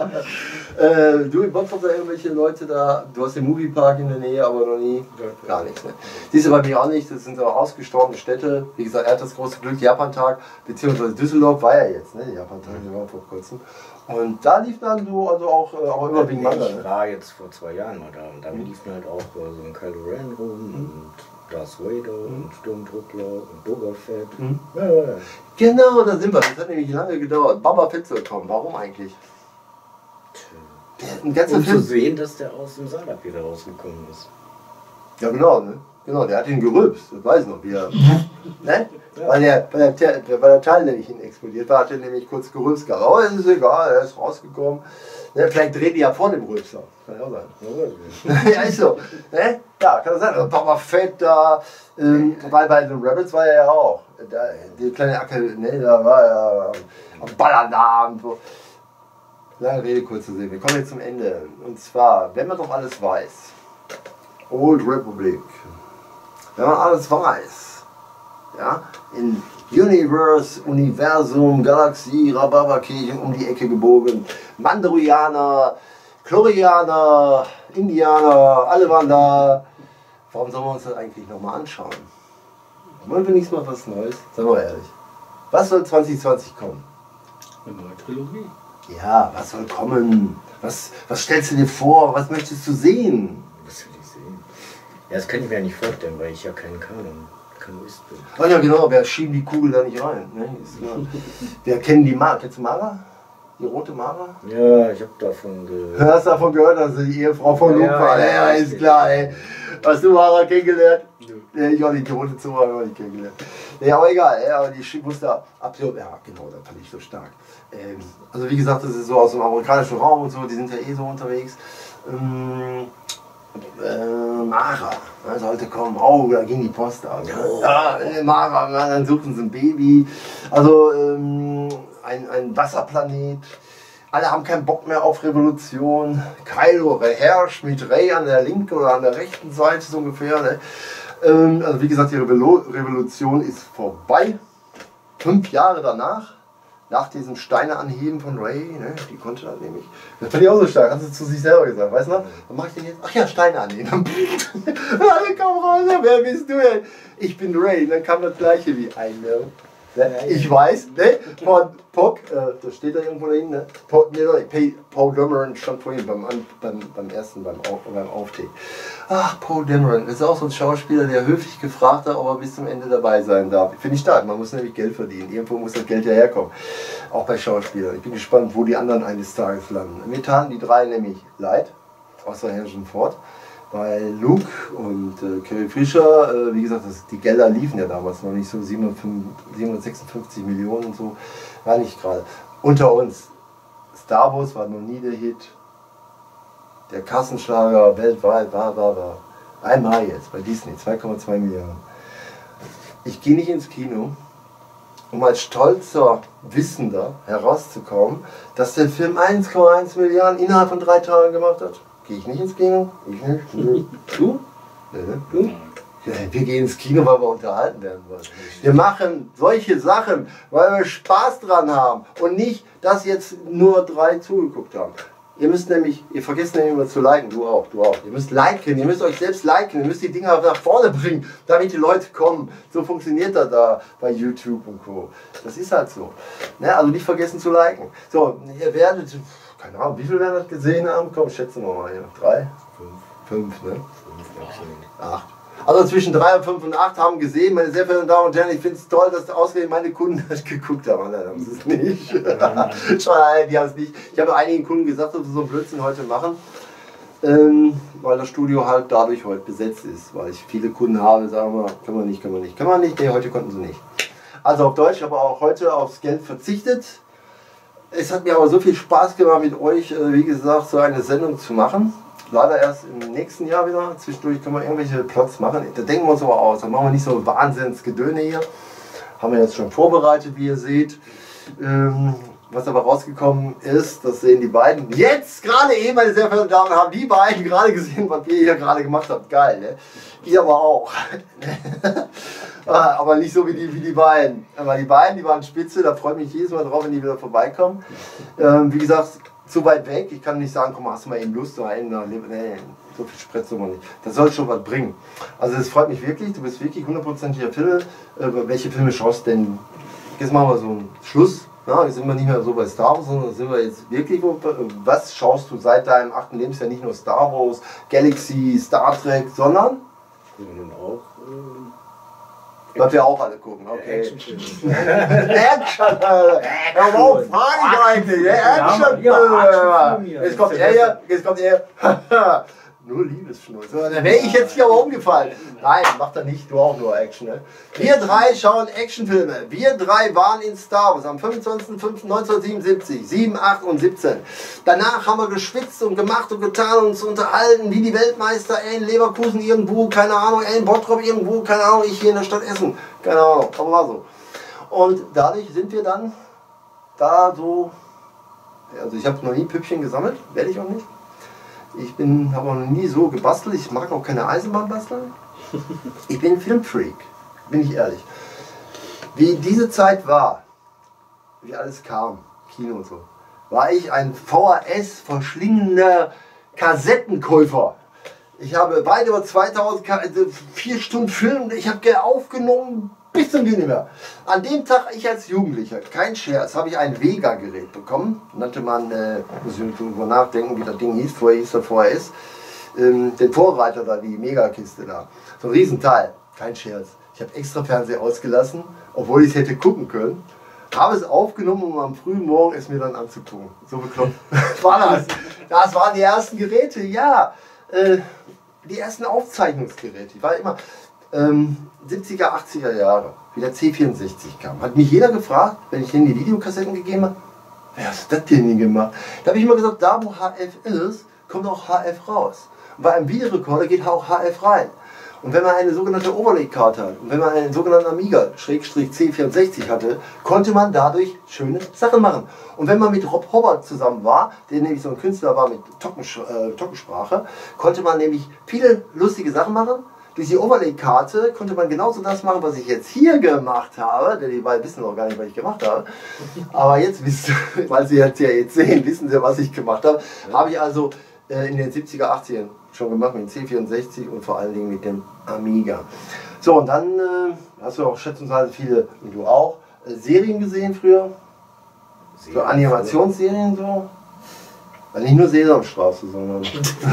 äh, du in Bottrop da irgendwelche Leute da, du hast den Moviepark in der Nähe, aber noch nie? Gar nichts. Ne? Siehst du bei mir auch nicht, das sind so ausgestorbene Städte. Wie gesagt, er hat das große Glück, Japantag, beziehungsweise Düsseldorf war ja jetzt, ne? Japantag, der war vor kurzem. Und da lief dann so, also auch, äh, auch immer wegen Manga. Ich Ne? war jetzt vor zwei Jahren mal da und da Mhm. liefen halt auch äh, so ein Kylo Ren rum und Darth Vader Mhm. und Sturmtruppler und Boba Fett. Mhm. Ja, ja, ja. Genau, da sind wir. Das hat nämlich lange gedauert. Baba Fett soll kommen. Warum eigentlich? Der, ein ganzer Und zu Film. sehen, dass der aus dem Salab wieder rausgekommen ist. Ja, genau, ne? Genau, der hat ihn gerülpst, das weiß ich noch, wie er. Ne? Ja. Weil, der, weil, der, weil der Teil nämlich ihn explodiert war, hat er nämlich kurz gerülpst gehabt. Aber es ist egal, er ist rausgekommen. Ne? Vielleicht dreht die ja vor dem Rülpser. Kann ja auch sein. Ja, weiß ich nicht. Ja, ist so. Ne? Ja, kann das sein. Also Papa Fett da, ähm, weil bei den Rebels war er ja auch. Da, die kleine Acke, ne, da war er am Ballern da und so. Lange Rede, kurze Sinn. Wir kommen jetzt zum Ende. Und zwar, wenn man doch alles weiß, Old Republic, wenn man alles weiß, ja, in Universe, Universum, Galaxie, Rhabarberkirchen um die Ecke gebogen, Mandalorianer, Chlorianer, Indianer, alle waren da. Warum sollen wir uns das eigentlich nochmal anschauen? Wollen wir nicht mal was Neues? Sagen wir ehrlich. Was soll zwanzig zwanzig kommen? Eine neue Trilogie. Ja, was soll kommen? Was, was stellst du dir vor? Was möchtest du sehen? Was will ich sehen? Ja, das kann ich mir ja nicht vorstellen, weil ich ja kein Kanon, Kanoist bin. Oh ja genau, wir schieben die Kugel da nicht rein. Ne? Ist klar. Wir kennen die Mara. Kennst du Mara? Die rote Mara? Ja, ich habe davon gehört. Du hast davon gehört, dass sie die Ehefrau von Luke Ja, war. ja, Ja, ja, ist ja. klar, ey. Hast du Mara kennengelernt? Ja. Ja, ich auch nicht, die rote Zora habe ich auch nicht kennengelernt. Nee, aber egal, ja, aber die Schiff muss da absolut, ja genau, das fand ich so stark. Ähm, also wie gesagt, das ist so aus dem amerikanischen Raum und so, die sind ja eh so unterwegs. Ähm, äh, Mara, ne, sollte kommen, oh, da ging die Post ab. Ne? Oh. Ja, äh, Mara, na, dann suchen sie ein Baby. Also ähm, ein, ein Wasserplanet. Alle haben keinen Bock mehr auf Revolution. Kylo herrscht mit Rey an der linken oder an der rechten Seite so ungefähr. Ne? Ähm, also wie gesagt, die Revolu Revolution ist vorbei. Fünf Jahre danach, nach diesem Steineanheben von Rey, ne? Die konnte dann nämlich. Das fand ich auch so stark, hat sie zu sich selber gesagt. Weißt du noch? Was mache ich denn jetzt? Ach ja, Steine anheben. Alle kommen raus, wer bist du denn? Ich bin Rey. Dann kam das gleiche wie I know. Ich weiß, ne? Von Pock, äh, das steht da irgendwo da hinten, ne? Paul, nee, Paul Dameron stand vorhin beim, beim, beim ersten, beim, Auf, beim Auftritt. Ach, Paul Dameron, das ist auch so ein Schauspieler, der höflich gefragt hat, ob er bis zum Ende dabei sein darf. Finde ich stark, man muss nämlich Geld verdienen. Irgendwo muss das Geld ja herkommen. Auch bei Schauspielern. Ich bin gespannt, wo die anderen eines Tages landen. Mir taten die drei nämlich leid, außer Harrison Ford. Bei Luke und äh, Carrie Fisher, äh, wie gesagt, das, die Gelder liefen ja damals noch nicht so, siebenhundertsechsundfünfzig Millionen und so, war nicht gerade. Unter uns, Star Wars war noch nie der Hit, der Kassenschlager weltweit war, war, war. Einmal jetzt bei Disney, zwei Komma zwei Milliarden. Ich gehe nicht ins Kino, um als stolzer Wissender herauszukommen, dass der Film eins Komma eins Milliarden innerhalb von drei Tagen gemacht hat. Gehe ich nicht ins Kino? Ich nicht. Du? Nee, ne? Du? Ja, wir gehen ins Kino, weil wir unterhalten werden wollen. Wir machen solche Sachen, weil wir Spaß dran haben und nicht, dass jetzt nur drei zugeguckt haben. Ihr müsst nämlich, ihr vergesst nämlich immer zu liken, du auch, du auch. Ihr müsst liken, ihr müsst euch selbst liken, ihr müsst die Dinger nach vorne bringen, damit die Leute kommen. So funktioniert das da bei YouTube und Co. Das ist halt so. Ne? Also nicht vergessen zu liken. So, ihr werdet, keine Ahnung, wie viel werden das gesehen haben? Komm, schätzen wir mal hier. Drei? Fünf. Fünf, ne? Acht. Also zwischen drei und fünf und acht haben gesehen, meine sehr verehrten Damen und Herren, ich finde es toll, dass ausgerechnet meine Kunden das geguckt haben. Nein, haben sie es nicht. Nein, die haben es nicht. Ich habe einigen Kunden gesagt, dass wir so einen Blödsinn heute machen, ähm, weil das Studio halt dadurch heute besetzt ist. Weil ich viele Kunden habe, sagen wir, können wir nicht, können wir nicht, können wir nicht. Nee, heute konnten sie nicht. Also auf Deutsch, aber auch heute aufs Geld verzichtet. Es hat mir aber so viel Spaß gemacht, mit euch, wie gesagt, so eine Sendung zu machen. Leider erst im nächsten Jahr wieder. Zwischendurch können wir irgendwelche Plots machen. Da denken wir uns aber aus. Da machen wir nicht so Wahnsinnsgedöne hier. Haben wir jetzt schon vorbereitet, wie ihr seht. Ähm, was aber rausgekommen ist, das sehen die beiden. Jetzt gerade eben, meine sehr verehrten Damen, haben die beiden gerade gesehen, was wir hier gerade gemacht haben. Geil, ne? Ihr aber auch. Aber nicht so wie die, wie die beiden. Aber die beiden, die waren spitze. Da freue ich mich jedes Mal drauf, wenn die wieder vorbeikommen. Ähm, wie gesagt, zu weit weg. Ich kann nicht sagen, komm, hast du mal eben Lust, so einen, nee, so viel Spritze mal nicht. Das soll schon was bringen. Also es freut mich wirklich, du bist wirklich hundertprozentiger Film. Äh, welche Filme schaust du denn? Jetzt machen wir so einen Schluss. Ja, jetzt sind wir nicht mehr so bei Star Wars, sondern sind wir jetzt wirklich, was schaust du seit deinem achten Lebensjahr? Nicht nur Star Wars, Galaxy, Star Trek, sondern? Und auch Was wir auch alle gucken, okay. Actionfilme. Action, Alter. Ja, warum frage ich eigentlich? Action, Ja, Jetzt kommt er hier, jetzt kommt er. Nur Liebesschnur. So, dann wäre ich jetzt hier aber umgefallen. Nein, macht er nicht, du auch nur Action. Ne? Wir drei schauen Actionfilme. Wir drei waren in Star Wars am fünfundzwanzigsten fünften neunzehnhundertsiebenundsiebzig, sieben, acht und siebzehn. Danach haben wir geschwitzt und gemacht und getan und uns unterhalten, wie die Weltmeister, ey, in Leverkusen irgendwo, keine Ahnung, ey, in Bottrop irgendwo, keine Ahnung, ich hier in der Stadt Essen, keine Ahnung, aber war so. Und dadurch sind wir dann da so, also ich habe noch nie Püppchen gesammelt, werde ich auch nicht. Ich bin, habe auch noch nie so gebastelt, ich mag auch keine Eisenbahn basteln. Ich bin Filmfreak, bin ich ehrlich. Wie diese Zeit war, wie alles kam, Kino und so, war ich ein V H S-verschlingender Kassettenkäufer. Ich habe weit über zweitausend, vier Stunden Film, ich habe aufgenommen bis zum Gehen mehr. An dem Tag, ich als Jugendlicher, kein Scherz, habe ich ein Vega-Gerät bekommen. Nannte man, äh, muss ich darüber nachdenken, wie das Ding hieß, vorher hieß das V H S. Ähm, den Vorreiter da, die Megakiste da. So ein Riesenteil, kein Scherz. Ich habe extra Fernseher ausgelassen, obwohl ich es hätte gucken können. Habe es aufgenommen, um am frühen Morgen es mir dann anzugucken. So bekloppt war das. Das waren die ersten Geräte, ja. Äh, die ersten Aufzeichnungsgeräte. Ich war immer ähm, siebziger, achtziger Jahre, wie der C vierundsechzig kam. Hat mich jeder gefragt, wenn ich denen die Videokassetten gegeben habe, wer hat das denn nie gemacht? Da habe ich immer gesagt, da wo H F ist, kommt auch H F raus. Und bei einem Videorekorder geht auch H F rein. Und wenn man eine sogenannte Overlay-Karte hat und wenn man einen sogenannten Amiga C vierundsechzig hatte, konnte man dadurch schöne Sachen machen. Und wenn man mit Rob Hubbard zusammen war, der nämlich so ein Künstler war mit Tockensprache, konnte man nämlich viele lustige Sachen machen. Durch die Overlay-Karte konnte man genauso das machen, was ich jetzt hier gemacht habe. Denn die beiden wissen noch gar nicht, was ich gemacht habe. Aber jetzt wisst ihr, weil sie jetzt ja jetzt sehen, wissen sie, was ich gemacht habe. Habe ich also äh, in den siebziger, achtzigern schon gemacht mit dem C vierundsechzig und vor allen Dingen mit dem Amiga. So, und dann äh, hast du auch schätzungsweise viele, und du auch, äh, Serien gesehen früher. Serien, so Animationsserien so. Also nicht nur Sesamstraße, sondern...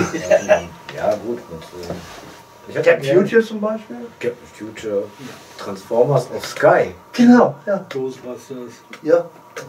ja gut. Mit, äh, Captain Future zum Beispiel? Captain Future, Transformers auf Sky. Genau, ja. Ghostbusters. Ja.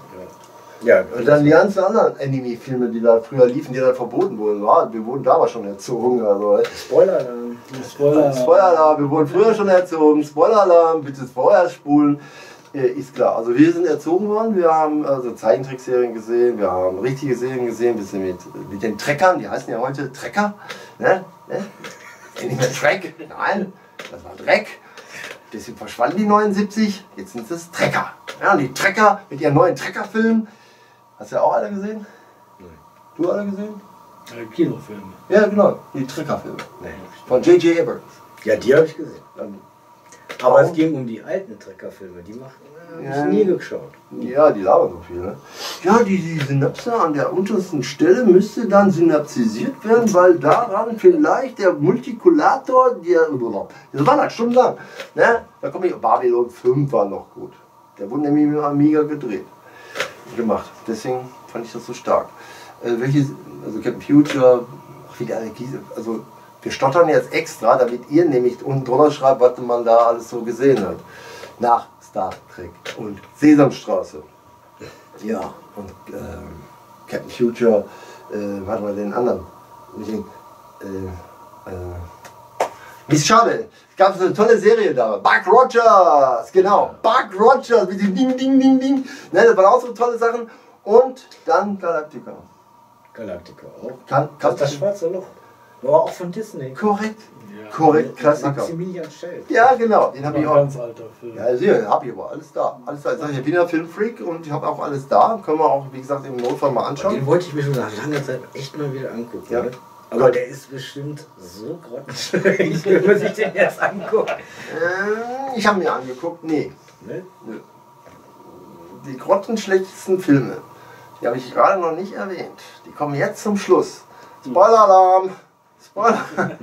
Ja, und dann die ganzen anderen Anime-Filme, die da früher liefen, die dann verboten wurden. Ja, wir wurden da aber schon erzogen. Also, Spoiler-Alarm. Spoiler. Spoiler-Alarm, wir wurden früher schon erzogen. Spoiler-Alarm, bitte vorher spulen. Äh, ist klar. Also wir sind erzogen worden. Wir haben also Zeichentrickserien gesehen, wir haben richtige Serien gesehen, ein bisschen mit, mit den Treckern, die heißen ja heute Trecker. Ne? Ne? Nicht mehr Track, nein, das war Dreck. Deswegen verschwanden die neunundsiebzig, jetzt sind es Trecker. Ja, und die Trecker mit ihren neuen Trecker-Filmen. Hast du ja auch alle gesehen? Nein. Du alle gesehen? Äh, Kinofilme. Ja, genau, die Trecker-Filme. Nee. Von J J Abrams. Ja, die habe ich gesehen. Dann, Aber Warum? es ging um die alten Trecker-Filme, die machen äh, Ja. hab ich nie geschaut. ja, die labern so viel, ne? Ja, die, die Synapse an der untersten Stelle müsste dann synapsisiert werden, weil daran vielleicht der Multikulator, der, das war halt stundenlang, ne? Da komme ich, Babylon fünf war noch gut. Der wurde nämlich mit dem Amiga gedreht, gemacht. Deswegen fand ich das so stark. Äh, welches, also Captain Future, ach, wie die alle hießen, also wir stottern jetzt extra, damit ihr nämlich unten drunter schreibt, was man da alles so gesehen hat. Nach Star Trek und Sesamstraße. Ja, und ähm, Captain Future, äh, warte mal, den anderen. Nicht den, äh, äh, Miss Schade. Es gab eine tolle Serie da. Buck Rogers, genau. Buck Rogers mit dem Ding, Ding, Ding, Ding. Ne, das waren auch so tolle Sachen. Und dann Galactica. Galactica auch. Kann, Das kann ist das schwarze Loch. War auch von Disney. Korrekt. Ja. Korrekt, Klassiker. Maximilian Schell. Ja, genau. Den habe ich Ein auch. ganz alter Film. Ja, sicher, habe ich aber alles da. Alles da. Ich bin ja Filmfreak und ich habe auch alles da. Können wir auch, wie gesagt, im Notfall mal anschauen. Den wollte ich mir schon nach langer Zeit echt mal wieder angucken. Ja. Ne? Aber der ist bestimmt so grottenschlecht, wenn man sich den jetzt anguckt. Äh, ich habe mir angeguckt, nee. Ne? Die grottenschlechtesten Filme, die habe ich gerade noch nicht erwähnt. Die kommen jetzt zum Schluss. Spoiler-Alarm! Spoiler!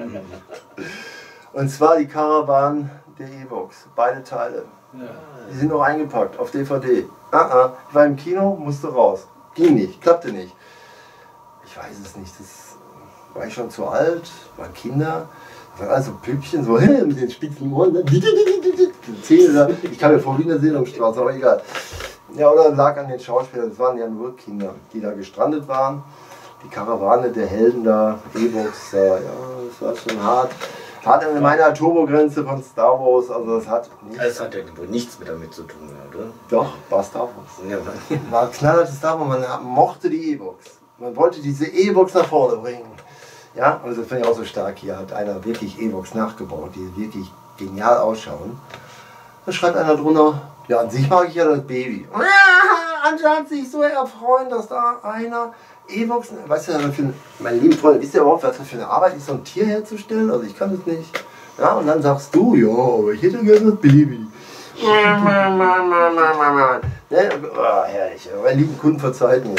Und zwar die Karawan der Evox. Beide Teile. Ja. Die sind noch eingepackt auf D V D. Ah, ah. Ich war im Kino, musste raus. Ging nicht, klappte nicht. Ich weiß es nicht. Das war ich schon zu alt, waren Kinder. Das waren also Püppchen, so mit den spitzen Ohren. Die Zähne da. Ich kann mir vor wie eine Sesamstraße, aber egal. Ja, oder lag an den Schauspielern. Das waren ja nur Kinder, die da gestrandet waren. Die Karawane der Helden da, Evox, ja, das war schon hart. Hart an meiner Turbogrenze von Star Wars, also das hat nichts. Das hat ja wohl nichts mehr damit zu tun, oder? Doch, war Star Wars. Ja, War knallhartes Star Wars, man mochte die Evox. Man wollte diese Evox nach vorne bringen. Ja, also das finde ich auch so stark. Hier hat einer wirklich Evox nachgebaut, die wirklich genial ausschauen. Da schreibt einer drunter, ja, an sich mag ich ja das Baby. Ja, anscheinend sich so erfreuen, dass da einer Evox, weißt du, für, meine lieben Freunde, wisst ihr überhaupt, was das für eine Arbeit ist, so ein Tier herzustellen? Also ich kann es nicht. Ja, und dann sagst du, ja, aber ich hätte gerne das Baby. Ne? Oh, herrlich. Meine lieben Kunden verzeiht mir.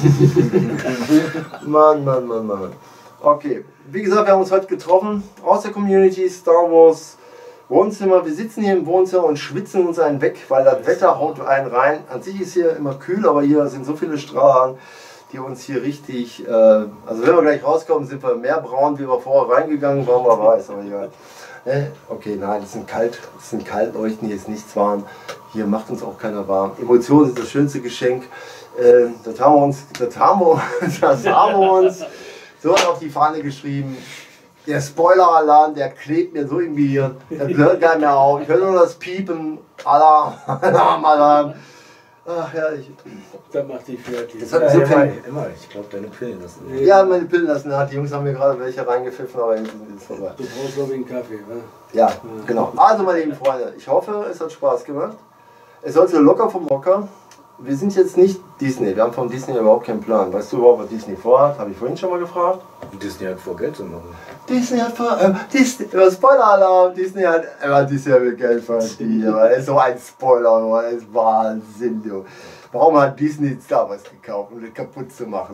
Mann, Mann, Mann, Mann. Okay, wie gesagt, wir haben uns heute getroffen aus der Community Star Wars Wohnzimmer. Wir sitzen hier im Wohnzimmer und schwitzen uns einen weg, weil das Wetter haut einen rein. An sich ist hier immer kühl, aber hier sind so viele Strahlen, die uns hier richtig, äh, also wenn wir gleich rauskommen, sind wir mehr braun, wie wir vorher reingegangen waren, wir weiß, aber egal. Ne? Okay, nein, das sind kalt, das sind Kaltleuchten, hier ist nichts warm, hier macht uns auch keiner warm. Emotionen sind das schönste Geschenk. Äh, das haben wir uns, das haben wir, das haben wir uns so auf die Fahne geschrieben. Der Spoiler-Alarm, der klebt mir so im Gehirn, der hört gar nicht mehr auf. Ich höre nur das Piepen, Alarm, Alarm, Alarm. Ach, herrlich. Das macht dich fertig. Das hat Ja, so immer, viel, immer. Ich glaube, deine Pillen lassen. ja, meine Pillen lassen. Die Jungs haben mir gerade welche reingepfiffen, aber jetzt ist es vorbei. Du brauchst glaube ich einen Kaffee, ne? Ja, genau. Also, meine lieben Freunde, ich hoffe, es hat Spaß gemacht. Es sollte locker vom Rocker. Wir sind jetzt nicht Disney. Wir haben von Disney überhaupt keinen Plan. Weißt du überhaupt, was Disney vorhat? Habe ich vorhin schon mal gefragt. Disney hat vor, Geld zu machen. Disney hat vor, äh, Disney, äh, Spoiler-Alarm, Disney hat, äh, Disney will Geld verdienen, das ist so ein Spoiler, das ist Wahnsinn, du. Warum hat Disney Star Wars gekauft, um das kaputt zu machen?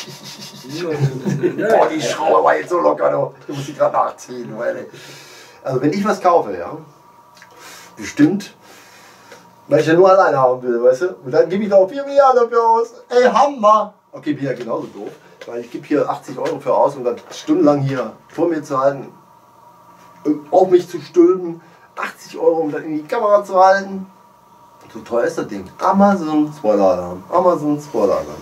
Boah, die Schraube war jetzt so locker, du. Ich muss die gerade nachziehen, weil, also wenn ich was kaufe, ja, bestimmt, weil ich ja nur alleine haben will, weißt du, und dann gebe ich noch vier Milliarden dafür aus, ey, Hammer! Okay, bin ja genauso doof. Weil ich gebe hier achtzig Euro für aus, um dann stundenlang hier vor mir zu halten, auf mich zu stülpen. achtzig Euro, um dann in die Kamera zu halten. So teuer ist das Ding. Amazon Spoiler-Alarm. Amazon Spoiler-Alarm.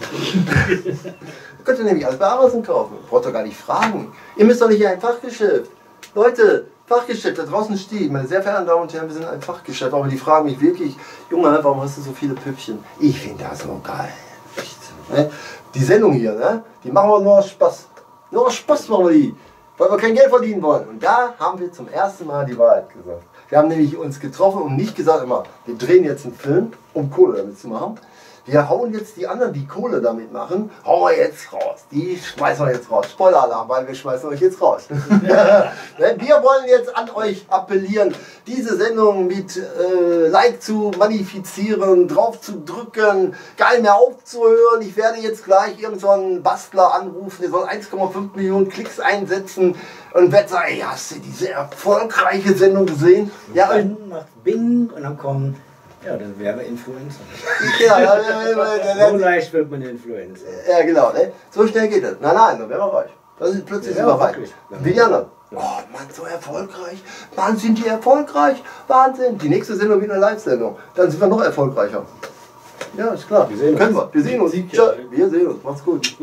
Könnt ihr nämlich alles bei Amazon kaufen. Braucht doch gar nicht fragen. Ihr müsst doch nicht in ein Fachgeschäft. Leute, Fachgeschäft, da draußen steht. Meine sehr verehrten Damen und Herren, wir sind ein Fachgeschäft. Aber die fragen mich wirklich, Junge, warum hast du so viele Püppchen? Ich finde das so geil. Echt, ne? Die Sendung hier, ne? Die machen wir nur aus Spaß. Nur aus Spaß machen wir die. Weil wir kein Geld verdienen wollen. Und da haben wir zum ersten Mal die Wahrheit gesagt. Wir haben nämlich uns getroffen und nicht gesagt immer, wir drehen jetzt einen Film, um Kohle damit zu machen. Wir hauen jetzt die anderen, die Kohle damit machen, hauen wir jetzt raus. Die schmeißen wir jetzt raus. Spoiler-Alarm, weil wir schmeißen euch jetzt raus. Wir wollen jetzt an euch appellieren, diese Sendung mit äh, Like zu manifizieren, drauf zu drücken, gar nicht mehr aufzuhören. Ich werde jetzt gleich irgendeinen so Bastler anrufen, der soll eins Komma fünf Millionen Klicks einsetzen und werde sagen, ey, hast du diese erfolgreiche Sendung gesehen? Ja, Bing, macht Bing und dann kommen, ja, dann Werbeinfluencer. ja, ja, ja, ja, So leicht wird man Influencer. ja, genau, ne? So schnell geht das. Nein, nein, dann wären wir reich. Das ist plötzlich Ja, sind wir reich. wirklich. Wie die anderen. Oh Mann, so erfolgreich. Mann, sind die erfolgreich. Wahnsinn. Die nächste Sendung wird eine Live-Sendung. Dann sind wir noch erfolgreicher. Ja, ist klar. Wir sehen Können uns. wir. Wir sehen uns. Sieg, Ciao. ja. Wir sehen uns. Macht's gut.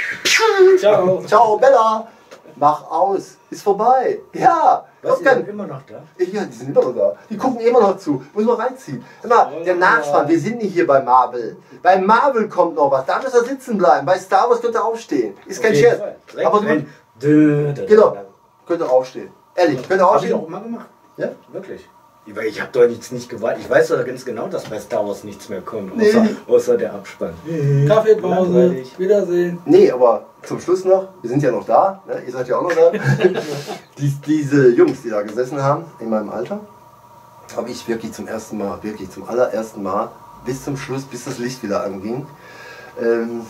Ciao. Ciao, Bella. Mach aus. Ist vorbei. Ja. Was, Kommt die kein- sind immer noch da? Ja, die sind immer noch da. Die gucken immer noch zu. Muss man reinziehen. Immer, der Nachspann, wir sind nicht hier bei Marvel. Bei Marvel kommt noch was. Da müsst ihr sitzen bleiben. Bei Star Wars könnt ihr aufstehen. Ist kein Auf jeden Scherz. Fall. Direkt Aber rein. Dö, dö, genau, dö. könnt ihr aufstehen. Ehrlich, könnt ihr Hab ich auch aufstehen. immer gemacht. Ja? Wirklich. Weil ich habe doch jetzt nicht gewartet. Ich weiß doch ganz genau, dass bei Star Wars nichts mehr kommt. Nee. Außer, außer der Abspann. Kaffeepause. Langweilig. Wiedersehen. Nee, aber zum Schluss noch, wir sind ja noch da, ne? Ihr seid ja auch noch da. Dies, diese Jungs, die da gesessen haben, in meinem Alter, habe ich wirklich zum ersten Mal, wirklich zum allerersten Mal, bis zum Schluss, bis das Licht wieder anging. Ähm,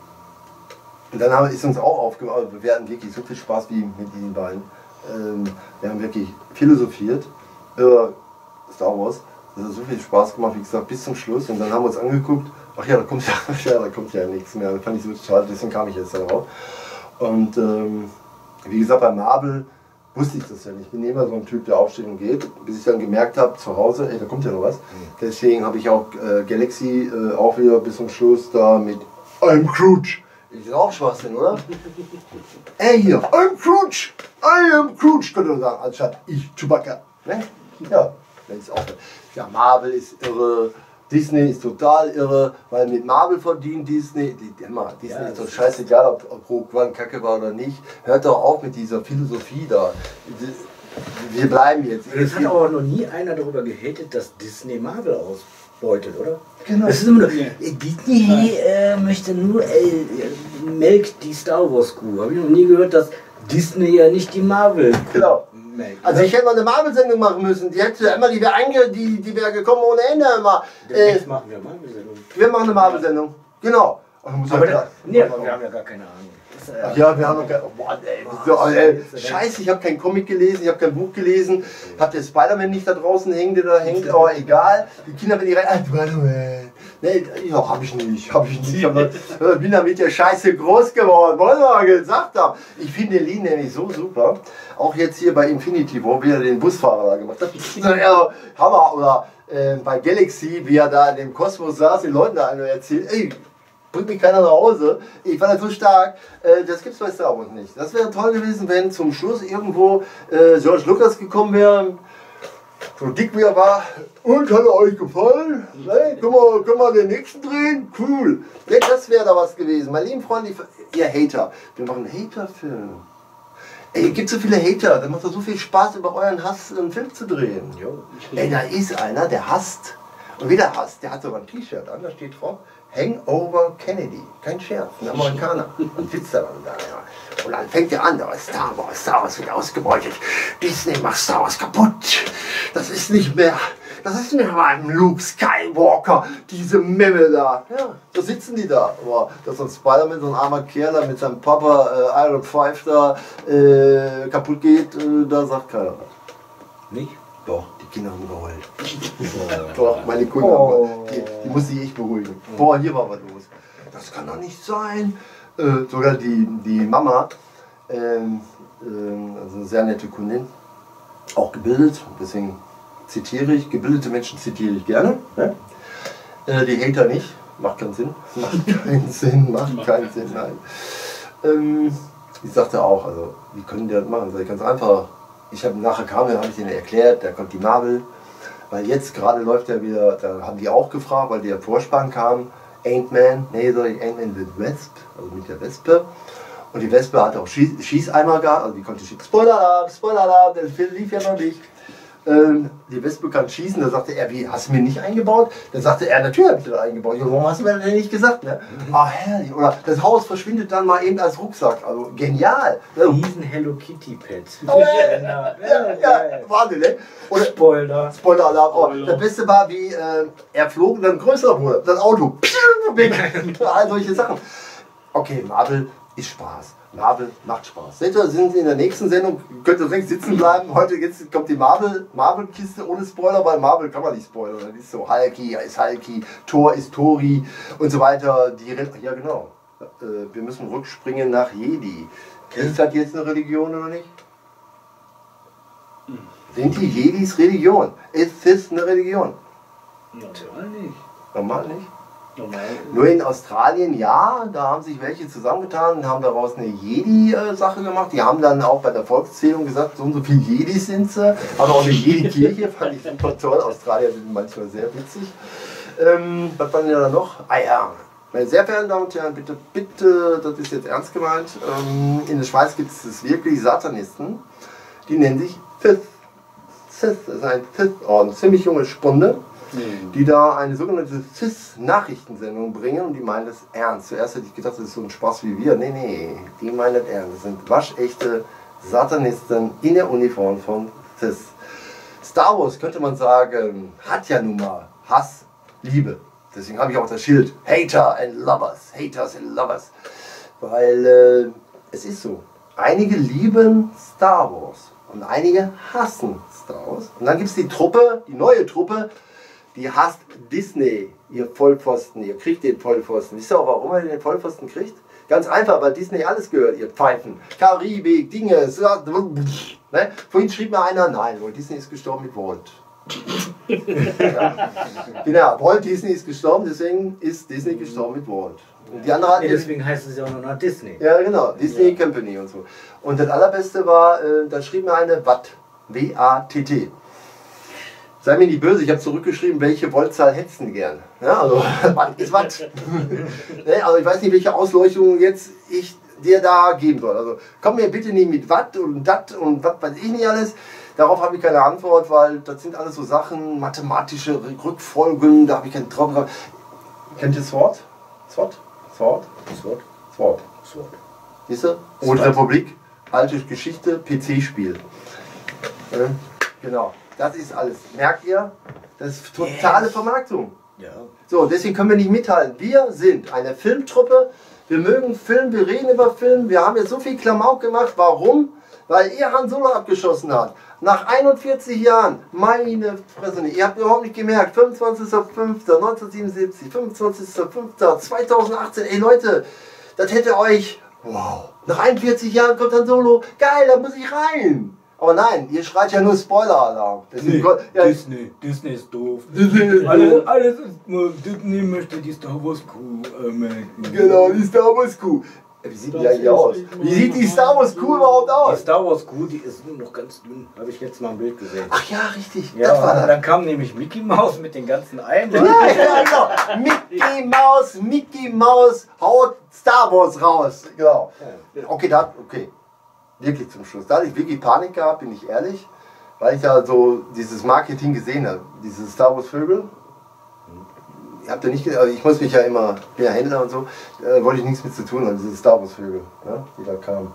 und dann haben, ist uns auch aufgefallen, wir hatten wirklich so viel Spaß wie mit den beiden. Ähm, wir haben wirklich philosophiert über Star Wars. Das hat so viel Spaß gemacht, wie gesagt, bis zum Schluss. Und dann haben wir uns angeguckt, ach ja, da kommt ja, ja, da kommt ja nichts mehr. Das fand ich so schade, deswegen kam ich jetzt darauf. Und ähm, wie gesagt, bei Marvel wusste ich das ja nicht. Ich bin immer so ein Typ, der aufsteht und geht, bis ich dann gemerkt habe, zu Hause, ey, da kommt ja noch was. Deswegen habe ich auch äh, Galaxy äh, auch wieder bis zum Schluss da mit I'm Scrooge. Das ist auch Schwachsinn, oder? Ey, hier, I'm Scrooge! I am Scrooge, könnte man sagen, anstatt ich, Chewbacca. Ne? Ja, das ist auch. Ja, Marvel ist irre. Disney ist total irre, weil mit Marvel verdient Disney, die, immer, Disney Ja, ist doch das scheißegal, ob, ob Rogue One Kacke war oder nicht. Hört doch auf mit dieser Philosophie da. Wir bleiben jetzt. Es hat aber noch nie einer darüber gehatet, dass Disney Marvel ausbeutet, oder? Genau. Es ist immer nur, Nee. äh, Disney äh, möchte nur, äh, melkt die Star Wars Kuh. Habe ich noch nie gehört, dass Disney ja nicht die Marvel Kuh Genau. Also ich hätte mal eine Marvel-Sendung machen müssen. Die hätte immer, die wäre einge, die, die wäre gekommen ohne Ende immer. Äh, machen wir Marvel-Sendung. Wir machen eine Marvel-Sendung. Genau. Aber da, nee, aber wir haben ja gar keine Ahnung. Das, äh, Ach ja, wir haben noch gar, boah, ey, so, ey, Scheiße, ich habe kein Comic gelesen, ich habe kein Buch gelesen. Habt ihr Spider-Man nicht da draußen hängen, der da hängt? Aber egal. Die Kinder, wenn die rein. Ah, Spider-Man. Nee, ja, hab ich nicht, hab ich nicht. Ich hab, äh, bin damit der Scheiße groß geworden, wollen wir mal gesagt haben. Ich finde den Lee nämlich so super. Auch jetzt hier bei Infinity War, wie er den Busfahrer da gemacht hat. Ja, Hammer. Oder äh, bei Galaxy, wie er da in dem Kosmos saß, den Leuten da einer erzählt, ey, bringt mich keiner nach Hause. Ich fand das so stark. Äh, das gibt's bei Star Wars nicht. Das wäre toll gewesen, wenn zum Schluss irgendwo äh, George Lucas gekommen wäre. So dick wie er war. Und hat er euch gefallen? Ne? Können, wir, können wir den nächsten drehen? Cool. Ja, das wäre da was gewesen. Meine lieben Freunde, ihr Hater. Wir machen einen Hater-Film. Ey, es gibt so viele Hater. Da macht es so viel Spaß, über euren Hass einen Film zu drehen. Jo. Ey, da ist einer, der hasst. Und wie der hasst, der hat sogar ein T-Shirt an, da steht drauf Hangover Kennedy. Kein Scherz, ein Amerikaner. Und sitzt da dann da, ja. Und dann fängt er an, da ist Star Wars, Star Wars wird ausgebeutet. Disney macht Star Wars kaputt. Das ist nicht mehr, das ist nicht mehr ein Luke Skywalker, diese Memme da. Ja, da sitzen die da. Aber dass so ein Spider-Man, so ein armer Kerl da mit seinem Papa äh, Iron Five da äh, kaputt geht, äh, da sagt keiner was. Nicht? Doch, die Kinder haben geheult. Doch, meine Kunden oh. haben die, die musste ich beruhigen. Boah, hier war was los. Das kann doch nicht sein. Äh, sogar die, die Mama, ähm, ähm, also eine sehr nette Kundin, auch gebildet, deswegen zitiere ich, gebildete Menschen zitiere ich gerne. Ne? Äh, die Hater nicht, macht keinen Sinn. Macht keinen Sinn, macht keinen Sinn, nein. Ähm, ich sagte auch, also, wie können die das machen? Sag ich ganz einfach. Ich habe nachher kam, habe ich denen erklärt, da kommt die Marvel, weil jetzt gerade läuft er wieder, da haben die auch gefragt, weil der Vorspann kam, Ant-Man, nee, soll ich Ant-Man with Wasp, also mit der Wespe. Und die Wespe hatte auch Schieß, Schießeimer gehabt, also die konnte schießen. Spoiler-Alarm, Spoiler-Alarm, der Film lief ja noch nicht. Ähm, die Wespe kann schießen, da sagte er, wie, hast du mir nicht eingebaut? Dann sagte er, natürlich habe ich das eingebaut. Ja, warum hast du mir das denn nicht gesagt? Ne? Ah, herrlich. Oder das Haus verschwindet dann mal eben als Rucksack. Also genial. Riesen Hello Kitty Pet. Oh, ja, ja, ja, Wahnsinn, ne? Oder Spoiler. Spoiler-Alarm. Oh, das Beste war, wie äh, er flog und dann größer wurde. Das Auto. Weg. All solche Sachen. Okay, Marvel ist Spaß. Marvel macht Spaß. Seht ihr, sind in der nächsten Sendung, könnt ihr direkt sitzen bleiben. Heute jetzt kommt die Marvel, Marvel-Kiste ohne Spoiler, weil Marvel kann man nicht spoilern. Das ist so, Hulky ist Hulky, Thor ist Tori und so weiter. Die, ja genau, äh, wir müssen rückspringen nach Jedi. Ist das jetzt eine Religion oder nicht? Sind die Jedis Religion? Ist es eine Religion? Normal nicht. Normal nicht? Normal. Nur in Australien, ja, da haben sich welche zusammengetan und haben daraus eine Jedi-Sache gemacht. Die haben dann auch bei der Volkszählung gesagt, so und so viele Jedis sind sie. Aber auch eine Jedi-Kirche, fand ich super toll. Australier sind manchmal sehr witzig. Ähm, was war denn da noch? Ah ja, meine sehr verehrten Damen und Herren, bitte, bitte, das ist jetzt ernst gemeint. Ähm, in der Schweiz gibt es wirklich Satanisten, die nennen sich Sith. Sith, das ist ein Sith-Orden, ziemlich junge Spunde, die da eine sogenannte Sith-Nachrichtensendung bringen und die meinen das ernst. Zuerst hätte ich gedacht, das ist so ein Spaß wie wir. Nee, nee, die meinen das ernst. Das sind waschechte Satanisten in der Uniform von Sith. Star Wars, könnte man sagen, hat ja nun mal Hass, Liebe. Deswegen habe ich auch das Schild Hater and Lovers. Haters and Lovers. Weil äh, es ist so, einige lieben Star Wars und einige hassen Star Wars. Und dann gibt es die Truppe, die neue Truppe, die hasst Disney, ihr Vollpfosten, ihr kriegt den Vollpfosten. Wisst ihr auch, warum ihr den Vollpfosten kriegt? Ganz einfach, weil Disney alles gehört, ihr Pfeifen. Karibik, Dinge, ne? Vorhin schrieb mir einer, nein, Walt Disney ist gestorben mit Walt. Ja. Genau, Walt Disney ist gestorben, deswegen ist Disney gestorben mit Walt. Und die andere ja, deswegen heißt es ja auch noch nach Disney. Ja, genau, Disney ja. Company und so. Und das allerbeste war, äh, da schrieb mir eine Watt, W A T T. Sei mir nicht böse, ich habe zurückgeschrieben, welche Voltzahl hättest du gern. Ja, also, Watt ist Watt. Ne, also ich weiß nicht, welche Ausleuchtung jetzt ich dir da geben soll. Also komm mir bitte nicht mit Watt und Dat und was weiß ich nicht alles. Darauf habe ich keine Antwort, weil das sind alles so Sachen, mathematische Rückfolgen, da habe ich keinen Traum drauf. Kennt ihr SWOT? SWOT? SWOT? SWOT? SWOT. SWOT. Siehst du? Old Republik, alte Geschichte, P C-Spiel. Äh, genau, das ist alles. Merkt ihr? Das ist totale Vermarktung. Ja. So, deswegen können wir nicht mithalten. Wir sind eine Filmtruppe, wir mögen Film, wir reden über Film, wir haben jetzt so viel Klamauk gemacht. Warum? Weil ihr Han Solo abgeschossen habt. Nach einundvierzig Jahren, meine Fresse, ihr habt überhaupt nicht gemerkt, fünfundzwanzigster fünfter neunzehnhundertsiebenundsiebzig, fünfundzwanzigster fünfter zweitausendachtzehn, ey Leute, das hätte euch, wow, nach einundvierzig Jahren kommt Han Solo, geil, da muss ich rein. Aber nein, ihr schreit ja nur Spoiler-Alarm. Nee, ja, Disney, Disney ist doof. Disney ist alles, doof. alles ist nur, Disney möchte die Star Wars Crew äh, melden. Genau, die Star Wars Kuh. Wie sieht die eigentlich aus? Wie sieht die Star Wars Kuh überhaupt Die aus? Star Wars Crew, die ist nur noch ganz dünn. Habe ich jetzt mal ein Bild gesehen. Ach ja, richtig. Ja, das war und das. dann kam nämlich Mickey Mouse mit den ganzen Eimern. Ja, ja, genau. Mickey Mouse, Mickey Mouse haut Star Wars raus. Genau. Okay, da, okay. Wirklich zum Schluss. Da hatte ich wirklich Panik gehabt, bin ich ehrlich. Weil ich ja so dieses Marketing gesehen habe. Diese Star Wars Vögel. Ihr habt ja nicht, also ich muss mich ja immer, ich bin ja Händler und so, äh, wollte ich nichts mit zu tun haben, diese Star Wars Vögel, ne, die da kamen.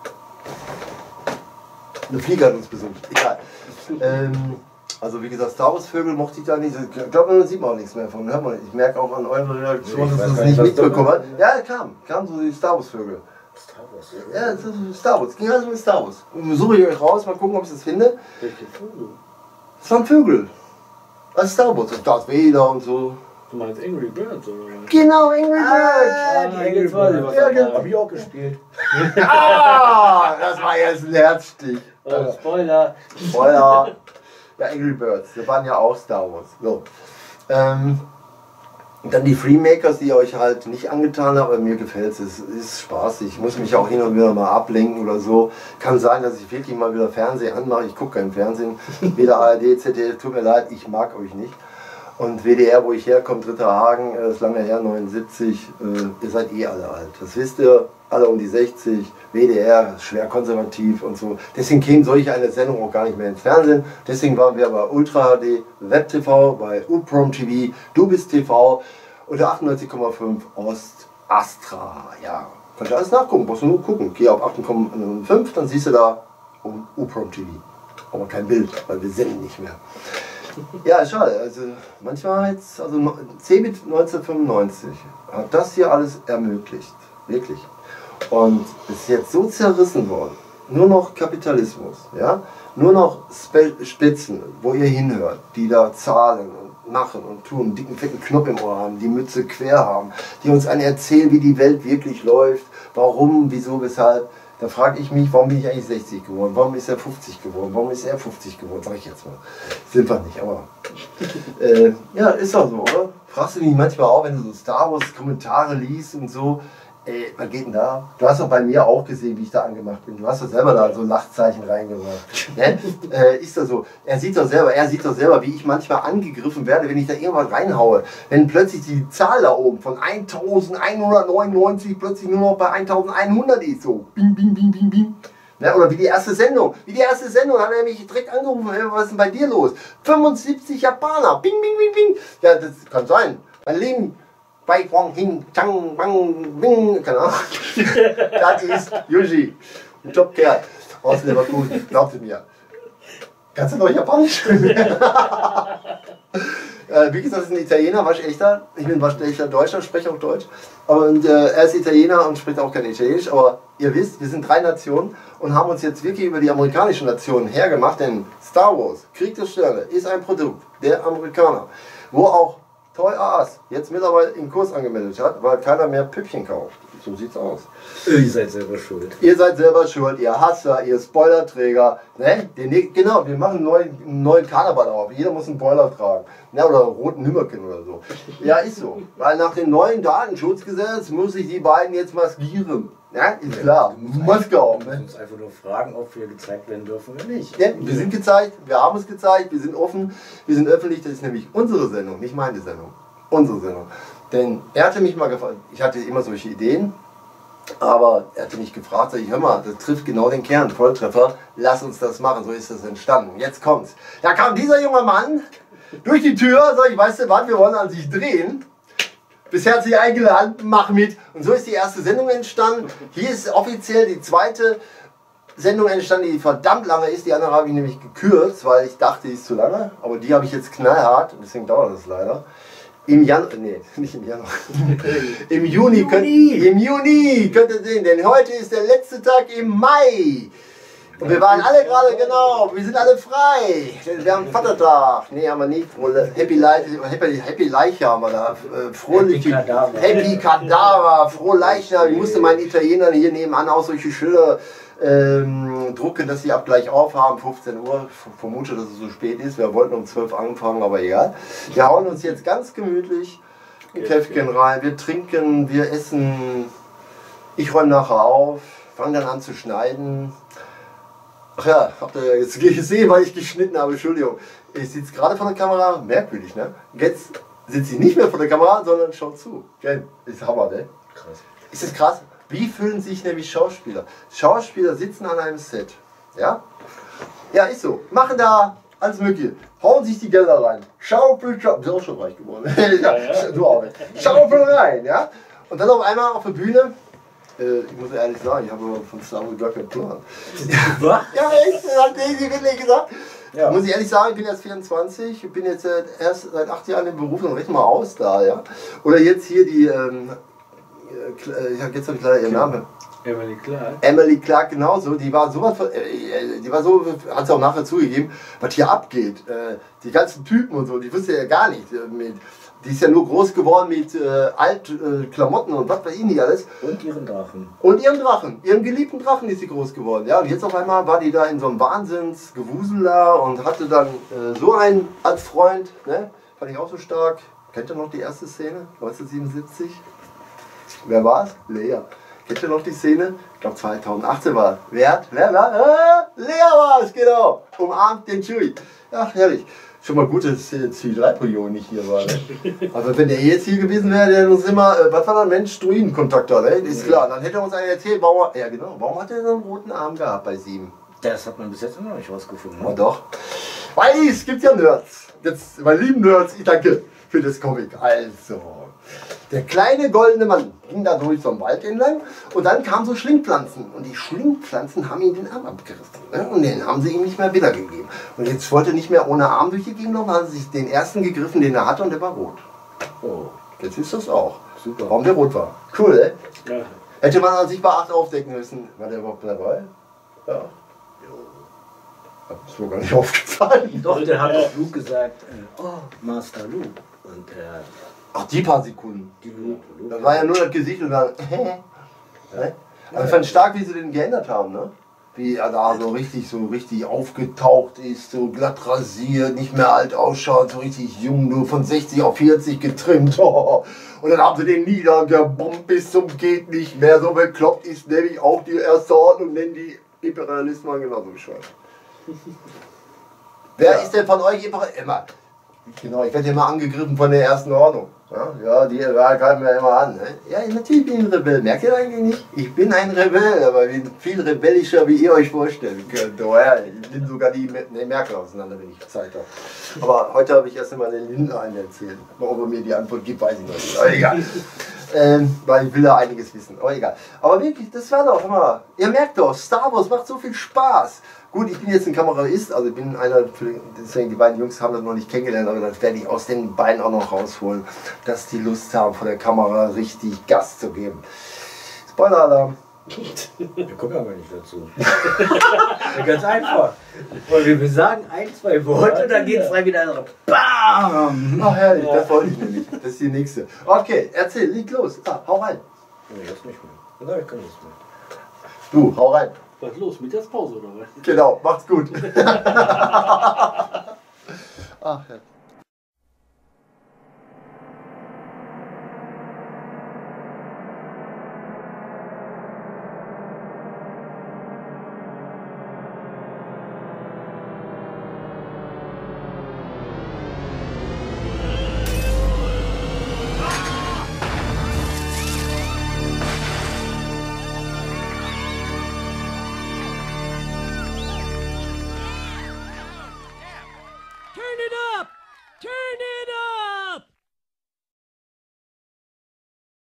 Eine Fliege hat uns besucht, egal. Ähm, also wie gesagt, Star Wars Vögel mochte ich da nicht, ich glaube, man sieht man auch nichts mehr von. Hört man, ich merke auch an eurer Reaktion, Nee, ich dass weiß ihr es gar nicht, nicht was mitbekommen da- habt. Ja, kam, kam so die Star Wars Vögel. Star Wars, Ja, das ist Star Wars, ging also mit Star Wars. Und suche ich euch raus, mal gucken, ob ich das finde. Welche Vögel? Das waren Vögel. Das ist Star Wars, das Darth Vader und so. Du meinst Angry Birds oder was? Genau, Angry Birds. Ah, die Ah, Angry jetzt weiß ich, Birds. was Ja, du genau. meinst. Hab ich auch gespielt. Ah, das war jetzt ein Herzstich. Oh, Spoiler. Spoiler. Ja, Angry Birds, wir waren ja auch Star Wars. So. Ähm, und dann die Freemakers, die euch halt nicht angetan haben, aber mir gefällt es. Es ist spaßig. Ich muss mich auch hin und wieder mal ablenken oder so. Kann sein, dass ich wirklich mal wieder Fernsehen anmache. Ich gucke kein Fernsehen. Weder A R D, Z D F, tut mir leid, ich mag euch nicht. Und W D R, wo ich herkomme, Dritter Hagen, äh, ist lange her, neunundsiebzig, äh, ihr seid eh alle alt. Das wisst ihr, alle um die sechzig, W D R, schwer konservativ und so. Deswegen kämen solche eine Sendung auch gar nicht mehr ins Fernsehen. Deswegen waren wir bei Ultra H D, Web T V, bei UPROM T V, Du bist T V oder achtundneunzig Komma fünf Ost Astra. Ja, könnt ihr alles nachgucken, brauchst du nur gucken. Geh auf acht Komma fünf, dann siehst du da UPROM T V. Aber kein Bild, weil wir senden nicht mehr. Ja, ist schade. Also manchmal jetzt, also Cebit neunzehnhundertfünfundneunzig hat das hier alles ermöglicht. Wirklich. Und ist jetzt so zerrissen worden. Nur noch Kapitalismus. Ja? Nur noch Spe Spitzen, wo ihr hinhört, die da zahlen und machen und tun, einen dicken, fetten Knopf im Ohr haben, die Mütze quer haben, die uns einen erzählen, wie die Welt wirklich läuft, warum, wieso, weshalb. Da frage ich mich, warum bin ich eigentlich sechzig geworden? Warum ist er fünfzig geworden? Warum ist er fünfzig geworden? Sag ich jetzt mal. Sind wir nicht, aber. äh, ja, ist doch so, oder? Fragst du mich manchmal auch, wenn du so Star Wars Kommentare liest und so, ey, was geht denn da? Du hast doch bei mir auch gesehen, wie ich da angemacht bin. Du hast doch selber da so Lachzeichen reingemacht. Ne? äh, ist doch so. Er sieht doch selber, er sieht doch selber, wie ich manchmal angegriffen werde, wenn ich da irgendwas reinhaue. Wenn plötzlich die Zahl da oben von eintausendeinhundertneunundneunzig plötzlich nur noch bei eintausendeinhundert ist. So, bing, bing, bing, bing, bing. Ne? Oder wie die erste Sendung. Wie die erste Sendung hat er mich direkt angerufen, hey, was ist denn bei dir los? fünfundsiebzig Japaner. Bing, bing, bing, bing. Ja, das kann sein. Mein Leben. Bei Wong Hing, Chang, Wang, Bing, keine Ahnung. Das ist Yuji. Ein Top-Kerl. Aus Leverkusen, glaubt ihr mir. Kannst du noch Japanisch? äh, wie gesagt, das ist ein Italiener, waschechter. Ich bin waschechter Deutscher, spreche auch Deutsch. Und äh, er ist Italiener und spricht auch kein Italienisch. Aber ihr wisst, wir sind drei Nationen und haben uns jetzt wirklich über die amerikanischen Nationen hergemacht. Denn Star Wars, Krieg der Sterne, ist ein Produkt der Amerikaner. Wo auch Toy R Us jetzt mittlerweile im Kurs angemeldet hat, weil keiner mehr Püppchen kauft. So sieht's aus. Ihr seid selber schuld. Ihr seid selber schuld, ihr Hasser, ihr Spoilerträger. Ne? Den, genau, wir machen einen neuen, einen neuen Karneval auf. Jeder muss einen Spoiler tragen. Ne? Oder einen roten Nimmerchen oder so. Ja, ist so. Weil nach dem neuen Datenschutzgesetz muss ich die beiden jetzt maskieren. Ja, ist klar. Maske auf. Wir Ne? müssen uns einfach nur fragen, ob wir gezeigt werden dürfen oder nicht. Ja, wir sind gezeigt, wir haben es gezeigt, wir sind offen, wir sind öffentlich. Das ist nämlich unsere Sendung, nicht meine Sendung. Unsere Sendung. Denn er hatte mich mal gefragt, ich hatte immer solche Ideen, aber er hatte mich gefragt, sag ich, hör mal, das trifft genau den Kern, Volltreffer, lass uns das machen, so ist das entstanden. Jetzt kommt's. Da kam dieser junge Mann durch die Tür, sag ich, weißt du was, wir wollen an sich drehen. Bist herzlich eingeladen, mach mit. Und so ist die erste Sendung entstanden. Hier ist offiziell die zweite Sendung entstanden, die verdammt lange ist. Die andere habe ich nämlich gekürzt, weil ich dachte, die ist zu lange. Aber die habe ich jetzt knallhart, deswegen dauert das leider. Im Januar, nee, nicht im Januar. Im Juni, könnt, im Juni könnt ihr sehen, denn heute ist der letzte Tag im Mai. Und wir waren alle gerade, genau, wir sind alle frei. Wir haben Vatertag. Nee, haben wir nicht. Happy, Happy, Happy Leiche haben wir da. Frohe Happy Kadaver. Happy Kadaver, frohe Leiche. Ich musste meinen Italienern hier nebenan auch solche Schilder ähm, drucken, dass sie ab gleich aufhaben. fünfzehn Uhr. Ich vermute, dass es so spät ist. Wir wollten um zwölf anfangen, aber egal. Wir hauen uns jetzt ganz gemütlich ein Käffchen rein. Wir trinken, wir essen. Ich räume nachher auf, fange dann an zu schneiden. Ach ja, habt ihr jetzt gesehen, weil ich geschnitten habe, Entschuldigung. Ich sitze gerade vor der Kamera, merkwürdig, ne? Jetzt sitze ich nicht mehr vor der Kamera, sondern schaut zu. Gell? Ist Hammer, ne? Krass. Ist das krass? Wie fühlen sich nämlich Schauspieler? Schauspieler sitzen an einem Set, ja? Ja, ist so. Machen da alles Mögliche. Hauen sich die Gelder rein. Schaufel, Schaufel. Du bist auch schon reich geworden. Ja, ja. Du auch. Schaufel rein, ja? Und dann auf einmal auf der Bühne. Ich muss ehrlich sagen, ich habe von Star Wars gar keinen Plan. Was? Ja, echt, das hat Daisy wirklich gesagt. Ja. Muss ich ehrlich sagen, ich bin jetzt vierundzwanzig, ich bin jetzt erst seit acht Jahren im Beruf und rechne mal aus da, ja. Oder jetzt hier die, ähm, äh, jetzt habe ich leider ihren Namen. Emily Clark. Emily Clark genauso, die war sowas von, äh, die war so, hat sie auch nachher zugegeben, was hier abgeht. Äh, die ganzen Typen und so, die wusste ja gar nicht. Äh, mit, Die ist ja nur groß geworden mit äh, Altklamotten äh, und was weiß ich nicht alles. Und ihren Drachen. Und ihren Drachen. Ihren geliebten Drachen ist sie groß geworden. Ja, und jetzt auf einmal war die da in so einem Wahnsinnsgewusel da und hatte dann äh, so einen als Freund. Ne? Fand ich auch so stark. Kennt ihr noch die erste Szene? neunzehnhundertsiebenundsiebzig? Wer war es? Lea. Kennt ihr noch die Szene? Ich glaube zweitausendachtzehn war es. Wer? Wer war? Äh, Lea war es, genau. Umarmt den Chewie. Ach, herrlich. Schon mal gut, dass C drei P O nicht hier war. Ne? Aber wenn der jetzt hier gewesen wäre, der uns immer, äh, was war da, Mensch, Druidenkontakt da, ne? Ist klar. Dann hätte er uns einen erzählt, warum, ja genau, warum hat er so einen roten Arm gehabt bei sieben? Das hat man bis jetzt noch nicht rausgefunden. Ne? Oh, doch. Weil es gibt ja Nerds. Jetzt, meine lieben Nerds, ich danke für das Comic. Also, der kleine goldene Mann ging da durch so einen Wald entlang und dann kamen so Schlingpflanzen. Und die Schlingpflanzen haben ihm den Arm abgerissen. Ne? Und den haben sie ihm nicht mehr wiedergegeben. Und jetzt wollte er nicht mehr ohne Arm durch die Gegend laufen, haben sie sich den ersten gegriffen, den er hatte, und der war rot. Oh, jetzt ist das auch. Super. Warum der rot war. Cool, ey? Ja. Hätte man an sich bei acht aufdecken müssen. War der überhaupt dabei? Ja. Hat mir so gar nicht aufgefallen. Doch, der hat auch Luke gesagt, äh, oh, Master Luke. Und er... Ach, die paar Sekunden. Die Luke. Das war ja nur das Gesicht und dann... ja. Aber ich fand stark, wie sie den geändert haben, ne? Wie er da so richtig, so richtig aufgetaucht ist, so glatt rasiert, nicht mehr alt ausschaut, so richtig jung, nur von sechzig auf vierzig getrimmt. Oh. Und dann haben sie den niedergebombt bis zum geht nicht mehr. So bekloppt ist nämlich auch die erste Ordnung, nennen die Imperialisten mal genauso bescheuert. Wer ja. ist denn von euch immer? Genau, ich werde immer angegriffen von der ersten Ordnung. Ja, ja die greifen mir immer an. Ne? Ja, natürlich bin ich ein Rebell. Merkt ihr eigentlich nicht? Ich bin ein Rebell, aber ich bin viel rebellischer, wie ihr euch vorstellen könnt. Oh ja, ich bin sogar die ne, Merkel auseinander, wenn ich Zeit habe. Aber heute habe ich erst einmal den Lindner einen erzählt. Warum er mir die Antwort gibt, weiß ich noch nicht. Aber egal. Ähm, weil ich will da einiges wissen. Aber egal. Aber wirklich, das war doch immer. Ihr merkt doch, Star Wars macht so viel Spaß. Gut, ich bin jetzt ein Kameraist, also ich bin einer, deswegen die beiden Jungs haben das noch nicht kennengelernt, aber das werde ich aus den beiden auch noch rausholen, dass die Lust haben, vor der Kamera richtig Gas zu geben. Spoiler-Alarm. Wir kommen aber nicht dazu. Ja, ganz einfach. Weil wir sagen ein, zwei Worte und dann geht es gleich wieder so. BAM! Ach herrlich, das wollte ich nämlich. Das ist die nächste. Okay, erzähl, leg los. Ah, hau rein. Nee, das nicht mehr. Nein, ich kann nicht mehr. Du, hau rein. Was ist los? Mit der Pause oder was? Genau, macht's gut. Ach, ja.